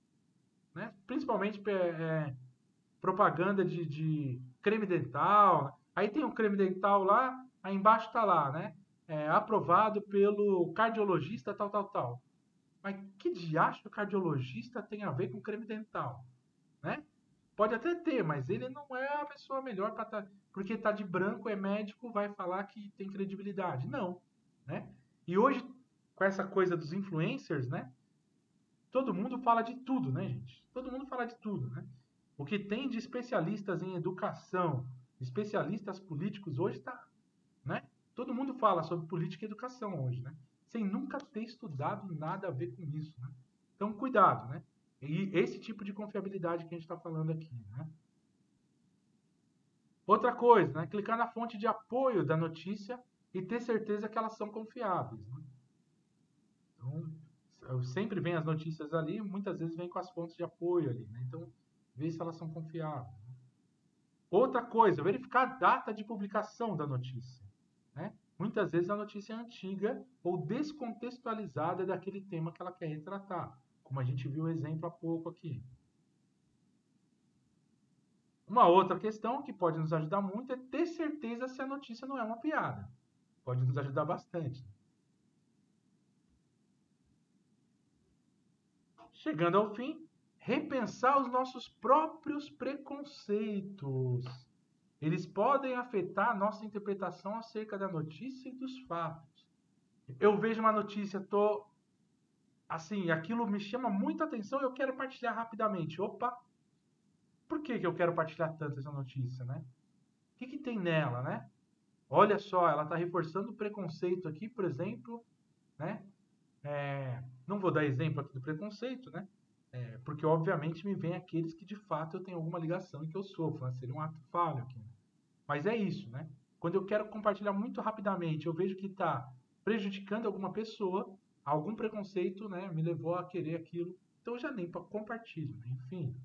né? Principalmente é, propaganda de, de creme dental. Aí tem um creme dental lá, aí embaixo está lá, né? É, aprovado pelo cardiologista tal, tal, tal. Mas que diacho o cardiologista tem a ver com creme dental, né? Pode até ter, mas ele não é a pessoa melhor para estar... Tá, porque está de branco, é médico, vai falar que tem credibilidade. Não, né? E hoje, com essa coisa dos influencers, né? Todo mundo fala de tudo, né, gente? Todo mundo fala de tudo, né? O que tem de especialistas em educação, especialistas políticos hoje está, né? Todo mundo fala sobre política e educação hoje, né? Sem nunca ter estudado nada a ver com isso, né? Então, cuidado, né? E esse tipo de confiabilidade que a gente está falando aqui, né? Outra coisa, né? Clicar na fonte de apoio da notícia e ter certeza que elas são confiáveis, né? Então, sempre vem as notícias ali, muitas vezes vem com as fontes de apoio ali, né? Então, vê se elas são confiáveis. Outra coisa, verificar a data de publicação da notícia, né? Muitas vezes a notícia é antiga ou descontextualizada daquele tema que ela quer retratar, como a gente viu o exemplo há pouco aqui. Uma outra questão que pode nos ajudar muito é ter certeza se a notícia não é uma piada. Pode nos ajudar bastante. Chegando ao fim, repensar os nossos próprios preconceitos. Eles podem afetar a nossa interpretação acerca da notícia e dos fatos. Eu vejo uma notícia, tô assim, aquilo me chama muita atenção e eu quero partilhar rapidamente. Opa, por que que eu quero partilhar tanto essa notícia, né? O que que tem nela, né? Olha só, ela está reforçando o preconceito aqui, por exemplo, né? É, não vou dar exemplo aqui do preconceito, né? É, porque, obviamente, me vem aqueles que, de fato, eu tenho alguma ligação e que eu sofro, né? Seria um ato falho aqui. Mas é isso, né? Quando eu quero compartilhar muito rapidamente, eu vejo que está prejudicando alguma pessoa, algum preconceito, né? Me levou a querer aquilo. Então, eu já nem compartilho, né? Enfim.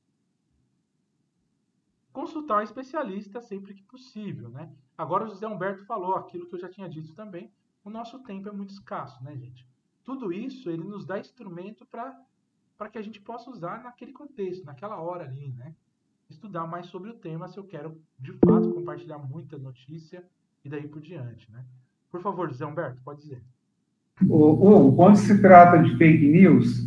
Consultar um especialista sempre que possível, né? Agora, o José Humberto falou aquilo que eu já tinha dito também. O nosso tempo é muito escasso, né, gente? Tudo isso, ele nos dá instrumento para para que a gente possa usar naquele contexto, naquela hora ali, né? Estudar mais sobre o tema, se eu quero, de fato, compartilhar muita notícia e daí por diante, né? Por favor, José Humberto, pode dizer. O, o, quando se trata de fake news,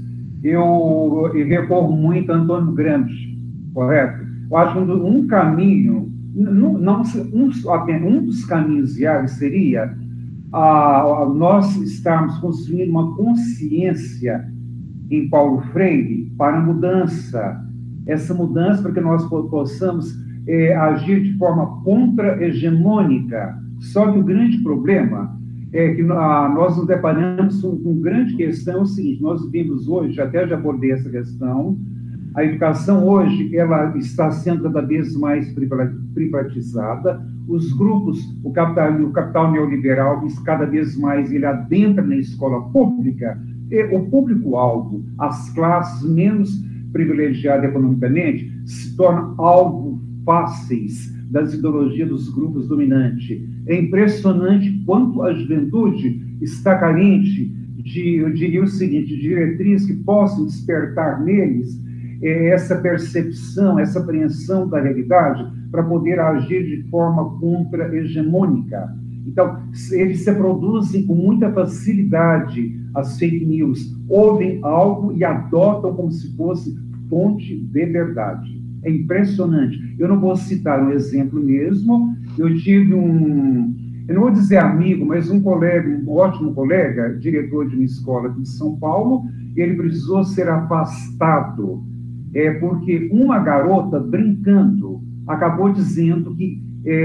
eu, eu recorro muito a Antônio Gramsci, correto? Eu acho que um, um caminho, não, não, um, um dos caminhos viáveis seria a, a nós estarmos construindo uma consciência em Paulo Freire para a mudança, essa mudança para que nós possamos é, agir de forma contra-hegemônica. Só que o grande problema é que a, nós nos deparamos com, com grande questão, é o seguinte, nós vivemos hoje, até já abordei essa questão, a educação hoje, ela está sendo cada vez mais privatizada, os grupos, o capital, o capital neoliberal, cada vez mais ele adentra na escola pública, e o público-alvo, as classes menos privilegiadas economicamente, se tornam alvo fáceis das ideologias dos grupos dominantes. É impressionante quanto a juventude está carente de, eu diria o seguinte, de diretrizes que possam despertar neles é, essa percepção, essa apreensão da realidade para poder agir de forma contra-hegemônica. Então, eles se produzem com muita facilidade as fake news, ouvem algo e adotam como se fosse fonte de verdade. É impressionante. Eu não vou citar um exemplo mesmo, eu tive um, eu não vou dizer amigo, mas um colega, um ótimo colega, diretor de uma escola aqui de São Paulo, ele precisou ser afastado, é, porque uma garota, brincando, acabou dizendo que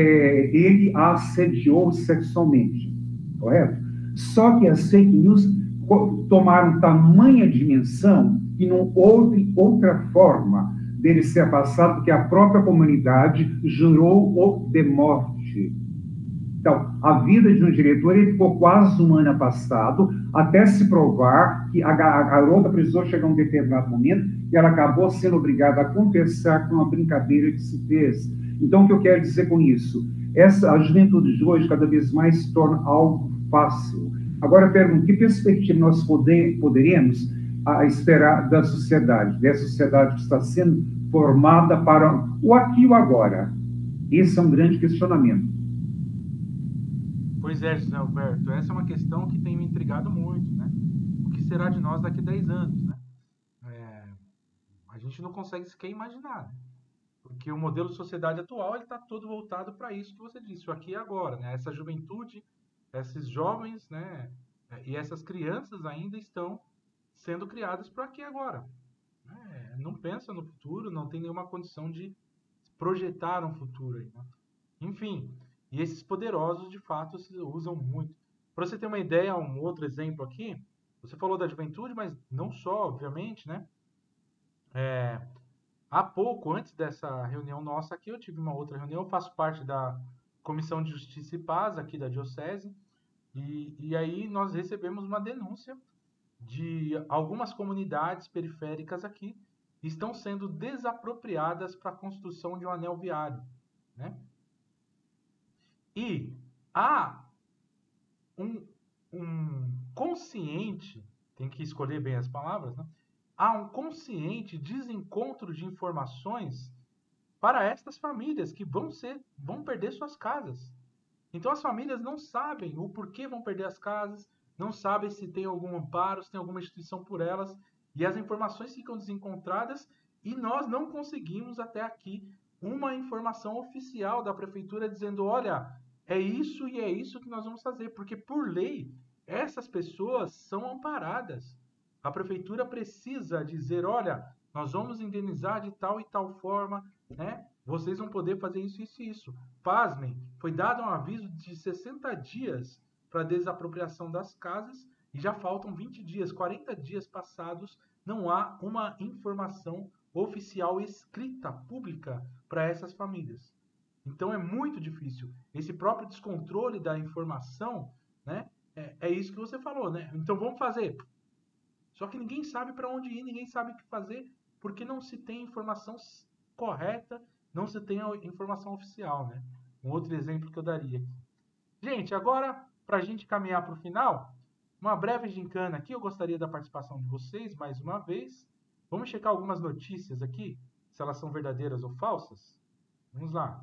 é, ele a assediou sexualmente, correto? Só que as fake news tomaram tamanha dimensão que não houve outra forma dele ser afastado, porque a própria comunidade jurou-o de morte. Então, a vida de um diretor, ele ficou quase um ano afastado, até se provar que a garota precisou chegar a um determinado momento e ela acabou sendo obrigada a confessar com uma brincadeira que se fez. Então, o que eu quero dizer com isso? Essa, a juventude de hoje cada vez mais se torna algo fácil. Agora, eu pergunto, que perspectiva nós poder, poderemos a, esperar da sociedade, dessa sociedade que está sendo formada para o aqui e o agora? Esse é um grande questionamento. Pois é, José Alberto, essa é uma questão que tem me intrigado muito, né? O que será de nós daqui a dez anos, né? É, a gente não consegue sequer imaginar, né? Porque o modelo de sociedade atual está todo voltado para isso que você disse, o aqui e agora, né? Essa juventude, esses jovens, né? E essas crianças ainda estão sendo criadas para aqui e agora. É, não pensa no futuro, não tem nenhuma condição de projetar um futuro aí, né? Enfim, e esses poderosos, de fato, se usam muito. Para você ter uma ideia, um outro exemplo aqui, você falou da juventude, mas não só, obviamente, né? É, há pouco, antes dessa reunião nossa aqui, eu tive uma outra reunião, eu faço parte da Comissão de Justiça e Paz aqui da Diocese, e, e aí nós recebemos uma denúncia de algumas comunidades periféricas aqui que estão sendo desapropriadas para a construção de um anel viário, né? E há um, um consciente, tem que escolher bem as palavras, né? Há um consciente desencontro de informações para estas famílias que vão ser, vão perder suas casas. Então as famílias não sabem o porquê vão perder as casas, não sabem se tem algum amparo, se tem alguma instituição por elas, e as informações ficam desencontradas e nós não conseguimos até aqui uma informação oficial da prefeitura dizendo, olha, é isso e é isso que nós vamos fazer, porque por lei essas pessoas são amparadas. A prefeitura precisa dizer, olha, nós vamos indenizar de tal e tal forma, né? Vocês vão poder fazer isso, isso e isso. Pasmem, foi dado um aviso de sessenta dias para a desapropriação das casas e já faltam vinte dias, quarenta dias passados, não há uma informação oficial escrita, pública, para essas famílias. Então é muito difícil. Esse próprio descontrole da informação, né, é, é isso que você falou, né? Então vamos fazer. Só que ninguém sabe para onde ir, ninguém sabe o que fazer, porque não se tem informação correta, não se tem a informação oficial, né? Um outro exemplo que eu daria. Gente, agora, para a gente caminhar para o final, uma breve gincana aqui, eu gostaria da participação de vocês, mais uma vez. Vamos checar algumas notícias aqui, se elas são verdadeiras ou falsas. Vamos lá.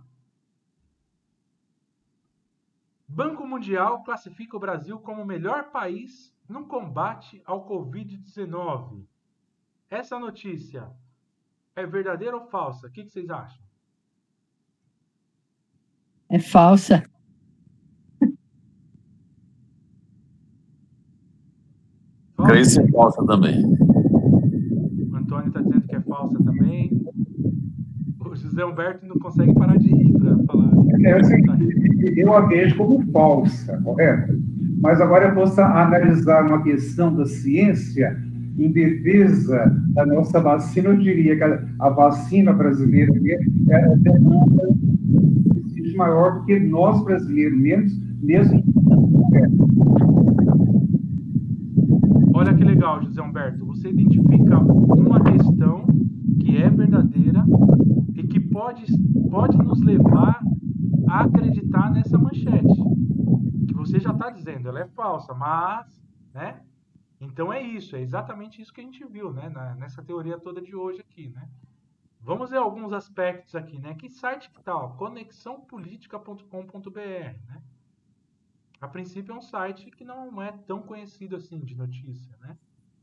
Banco Mundial classifica o Brasil como o melhor país no combate ao covid dezenove. essa notícia é verdadeira ou falsa? O que, que vocês acham? É falsa. Creio ser falsa também. O Antônio está dizendo que é falsa também. O José Humberto não consegue parar de rir para falar. É, eu, sei, eu a vejo como falsa, correto? Mas agora eu posso analisar uma questão da ciência em defesa da nossa vacina. Eu diria que a, a vacina brasileira é a demanda maior do que nós brasileiros, mesmo, mesmo. Olha que legal, José Humberto. Você identifica uma questão que é verdadeira e que pode, pode nos levar a acreditar nessa manchete. Que você já está dizendo, ela é falsa, mas, né? Então é isso, é exatamente isso que a gente viu, né? Na, nessa teoria toda de hoje aqui, né? Vamos ver alguns aspectos aqui, né? Que site que tá? conexão política ponto com ponto br, né? A princípio é um site que não é tão conhecido assim de notícia, né?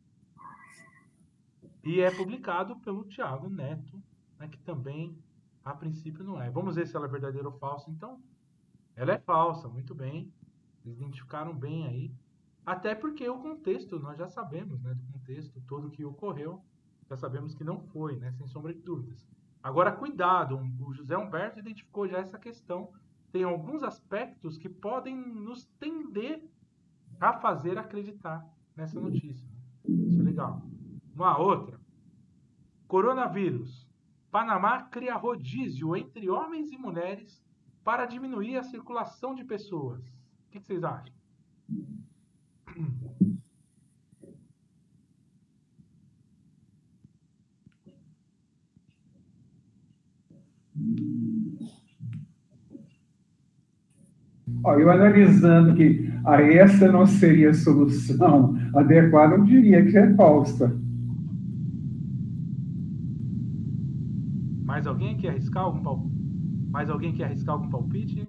E é publicado pelo Thiago Neto, né? Que também, a princípio, não é. Vamos ver se ela é verdadeira ou falsa, então. Ela é falsa, muito bem. Eles identificaram bem aí. Até porque o contexto, nós já sabemos, né? Do contexto todo que ocorreu. Já sabemos que não foi, né? Sem sombra de dúvidas. Agora, cuidado, o José Humberto identificou já essa questão. Tem alguns aspectos que podem nos tender a fazer acreditar nessa notícia. Isso é legal. Uma outra. Coronavírus. Panamá cria rodízio entre homens e mulheres para diminuir a circulação de pessoas. O que vocês acham? Ó, eu analisando que a essa não seria a solução adequada, eu diria que é falsa. Mais alguém quer arriscar algum palpite? Mais alguém quer arriscar algum palpite?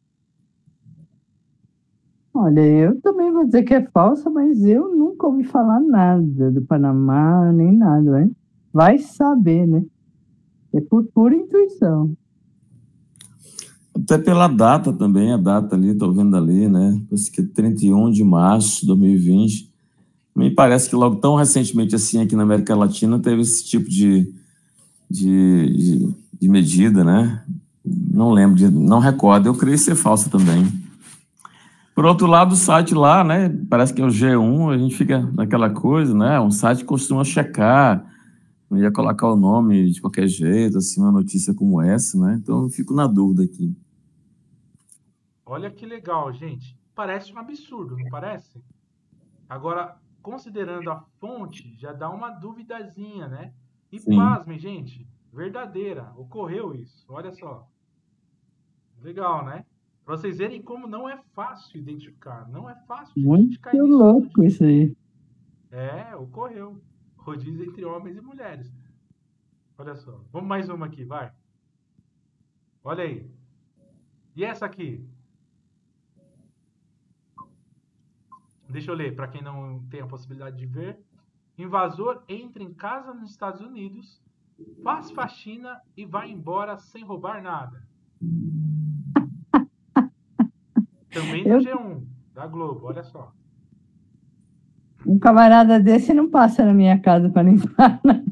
Olha, eu também vou dizer que é falsa, mas eu nunca ouvi falar nada do Panamá, nem nada, né? Vai saber, né? É por pura intuição. Até pela data também, a data ali, estou vendo ali, né? Parece que é trinta e um de março de dois mil e vinte. Me parece que logo tão recentemente assim aqui na América Latina teve esse tipo de, de, de, de medida, né? Não lembro, de, não recordo, eu creio ser falsa também. Por outro lado, o site lá, né? Parece que é o G um, a gente fica naquela coisa, né? Um site que costuma checar, não ia colocar o nome de qualquer jeito, assim, uma notícia como essa, né? Então eu fico na dúvida aqui. Olha que legal, gente. Parece um absurdo, não parece? Agora, considerando a fonte, já dá uma duvidazinha, né? E Sim. pasmem, gente, verdadeira, ocorreu isso, olha só. Legal, né? Para vocês verem como não é fácil identificar, não é fácil de Muito identificar isso. louco isso aí. É, ocorreu. Rodízio entre homens e mulheres. Olha só. Vamos mais uma aqui, vai. Olha aí. E essa aqui? Deixa eu ler, para quem não tem a possibilidade de ver. Invasor entra em casa nos Estados Unidos, faz faxina e vai embora sem roubar nada. Também no Eu- G um, da Globo, olha só. Um camarada desse não passa na minha casa para limpar nada.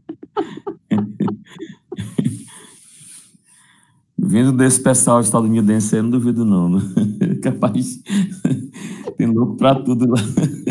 Vindo desse pessoal estadunidense, eu não duvido não, né? Capaz, tem louco pra tudo lá.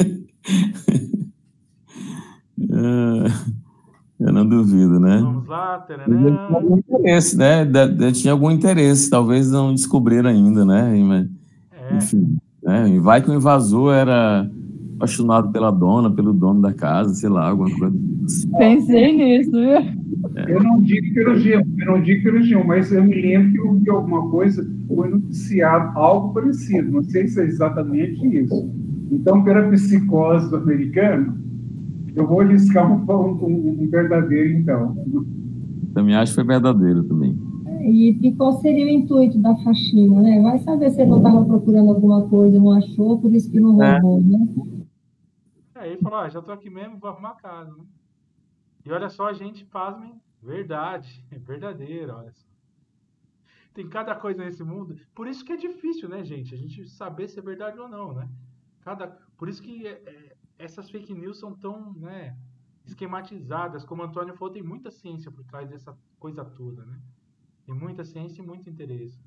Ah, eu não duvido, né? Vamos lá, Tinha taranã. algum interesse, né? De- de- Tinha algum interesse, talvez não descobriram ainda, né? Mas, É, enfim, né? E vai que o invasor era apaixonado pela dona, pelo dono da casa, sei lá, alguma coisa assim. Pensei nisso, viu? Eu não digo pelo G um, eu não digo pelo G um, mas eu me lembro que eu vi alguma coisa, foi noticiado algo parecido, não sei se é exatamente isso. Então, pela psicose do americano, eu vou arriscar um, um, um verdadeiro, então. Também acho que foi verdadeiro também. E, e qual seria o intuito da faxina, né? Vai saber se ele não estava procurando alguma coisa, não achou, por isso que não É. roubou, né? aí ele falou, ah, já tô aqui mesmo, vou arrumar a casa, né? E olha só, gente, pasmem, verdade, é verdadeiro, olha só. Tem cada coisa nesse mundo. Por isso que é difícil, né, gente? A gente saber se é verdade ou não, né? Cada... Por isso que é, é, essas fake news são tão, né, esquematizadas. Como o Antônio falou, tem muita ciência por trás dessa coisa toda, né? Tem muita ciência e muito interesse.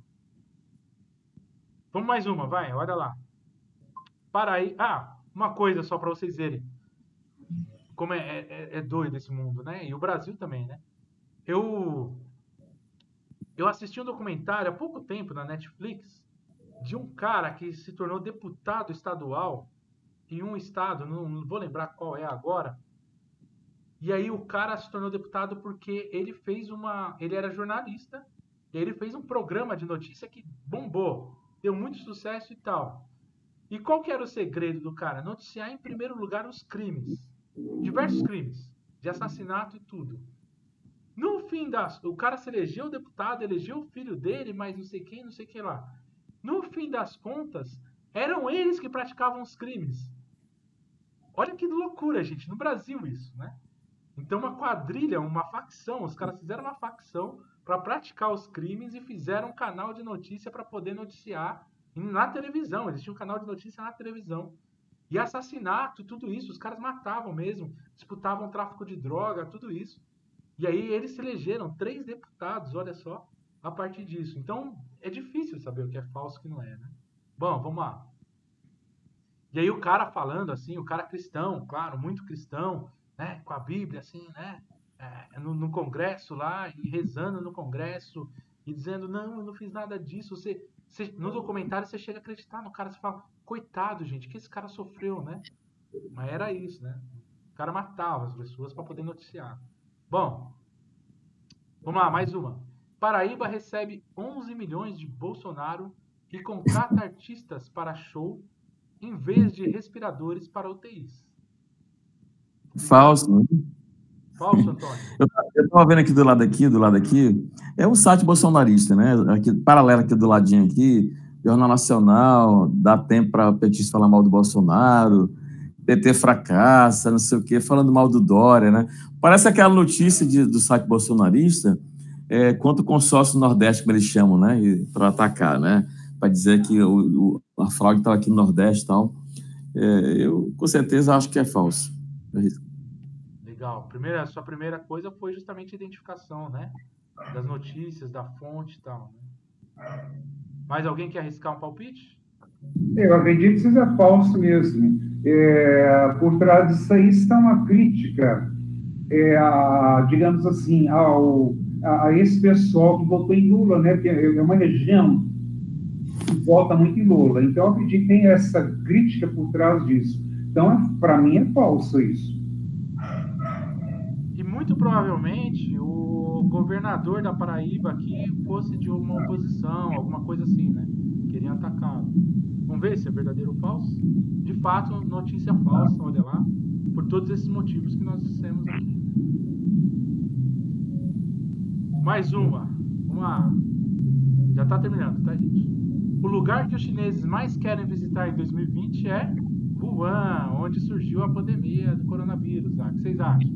Vamos mais uma, vai, olha lá. Para aí. Ah, uma coisa só para vocês verem. Como é, é, é doido esse mundo, né? E o Brasil também, né? Eu... Eu assisti um documentário há pouco tempo na Netflix de um cara que se tornou deputado estadual em um estado, não, não vou lembrar qual é agora. E aí o cara se tornou deputado porque ele fez uma... Ele era jornalista e ele fez um programa de notícia que bombou, deu muito sucesso e tal. E qual que era o segredo do cara? Noticiar em primeiro lugar os crimes. Diversos crimes, de assassinato e tudo. No fim das... O cara se elegeu deputado, elegeu o filho dele, mas não sei quem, não sei quem lá. No fim das contas, eram eles que praticavam os crimes. Olha que loucura, gente. No Brasil isso, né? Então uma quadrilha, uma facção, os caras fizeram uma facção para praticar os crimes e fizeram um canal de notícia para poder noticiar na televisão. Existia um canal de notícia na televisão. E assassinato, tudo isso. Os caras matavam mesmo, disputavam tráfico de droga, tudo isso. E aí eles se elegeram três deputados, olha só, a partir disso. Então, é difícil saber o que é falso e o que não é, né? Bom, vamos lá. E aí o cara falando assim, o cara cristão, claro, muito cristão, né? Com a Bíblia, assim, né? É, no, no congresso lá, e rezando no congresso, e dizendo, não, eu não fiz nada disso. Você, você, no documentário você chega a acreditar no cara, você fala, coitado, gente, que esse cara sofreu, né? Mas era isso, né? O cara matava as pessoas para poder noticiar. Bom, vamos lá, mais uma. Paraíba recebe onze milhões de Bolsonaro e contrata artistas para show em vez de respiradores para U T Is. Falso, né? Falso, Antônio. Eu estava vendo aqui do lado aqui, do lado aqui, é um site bolsonarista, né? Aqui, paralelo aqui do ladinho aqui, Jornal Nacional, dá tempo para petista falar mal do Bolsonaro, P T fracassa, não sei o quê, falando mal do Dória, né? Parece aquela notícia de, do site bolsonarista é, contra o consórcio Nordeste, como eles chamam, né? Para atacar, né? Para dizer que o, o, a fraude estava aqui no Nordeste e tal. É, eu, com certeza, acho que é falso. Legal. Primeira, a sua primeira coisa foi justamente a identificação, né? Das notícias, da fonte e tal. Né? Mais alguém quer arriscar um palpite? Eu acredito que seja falso mesmo. É, por trás disso aí está uma crítica, é, a, digamos assim, ao, a, a esse pessoal que votou em Lula, né? Que é uma região que vota muito em Lula. Então, eu acredito que tem essa crítica por trás disso. Então, para mim, é falso isso. E muito provavelmente o governador da Paraíba aqui fosse de uma oposição, alguma coisa assim, né? Queriam atacá-lo. Vamos ver se é verdadeiro ou falso? De fato, notícia falsa, olha lá, por todos esses motivos que nós dissemos aqui. Mais uma. Vamos lá. Já está terminando, tá, gente? O lugar que os chineses mais querem visitar em dois mil e vinte é Wuhan, onde surgiu a pandemia do coronavírus. Tá? O que vocês acham?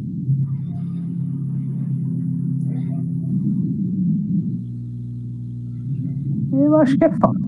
Eu acho que é falso.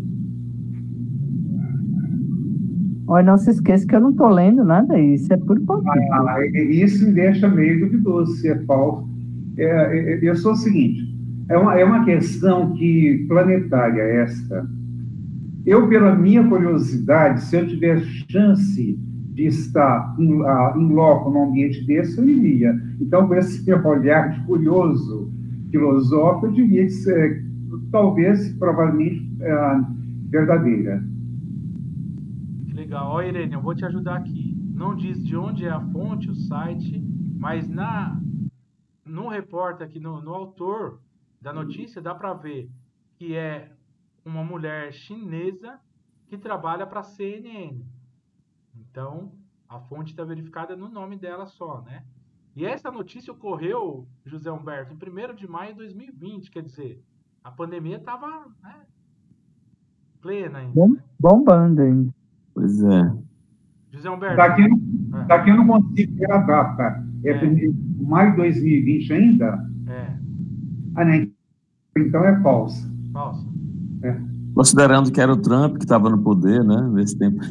Olha, não se esqueça que eu não estou lendo nada, isso é por palpite. Ah, isso me deixa meio duvidoso se é falso. É, é, eu sou o seguinte, é uma, é uma questão que, planetária esta, eu, pela minha curiosidade, se eu tivesse chance de estar em, uh, em loco num ambiente desse, eu iria. Então, com esse meu olhar de curioso filosófico, eu diria que é, talvez, provavelmente, é, verdadeira. Legal. Ó, Irene, eu vou te ajudar aqui. Não diz de onde é a fonte, o site, mas na, no repórter aqui, no, no autor da notícia, dá para ver que é uma mulher chinesa que trabalha para a C N N. Então, a fonte está verificada no nome dela só, né? E essa notícia ocorreu, José Humberto, em primeiro de maio de dois mil e vinte, quer dizer, a pandemia estava, né, plena ainda. Bom, bombando ainda. Pois é. José Humberto. Daqui, é. daqui eu não consigo ver a data. É, é. maio de dois mil e vinte ainda? É. Ah, não. Então é falsa. Falsa. É. Considerando que era o Trump que estava no poder, né, nesse tempo,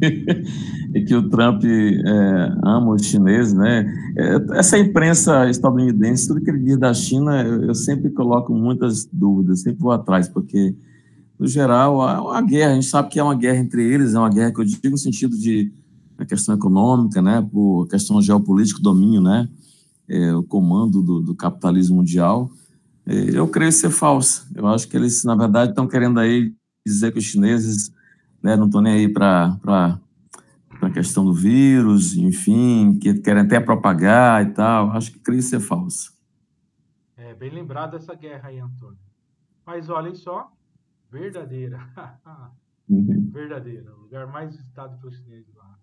e que o Trump é, ama os chineses, né, é, essa imprensa estadunidense, tudo que ele diz da China, eu, eu sempre coloco muitas dúvidas, sempre vou atrás, porque, no geral, há uma guerra, a gente sabe que é uma guerra entre eles, é uma guerra que eu digo no sentido de a questão econômica, né, por questão geopolítica, domínio, né, é, o comando do, do capitalismo mundial. Eu creio ser falsa. Eu acho que eles, na verdade, estão querendo aí dizer que os chineses, né, não estão nem aí para a questão do vírus, enfim, que querem até propagar e tal. Acho que creio ser falsa. É, bem lembrado essa guerra aí, Antônio. Mas olhem só, verdadeira. Uhum. Verdadeira. O lugar mais visitado pelos chineses lá.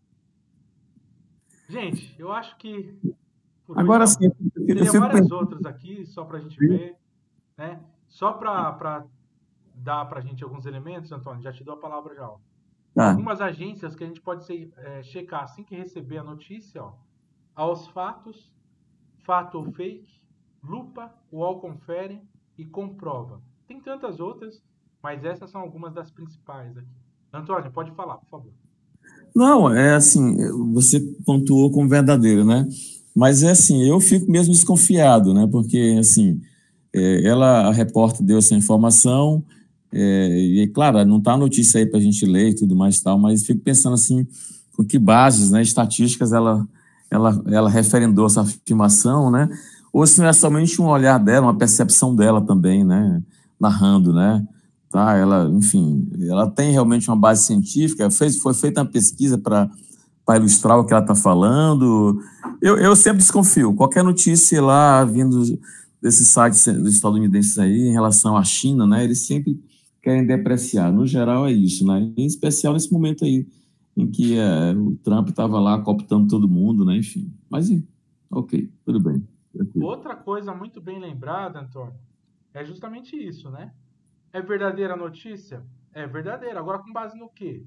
Gente, eu acho que... Agora sim, teria várias outras aqui, só para a gente ver. Né? Só para dar para a gente alguns elementos, Antônio, já te dou a palavra já. Ó. Ah. Algumas agências que a gente pode ser, é, checar assim que receber a notícia, ó, aos fatos, fato ou fake, lupa, o UOL confere e comprova. Tem tantas outras, mas essas são algumas das principais aqui. Antônio, pode falar, por favor. Não, é assim, você pontuou como verdadeiro, né? Mas é assim, eu fico mesmo desconfiado, né? Porque, assim, é, ela, a repórter deu essa informação, é, e, claro, não está a notícia aí para a gente ler e tudo mais e tal, mas fico pensando, assim, com que bases, né, estatísticas ela, ela, ela referendou essa afirmação, né? Ou se não é somente um olhar dela, uma percepção dela também, né? Narrando, né? Tá, ela, enfim, ela tem realmente uma base científica, fez, foi feita uma pesquisa para para ilustrar o que ela está falando. Eu, eu sempre desconfio. Qualquer notícia lá vindo desses sites estadunidenses aí em relação à China, né, eles sempre querem depreciar. No geral é isso, né? Em especial nesse momento aí em que é, o Trump estava lá cooptando todo mundo, né? Enfim. Mas, ok, tudo bem. Tranquilo. Outra coisa muito bem lembrada, Antônio, é justamente isso, né? É verdadeira a notícia? É verdadeira. Agora, com base no quê?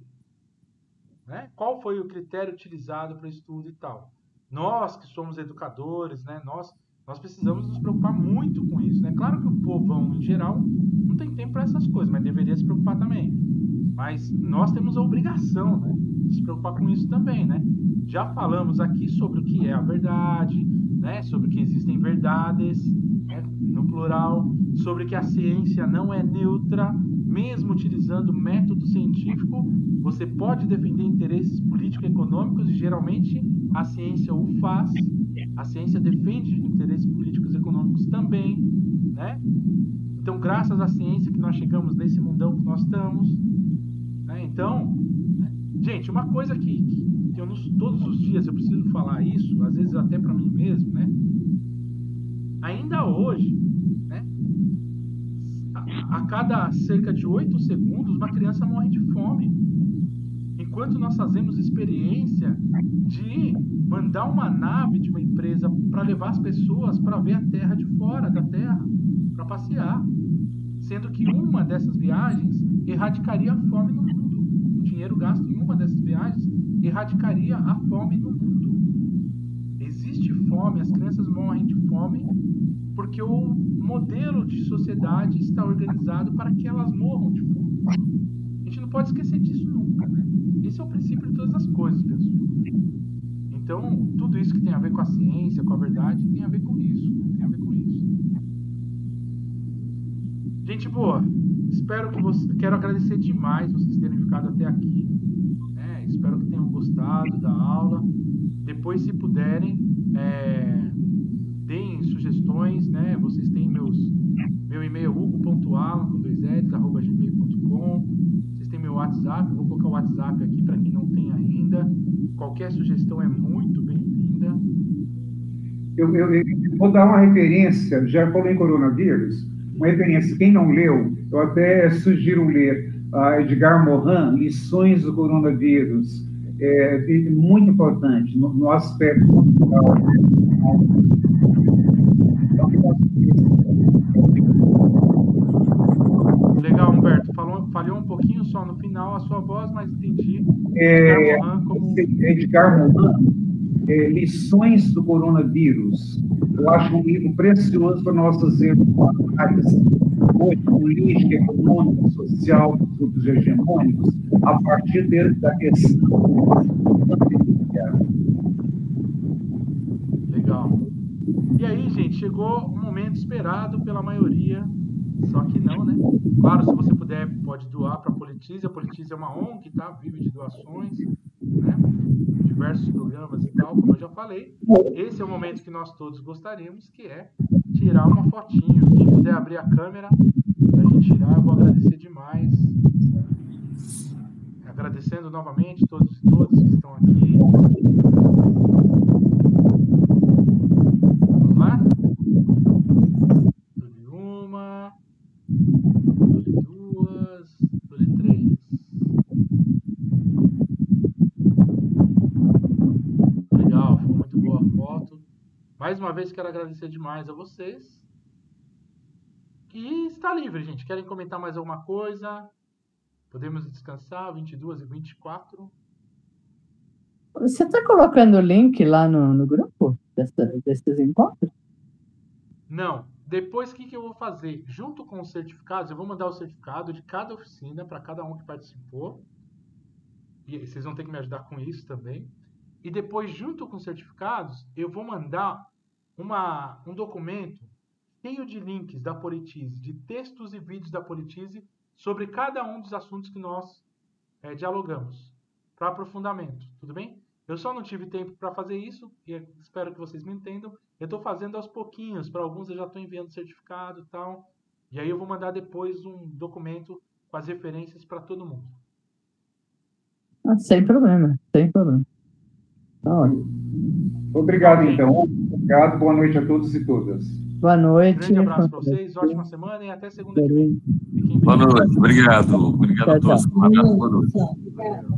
Né? Qual foi o critério utilizado para o estudo e tal? Nós, que somos educadores, né? nós, nós precisamos nos preocupar muito com isso. Né? Claro que o povão, em geral, não tem tempo para essas coisas, mas deveria se preocupar também. Mas nós temos a obrigação, né, de se preocupar com isso também. Né? Já falamos aqui sobre o que é a verdade, né? Sobre que existem verdades, né? No plural, sobre que a ciência não é neutra, mesmo utilizando método científico, você pode defender interesses político-econômicos e geralmente a ciência o faz. A ciência defende interesses políticos e econômicos também, né? Então, graças à ciência que nós chegamos nesse mundão que nós estamos, né? Então, né? Gente, uma coisa que, que eu, todos os dias eu preciso falar isso, às vezes até para mim mesmo, né? Ainda hoje, né? A, a cada cerca de oito segundos, uma criança morre de fome. Enquanto nós fazemos experiência de mandar uma nave de uma empresa para levar as pessoas para ver a Terra de fora da Terra, para passear. Sendo que uma dessas viagens erradicaria a fome no mundo. O dinheiro gasto em uma dessas viagens erradicaria a fome no mundo. Existe fome, as crianças morrem de fome porque o modelo de sociedade está organizado para que elas morram de fome. A gente não pode esquecer disso nunca, né? Esse é o princípio de todas as coisas, pessoal. Então, tudo isso que tem a ver com a ciência, com a verdade, tem a ver com isso. Tem a ver com isso. Gente boa, espero que vocês... Quero agradecer demais vocês terem ficado até aqui. Né? Espero que tenham gostado da aula. Depois, se puderem, é... deem sugestões, né? Vocês têm meus... meu e-mail hugo ponto alan com dois l's, arroba gmail ponto com. Vocês têm meu WhatsApp, eu vou colocar o WhatsApp aqui para quem não tem ainda. Qualquer sugestão é muito bem-vinda. Eu, eu, eu vou dar uma referência, já falei em coronavírus, uma referência, quem não leu, eu até sugiro ler a Edgar Morin, Lições do Coronavírus, é, muito importante, no, no aspecto cultural. Legal, Humberto, falou, falhou um pouquinho só no final a sua voz, mas entendi. É, Edgar Morin, como... Edgar Morin, é, Lições do Coronavírus, Eu acho um livro precioso para nossos erros áreas hoje, política, econômica, social, dos grupos hegemônicos, a partir de, da questão da pandemia. Legal. E aí, gente, chegou um momento esperado pela maioria, só que não, né? Claro, se você puder, pode doar para a Politize. A Politize é uma O N G, tá? Vive de doações, né? Diversos programas e tal, como eu já falei. Esse é o momento que nós todos gostaríamos, que é tirar uma fotinha. Quem puder abrir a câmera para a gente tirar, eu vou agradecer demais. Agradecendo novamente todos e todas que estão aqui. Vamos lá? Dou-lhe uma, dou-lhe duas, dou-lhe três. Legal, ficou muito boa a foto. Mais uma vez quero agradecer demais a vocês. E está livre, gente. Querem comentar mais alguma coisa? Podemos descansar, vinte e duas e vinte e quatro. Você está colocando o link lá no, no grupo dessa, desses encontros? Não. Depois, o que, que eu vou fazer? Junto com os certificados, eu vou mandar o certificado de cada oficina para cada um que participou. E vocês vão ter que me ajudar com isso também. E depois, junto com os certificados, eu vou mandar uma, um documento cheio de links da Politize, de textos e vídeos da Politize, sobre cada um dos assuntos que nós é, dialogamos, para aprofundamento, tudo bem? Eu só não tive tempo para fazer isso, e espero que vocês me entendam. Eu estou fazendo aos pouquinhos, para alguns eu já estou enviando certificado e tal, e aí eu vou mandar depois um documento com as referências para todo mundo. Ah, sem problema, sem problema. Tá ótimo. Obrigado, então. Obrigado, boa noite a todos e todas. Boa noite. Um grande abraço para vocês, ótima semana e até segunda que vem. Boa noite, obrigado. Obrigado a todos. Um abraço, boa noite.